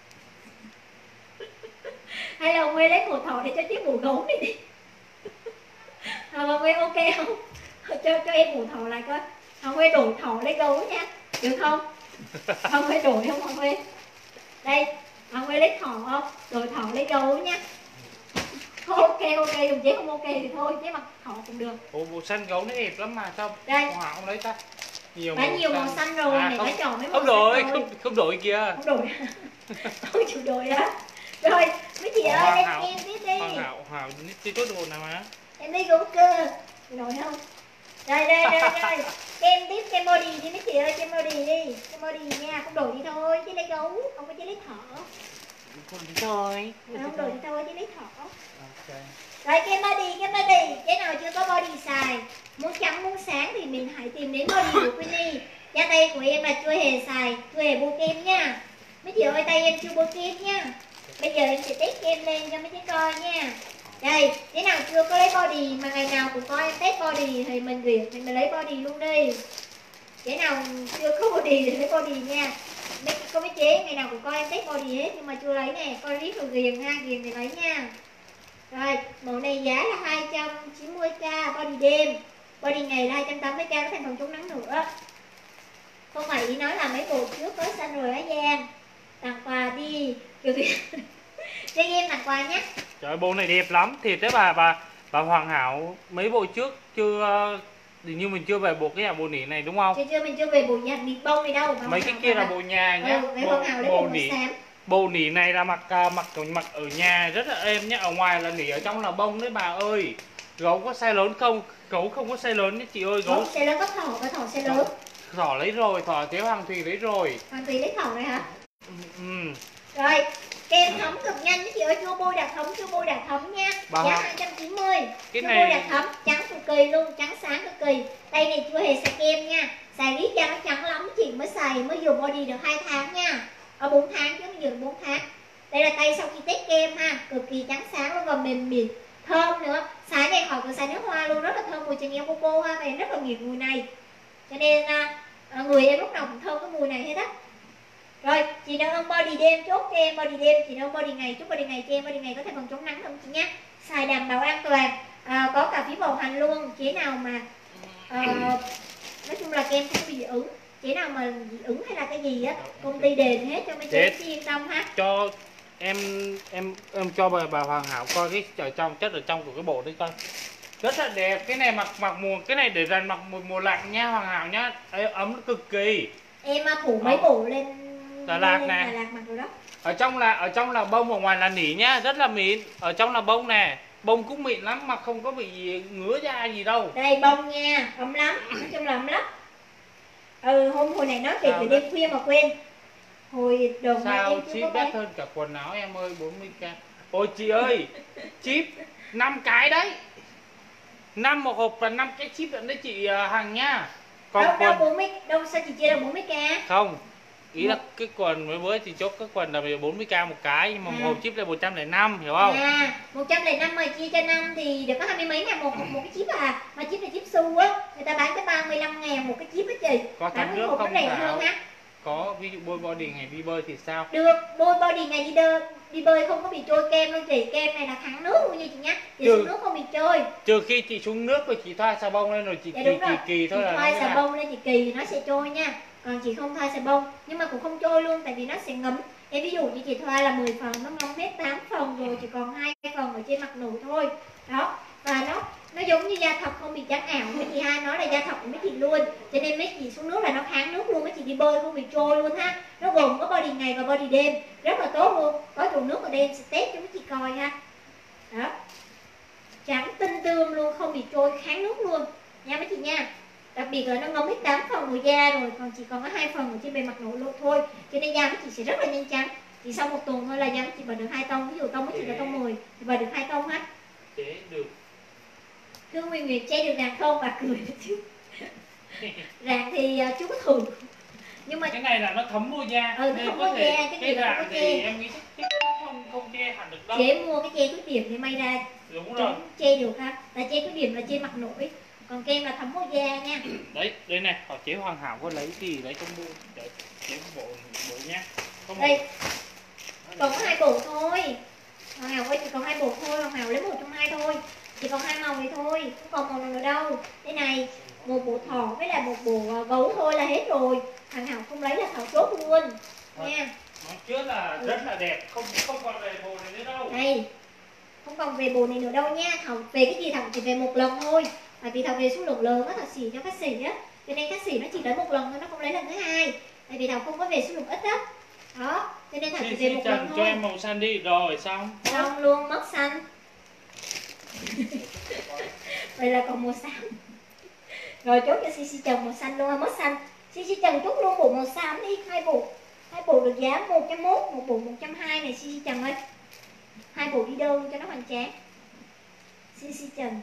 Hay là Hoàng Huê lấy bộ thỏ để cho chiếc bộ gấu đi. Hoàng Huê ok không? Cho em bộ thỏ lại coi. Hoàng Huê đổ thỏ lấy gấu nha. Được không? Hoàng Huê đổi không Hoàng Huê? Đây, Hoàng Huê lấy thỏ không? Đổi thỏ lấy gấu nha. Ok, dùng chế không ok thì thôi, chế mặc thỏ cũng được. Ồ, bộ xanh gấu nó đẹp lắm mà sao? Đây. Hoàng Hảo không lấy ta? Nhiều màu xanh rồi, này phải chọn mấy màu không đổi, xanh thôi. không đổi kìa. Không đổi. Không chịu đổi á. Rồi, mấy chị ơi, lên em tiếp đi. Hoàng Hảo đi tốt đồ nào mà. Em đi gấu cơ. Đổi không? Rồi. Kem tiếp kem body đi mấy chị ơi, kem body đi. Kem body nha, không đổi đi thôi, chứ lấy gấu, không có chứ lấy thỏ. Không đi thôi. Không đổi đi thôi, chứ lấy thỏ. Ok. Rồi kem body, cái nào chưa có body xài, muốn trắng muốn sáng thì mình hãy tìm đến body của Queenie. Da tay của em là chưa hề xài, chưa hề bôi kem nha. Mấy chị ơi, tay em chưa bôi kem nha. Bây giờ em sẽ test kem lên cho mấy chị coi nha. Đây, cái nào chưa có lấy body mà ngày nào cũng có em test body thì mình lấy body luôn đi. Cái nào chưa có body thì lấy body nha. Có mấy chế ngày nào cũng coi em test body hết nhưng mà chưa lấy nè, coi riết rồi ghiền thì lấy nha. Rồi, mẫu này giá là 290k body đêm. Body ngày là 280k, có thành phần chống nắng nữa. Không phải ý nói là mấy bộ trước có xanh rồi á Giang. Tặng quà đi, kiểu cho em tặng quà nhé. Trời ơi, bộ này đẹp lắm, thiệt đấy bà Hoàng Hảo mấy bộ trước chưa như mình chưa về bộ cái bộ nỉ này đúng không? Mình chưa về bộ nhạc nịt bông này đâu. Mấy cái kia là bộ nhà nhá. Bộ nỉ này là mặc ở nhà rất là êm nhá, ở ngoài là nỉ, ở trong là bông đấy bà ơi. Gấu có size lớn không? Gấu không có size lớn nhé chị ơi. Gấu size lớn có thỏ, có thỏ size lớn. Thỏ lấy rồi, thỏ thiếu Hoàng Thùy lấy rồi. Hoàng Thùy lấy thỏ rồi hả? Rồi, kem thấm cực nhanh chị ơi, chưa bôi đạt thấm nha. Giá 290. Cái chưa này bôi đạt thấm, trắng cực kỳ luôn, trắng sáng cực kỳ. Tay này chưa hề xài kem nha. Xài riết da nó trắng lắm, chị mới xài mới dùng body được 2 tháng nha. Ở 4 tháng chứ mới dùng 4 tháng. Đây là tay sau khi test kem ha, cực kỳ trắng sáng luôn và mềm mịn, thơm nữa. Xài này khỏi cần xài nước hoa luôn, rất là thơm mùi Chanel Coco ha, em rất là nghiện mùi này. Cho nên người em lúc nào cũng thơm cái mùi này hết á. Rồi, chị nào ơn body đêm chốt cho em body đêm, chị nào body ngày chốt body ngày cho em, body ngày có thành phần chống nắng không chị nhé. Xài đảm bảo an toàn, có cả phím bảo hành luôn. Chế nào mà nói chung là kem không bị dị ứng, chế nào mà dị ứng hay là cái gì á công ty đền hết cho mấy chế yên tâm ha. Cho em cho bà Hoàng Hảo coi cái chất ở trong của cái bộ đấy coi, rất là đẹp. Cái này mặc mùa, cái này để dành mặc mùa lạnh nha Hoàng Hảo nhá, ấm cực kỳ. Em phủ mấy bộ lên Đà Lạt nè. Đà Lạt mặc rồi đó. Ở trong là bông, ở ngoài là nỉ nhá, rất là mịn. Ở trong là bông nè, bông cũng mịn lắm mà không có bị ngứa da gì đâu. Đây bông nha, ấm lắm, nói chung là ấm lắm. Hồi này nói chuyện từ đêm khuya mà quên. Hồi đầu sao em chip đắt hơn cả quần áo em ơi, 40k. Ôi chị ơi, chip 5 cái đấy. 5 một hộp là 5 cái chip đấy chị Hằng nha. Còn đâu 40, đâu sao chị chia ra 40k? Không, Ý là cái quần mới thì chốt cái quần là 40k một cái, nhưng mà một hộp chip là 105, hiểu không? 105 mà chia cho 5 thì được có 20 mấy ngàn một cái chip à. Mà chip là chip su á, người ta bán tới 35 ngàn một cái chip á chị. Có thắng nước không rẻ Thảo? hơn ha. Có, ví dụ bôi body ngày đi bơi thì sao? Được, bôi body ngày đi bơi không có bị trôi kem đâu chị. Kem này là thắng nước luôn nha chị nhá. Chị xuống nước không bị trôi. Trừ khi chị xuống nước rồi chị thoa xà bông lên rồi chị kỳ thôi chị là thoa xà bông lên chị kỳ thì nó sẽ trôi nha. Còn chị không thoa xà bông nhưng mà cũng không trôi luôn, tại vì nó sẽ ngấm. Em ví dụ như chị thoa là 10 phần, nó ngấm hết 8 phần rồi, chỉ còn 2 phần ở trên mặt nụ thôi. Đó, và nó giống như da thật, không bị trắng ảo. Mấy chị hai nói là da thật của mấy chị luôn, cho nên mấy chị xuống nước là nó kháng nước luôn, mấy chị đi bơi không bị trôi luôn ha. Nó gồm có body ngày và body đêm, rất là tốt luôn. Có trụ nước ở đây em sẽ test cho mấy chị coi ha. Đó, trắng tinh tươm luôn, không bị trôi, kháng nước luôn nha mấy chị nha. Đặc biệt là nó ngấm hết 8 phần của da rồi, còn chỉ còn có 2 phần ở trên bề mặt nổi luôn thôi, cho nên da mấy chị sẽ rất là nhanh trắng. Chỉ sau một tuần thôi là da mấy chị bật được 2 tông. Ví dụ tông mấy chị là tông 10 thì bật được 2 tông hết. chế được. Thương Nguyên Nguyệt che được ràng không? Bà cười đó chứ. Ràng thì chú có thường, nhưng mà cái này là nó thấm vô da, nó không có che, cái rạng thì em nghĩ chắc không che hẳn được đâu. Chế mua cái che khuyết điểm thì may ra Đúng rồi, che được ha. Là che khuyết điểm là che mặt nổi, còn kem là thấm vô da nha. đấy đây này, họ chế Hoàng Hảo có lấy gì lấy trong bộ để chế bộ nhá. Đây còn có 2 bộ thôi. Hoàng Hảo ơi, chỉ còn 2 bộ thôi. Hoàng Hảo lấy 1 trong 2 thôi, chỉ còn 2 màu này thôi, không còn màu nào nữa đâu. Đây này, một bộ thỏ với lại một bộ gấu thôi là hết rồi. Hoàng Hảo không lấy là Thảo chốt luôn nha. Nó trước là rất là đẹp, không còn về bộ này nữa đâu. Đây, không còn về bộ này nữa đâu nha. Thảo về cái gì Thảo chỉ về một lần thôi, tại vì Thảo về số lượng lớn á, Thảo xỉ cho khách sỉ á, cho nên khách sỉ nó chỉ lấy một lần thôi, nó không lấy lần thứ hai, tại vì Thảo không có về số lượng ít đó. Đó, cho nên Thảo chỉ về một lần thôi. Cho em màu xanh đi, rồi xong Luôn, mất xanh. Vậy là còn màu xám. Rồi chốt cho Xi Trần màu xanh luôn, mất xanh. Xi Trần chốt luôn bộ màu xám đi, 2 bộ được giá 101, một bộ 120 này Xi Trần ơi. 2 bộ đi đơn cho nó hoành tráng. Xi Trần.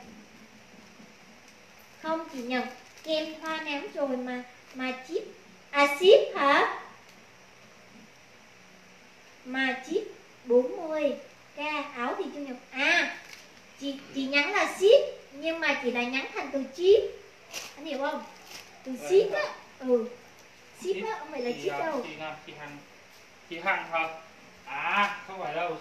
Không chỉ nhận kem thoa ném rồi mà chip ship hả? Mà chip 40k áo thì chưa nhập. À, chị nhắn là ship nhưng mà chỉ là nhắn thành từ chip, anh hiểu không? Từ ship á. Ship á, không phải là chip đâu. Chị Hằng hả? À, không phải đâu.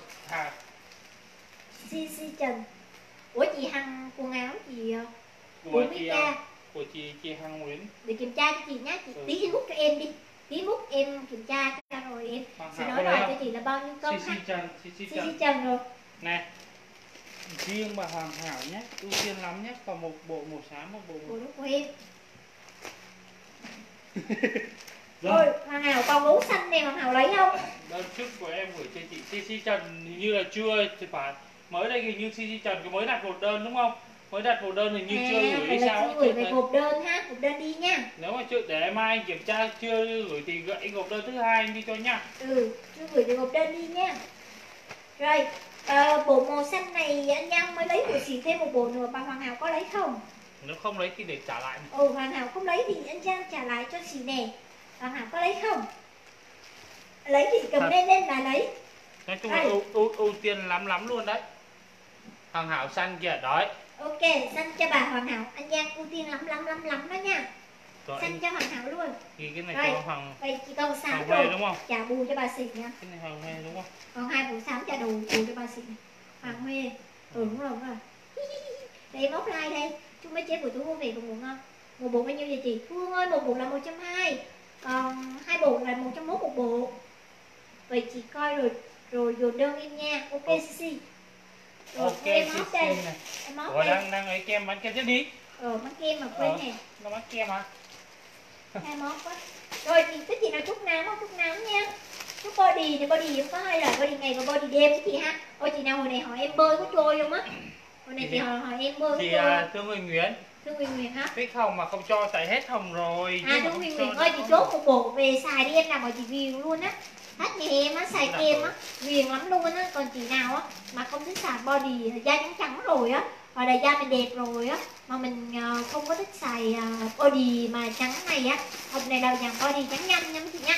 Xi Trần. Ủa chị Hằng quần áo chị 40k. Của chị Hằng Nguyễn. Để kiểm tra cho chị nhá, chị tí inbox cho em đi. Tí inbox em kiểm tra cho rồi em sẽ nói lại cho chị là bao nhiêu công ha. Xi Trần rồi. Nè, riêng bà Hoàng Hảo nhé, ưu tiên lắm nhé, còn một bộ màu xám, một bộ đúng của em. Rồi, Hoàng Hảo còn gấu xanh này, Hoàng Hảo lấy không? Đơn trước của em gửi cho chị Xi Trần hình như là chưa, thì phải mới đây hình như Xi Trần cái mới đặt một đơn đúng không? Mới đặt một đơn hình như chưa gửi hay sao? Chưa gửi về hộp đơn ha, hộp đơn đi nha. Nếu mà chưa để mai anh kiểm tra chưa gửi thì gửi hộp đơn thứ hai anh đi cho nhá. Chưa gửi về hộp đơn đi nha. Rồi, bộ màu xanh này anh Nhân mới lấy của chị thêm một bộ nữa, bà Hoàng Hảo có lấy không? Nếu không lấy thì để trả lại. Hoàng Hảo không lấy thì anh Giang trả lại cho chị nè. Hoàng Hảo có lấy không? Lấy thì cầm lên là lấy. Nói chung là ưu tiên lắm luôn đấy. Hoàng Hảo xanh kìa, đấy. Ok, xanh cho bà Hoàng Hảo. Anh Giang ưu tiên lắm đó nha. Rồi, xanh cho Hoàng Hảo luôn. Thì cái này rồi, cho Hoàng. Vậy chỉ còn xám rồi rồi. Đúng không? Trả bù cho bà xỉ nha. Cái này Hoàng Huê đúng không? Còn 2 bộ xám trả bù cho bà xỉ. Hoàng Huê. Đúng rồi. Đây em offline đây. Chúng mới chế buổi tối mua về một bộ ngon. Một bộ bao nhiêu vậy chị? Phương ơi, một bộ là 120. Còn 2 bộ là 101 một bộ. Vậy chị coi rồi dồn đơn em nha. Ok Sisi. Ok em móc đây. Em móc đây. Đang ấy kem bán kem chết đi. Bán kem mà quên nè. Nó bán kem hả? Hai móc quá. Rồi thì cái chị nào trúc nám không? Trúc nám nha. Trúc body thì body cũng có 2 loại, body ngày và body đêm chị ha. Ôi chị nào hồi này hỏi em bơi có trôi không á? Hồi này chị hỏi em bơi có trôi không? Thương Nguyên Nguyễn. Thương Nguyên Nguyễn hả? Biết hồng mà không cho tại hết hồng rồi. Thương Nguyên Nguyễn ơi, chị chốt một bộ về xài đi, em làm ở chị viền luôn á. Khách nhà em á, xài kem á, viền lắm luôn á. Còn chị nào á mà không thích xài body, da trắng rồi á, hoặc là da mình đẹp rồi á, mà mình không có thích xài body mà trắng này á, hộp này là dàn body trắng nhanh nha mấy chị nha. Cái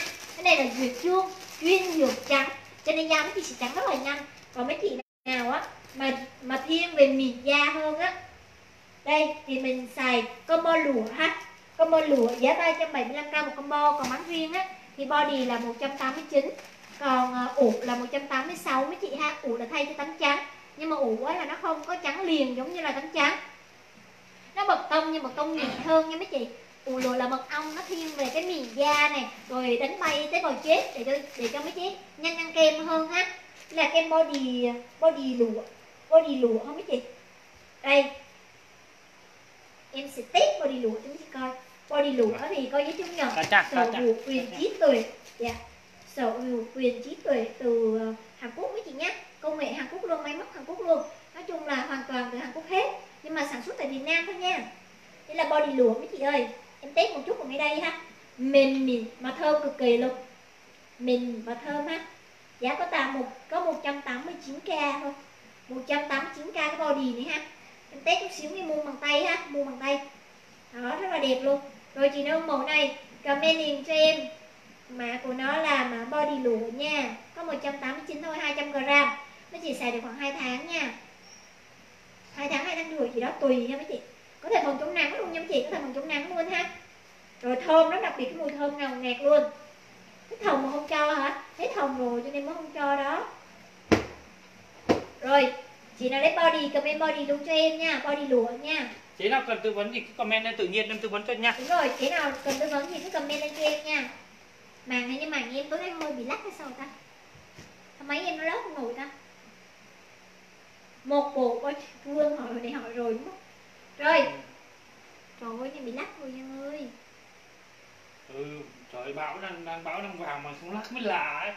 này là duyệt chương chuyên dược trắng, cho nên da mấy chị sẽ trắng rất là nhanh. Còn mấy chị nào á mà thiên về mịn da hơn á, đây thì mình xài combo lụa ha. Combo lụa giá 375k một combo. Còn bán riêng á thì body là 189, còn ủ là 186 mấy chị ha. Ủ là thay cho tấm trắng, nhưng mà ủ á là nó không có trắng liền giống như là tấm trắng, nó mật tông nhưng mật tông nhẹ hơn nha mấy chị. Ủ lụa là mật ong, nó thiên về cái miền da này, rồi đánh bay tế bào chết để cho mấy chị nhanh ăn kem hơn ha. Là kem body lụa không mấy chị. Đây em sẽ test body lụa cho mấy chị coi. Body lụa thì có giấy chứng nhận sở hữu quyền trí tuệ, sở hữu quyền trí tuệ từ Hàn Quốc mấy chị nhé. Công nghệ Hàn Quốc luôn, máy móc Hàn Quốc luôn, nói chung là hoàn toàn từ Hàn Quốc hết, nhưng mà sản xuất tại Việt Nam thôi nha. Đây là body lụa mấy chị ơi, em test một chút vào ngay đây ha. Mềm mịn mà thơm cực kỳ luôn, mịn và thơm ha. Giá có 189k thôi, 189k cái body này ha. Em test chút xíu, mua bằng tay ha, mua bằng tay đó, rất là đẹp luôn. Rồi chị nào mẫu này comment liền cho em, mã của nó là mã body lụa nha, có 189 thôi, 200g. Mấy chị xài được khoảng 2 tháng nha, 2 tháng rưỡi gì đó tùy nha mấy chị. Có thể phòng chống nắng luôn nha mấy chị, có thể phòng chống nắng luôn ha. Rồi thơm rất đặc biệt, cái mùi thơm ngào ngạt luôn. Hết hồng mà không cho hả? Hết hồng rồi cho nên mới không cho đó. Rồi chị nào lấy body comment body luôn cho em nha, body lụa nha. Chị nào cần tư vấn thì cứ comment lên, tự nhiên em tư vấn cho nha. Đúng rồi, chị nào cần tư vấn thì cứ comment lên cho em nha. Màn này, nhưng màn em tối nay hơi bị lắc hay sao ta? Sao máy em nó lớn không nổi ta? Một bộ coi Vương hỏi này hỏi rồi đúng không? Rồi. Trời ơi, em bị lắc rồi Nhân ơi. Trời ơi, bão đang vào mà không lắc mới lạ ấy.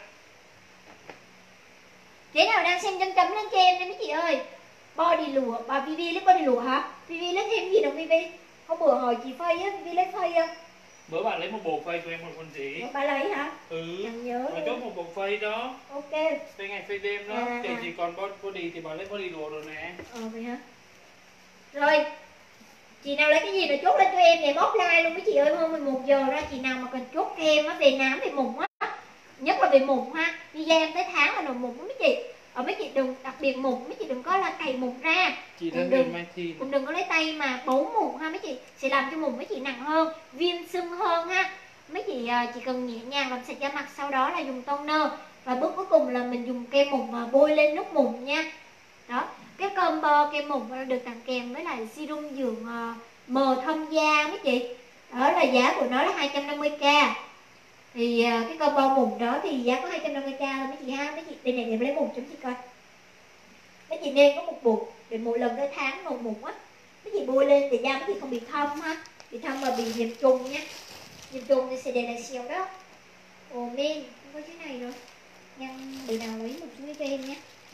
Chị nào đang xem chấm lên cho em đi mấy chị ơi. Body lụa, bà Vivi lấy body lụa hả? Vivi lấy thêm gì đâu Vivi? Hôm bữa hỏi chị Phây á, Vivi lấy Phây không? Bữa bà lấy một bộ phây cho em một con gì? Bà lấy hả? Chẳng nhớ. Bà chốt một bộ phây đó. Ok. Phây ngày phây đêm đó. Thì chỉ còn body thì bà lấy body lụa rồi nè. Vậy hả? Rồi. Chị nào lấy cái gì là chốt lên cho em để bóc like luôn mấy chị ơi. Hơn 11 giờ ra chị nào mà cần chốt em á, về nám về mụn á, nhất là về mụn ha. Đi da em tới tháng là nổi mụn mấy chị. Mấy chị đừng, đặc biệt mụn mấy chị đừng có là cày mụn ra. Chị cũng đừng có lấy tay mà bấu mụn ha mấy chị, sẽ làm cho mụn mấy chị nặng hơn, viêm sưng hơn ha. Mấy chị chỉ cần nhẹ nhàng làm sạch da mặt, sau đó là dùng toner, và bước cuối cùng là mình dùng kem mụn mà bôi lên nước mụn nha. Đó, cái combo kem mụn được tặng kèm với lại serum dưỡng mờ thâm da mấy chị. Đó là giá của nó là 250k. Thì cái combo mụn đó thì giá có 250k thôi mấy chị ha. Mấy chị đây này em lấy mụn cho mấy chị coi. Mấy chị nên có một bộ để mỗi lần tới tháng nổi mụn á, mấy chị bôi lên để da mấy chị không bị thâm ha, bị thâm mà bị nhiễm trùng nha. Nhiễm trùng thì sẽ để lại xèo đó. Ồ men, không có cái này rồi. Nhân bữa nào lấy một chuỗi cho em nhé.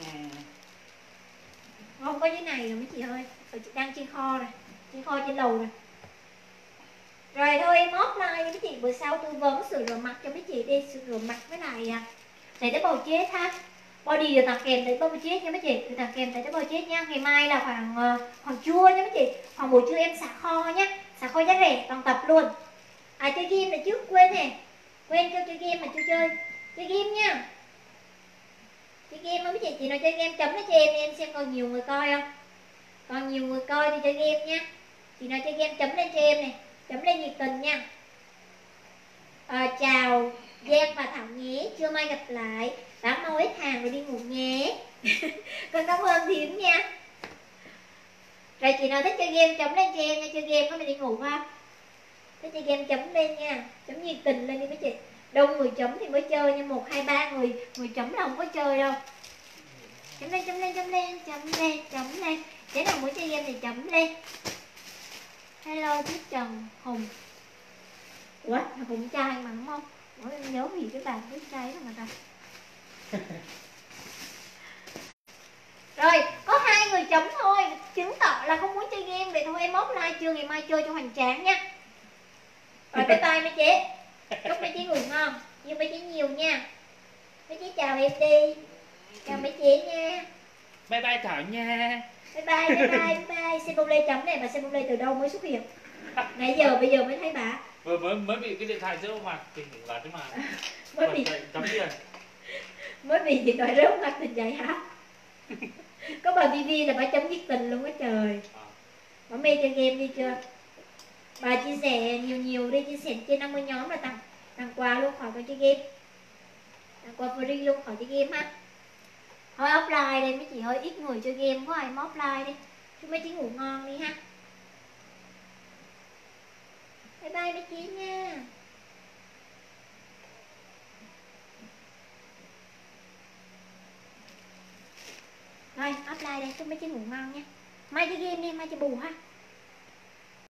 Không có cái này rồi mấy chị ơi, ở chị đang trên kho rồi, trên kho trên lầu rồi. Rồi thôi em offline mấy chị, bữa sau tư vấn sửa rửa mặt cho mấy chị đi, sửa rửa mặt với lại để cái bầu chết ha. Body được tặng kèm tới bầu chết nha mấy chị, được tặng kèm tới cái bầu chết nha. Ngày mai là khoảng trưa nha mấy chị, khoảng buổi trưa em xả kho nhá, xả kho giá rẻ toàn tập luôn. Chơi game là trước quên nè, quên kêu chơi game mà chưa chơi game nha. Chơi game mấy chị nào chơi game chấm nó cho em xem còn nhiều người coi không. Còn nhiều người coi thì chơi game nha. Chị nào chơi game chấm lên cho em này, chấm lên nhiệt tình nha. Chào Giang và Thảo nhé, chưa mai gặp lại, bán mau hết hàng rồi đi ngủ nhé. Con cảm ơn Thiếm nha. Rồi chị nào thích chơi game chấm lên cho em nha, chơi game có mình đi ngủ không? Thích chơi game chấm lên nha, chấm nhiệt tình lên đi mấy chị. Đông người chấm thì mới chơi, nhưng 1, 2, 3 người chấm là không có chơi đâu. Chấm lên, chấm lên, chấm lên, chấm lên, chấm lên. Thế nào muốn chơi game thì chấm lên. Hello chú Trần Hùng. Ủa, thằng Hùng trai mà đúng không? Ủa, em nhớ gì cái bàn với trai đó mà ta. Rồi, có 2 người chấm thôi, chứng tỏ là không muốn chơi game. Vậy thôi em offline trưa ngày mai chơi cho hoành tráng nha. Rồi bye bye mấy chị. Chúc mấy chị ngủ ngon, yêu mấy chị nhiều nha. Mấy chị chào em đi. Chào mấy chị nha. Bye bye Thảo nha. Bye bye, bye bye, bye bye. Xem bông lê chấm này, mà xem bông lê từ đâu mới xuất hiện? Nãy giờ bây giờ mới thấy bà. vừa mới bị cái điện thoại rơi mặt thì ngủ gật đấy mà. Mới bị Cắm tiền. mới bị điện thoại rớt mặt tình vậy hả? Có bà Vivi là bà chấm dứt tình luôn á trời. Bà mê chơi game đi chưa? Bà chia sẻ nhiều đi, chia sẻ trên 50 nhóm là tặng quà luôn, khỏi phải chơi game. Tặng quà free luôn, khỏi chơi game ha. Thôi offline đây mấy chị hơi ít người chơi game quá, em offline đi. Chứ mấy chị ngủ ngon đi ha. Bye bye mấy chị nha. Rồi offline đây, chúc mấy chị ngủ ngon nha. Mai chơi game đi, mai chơi bù ha.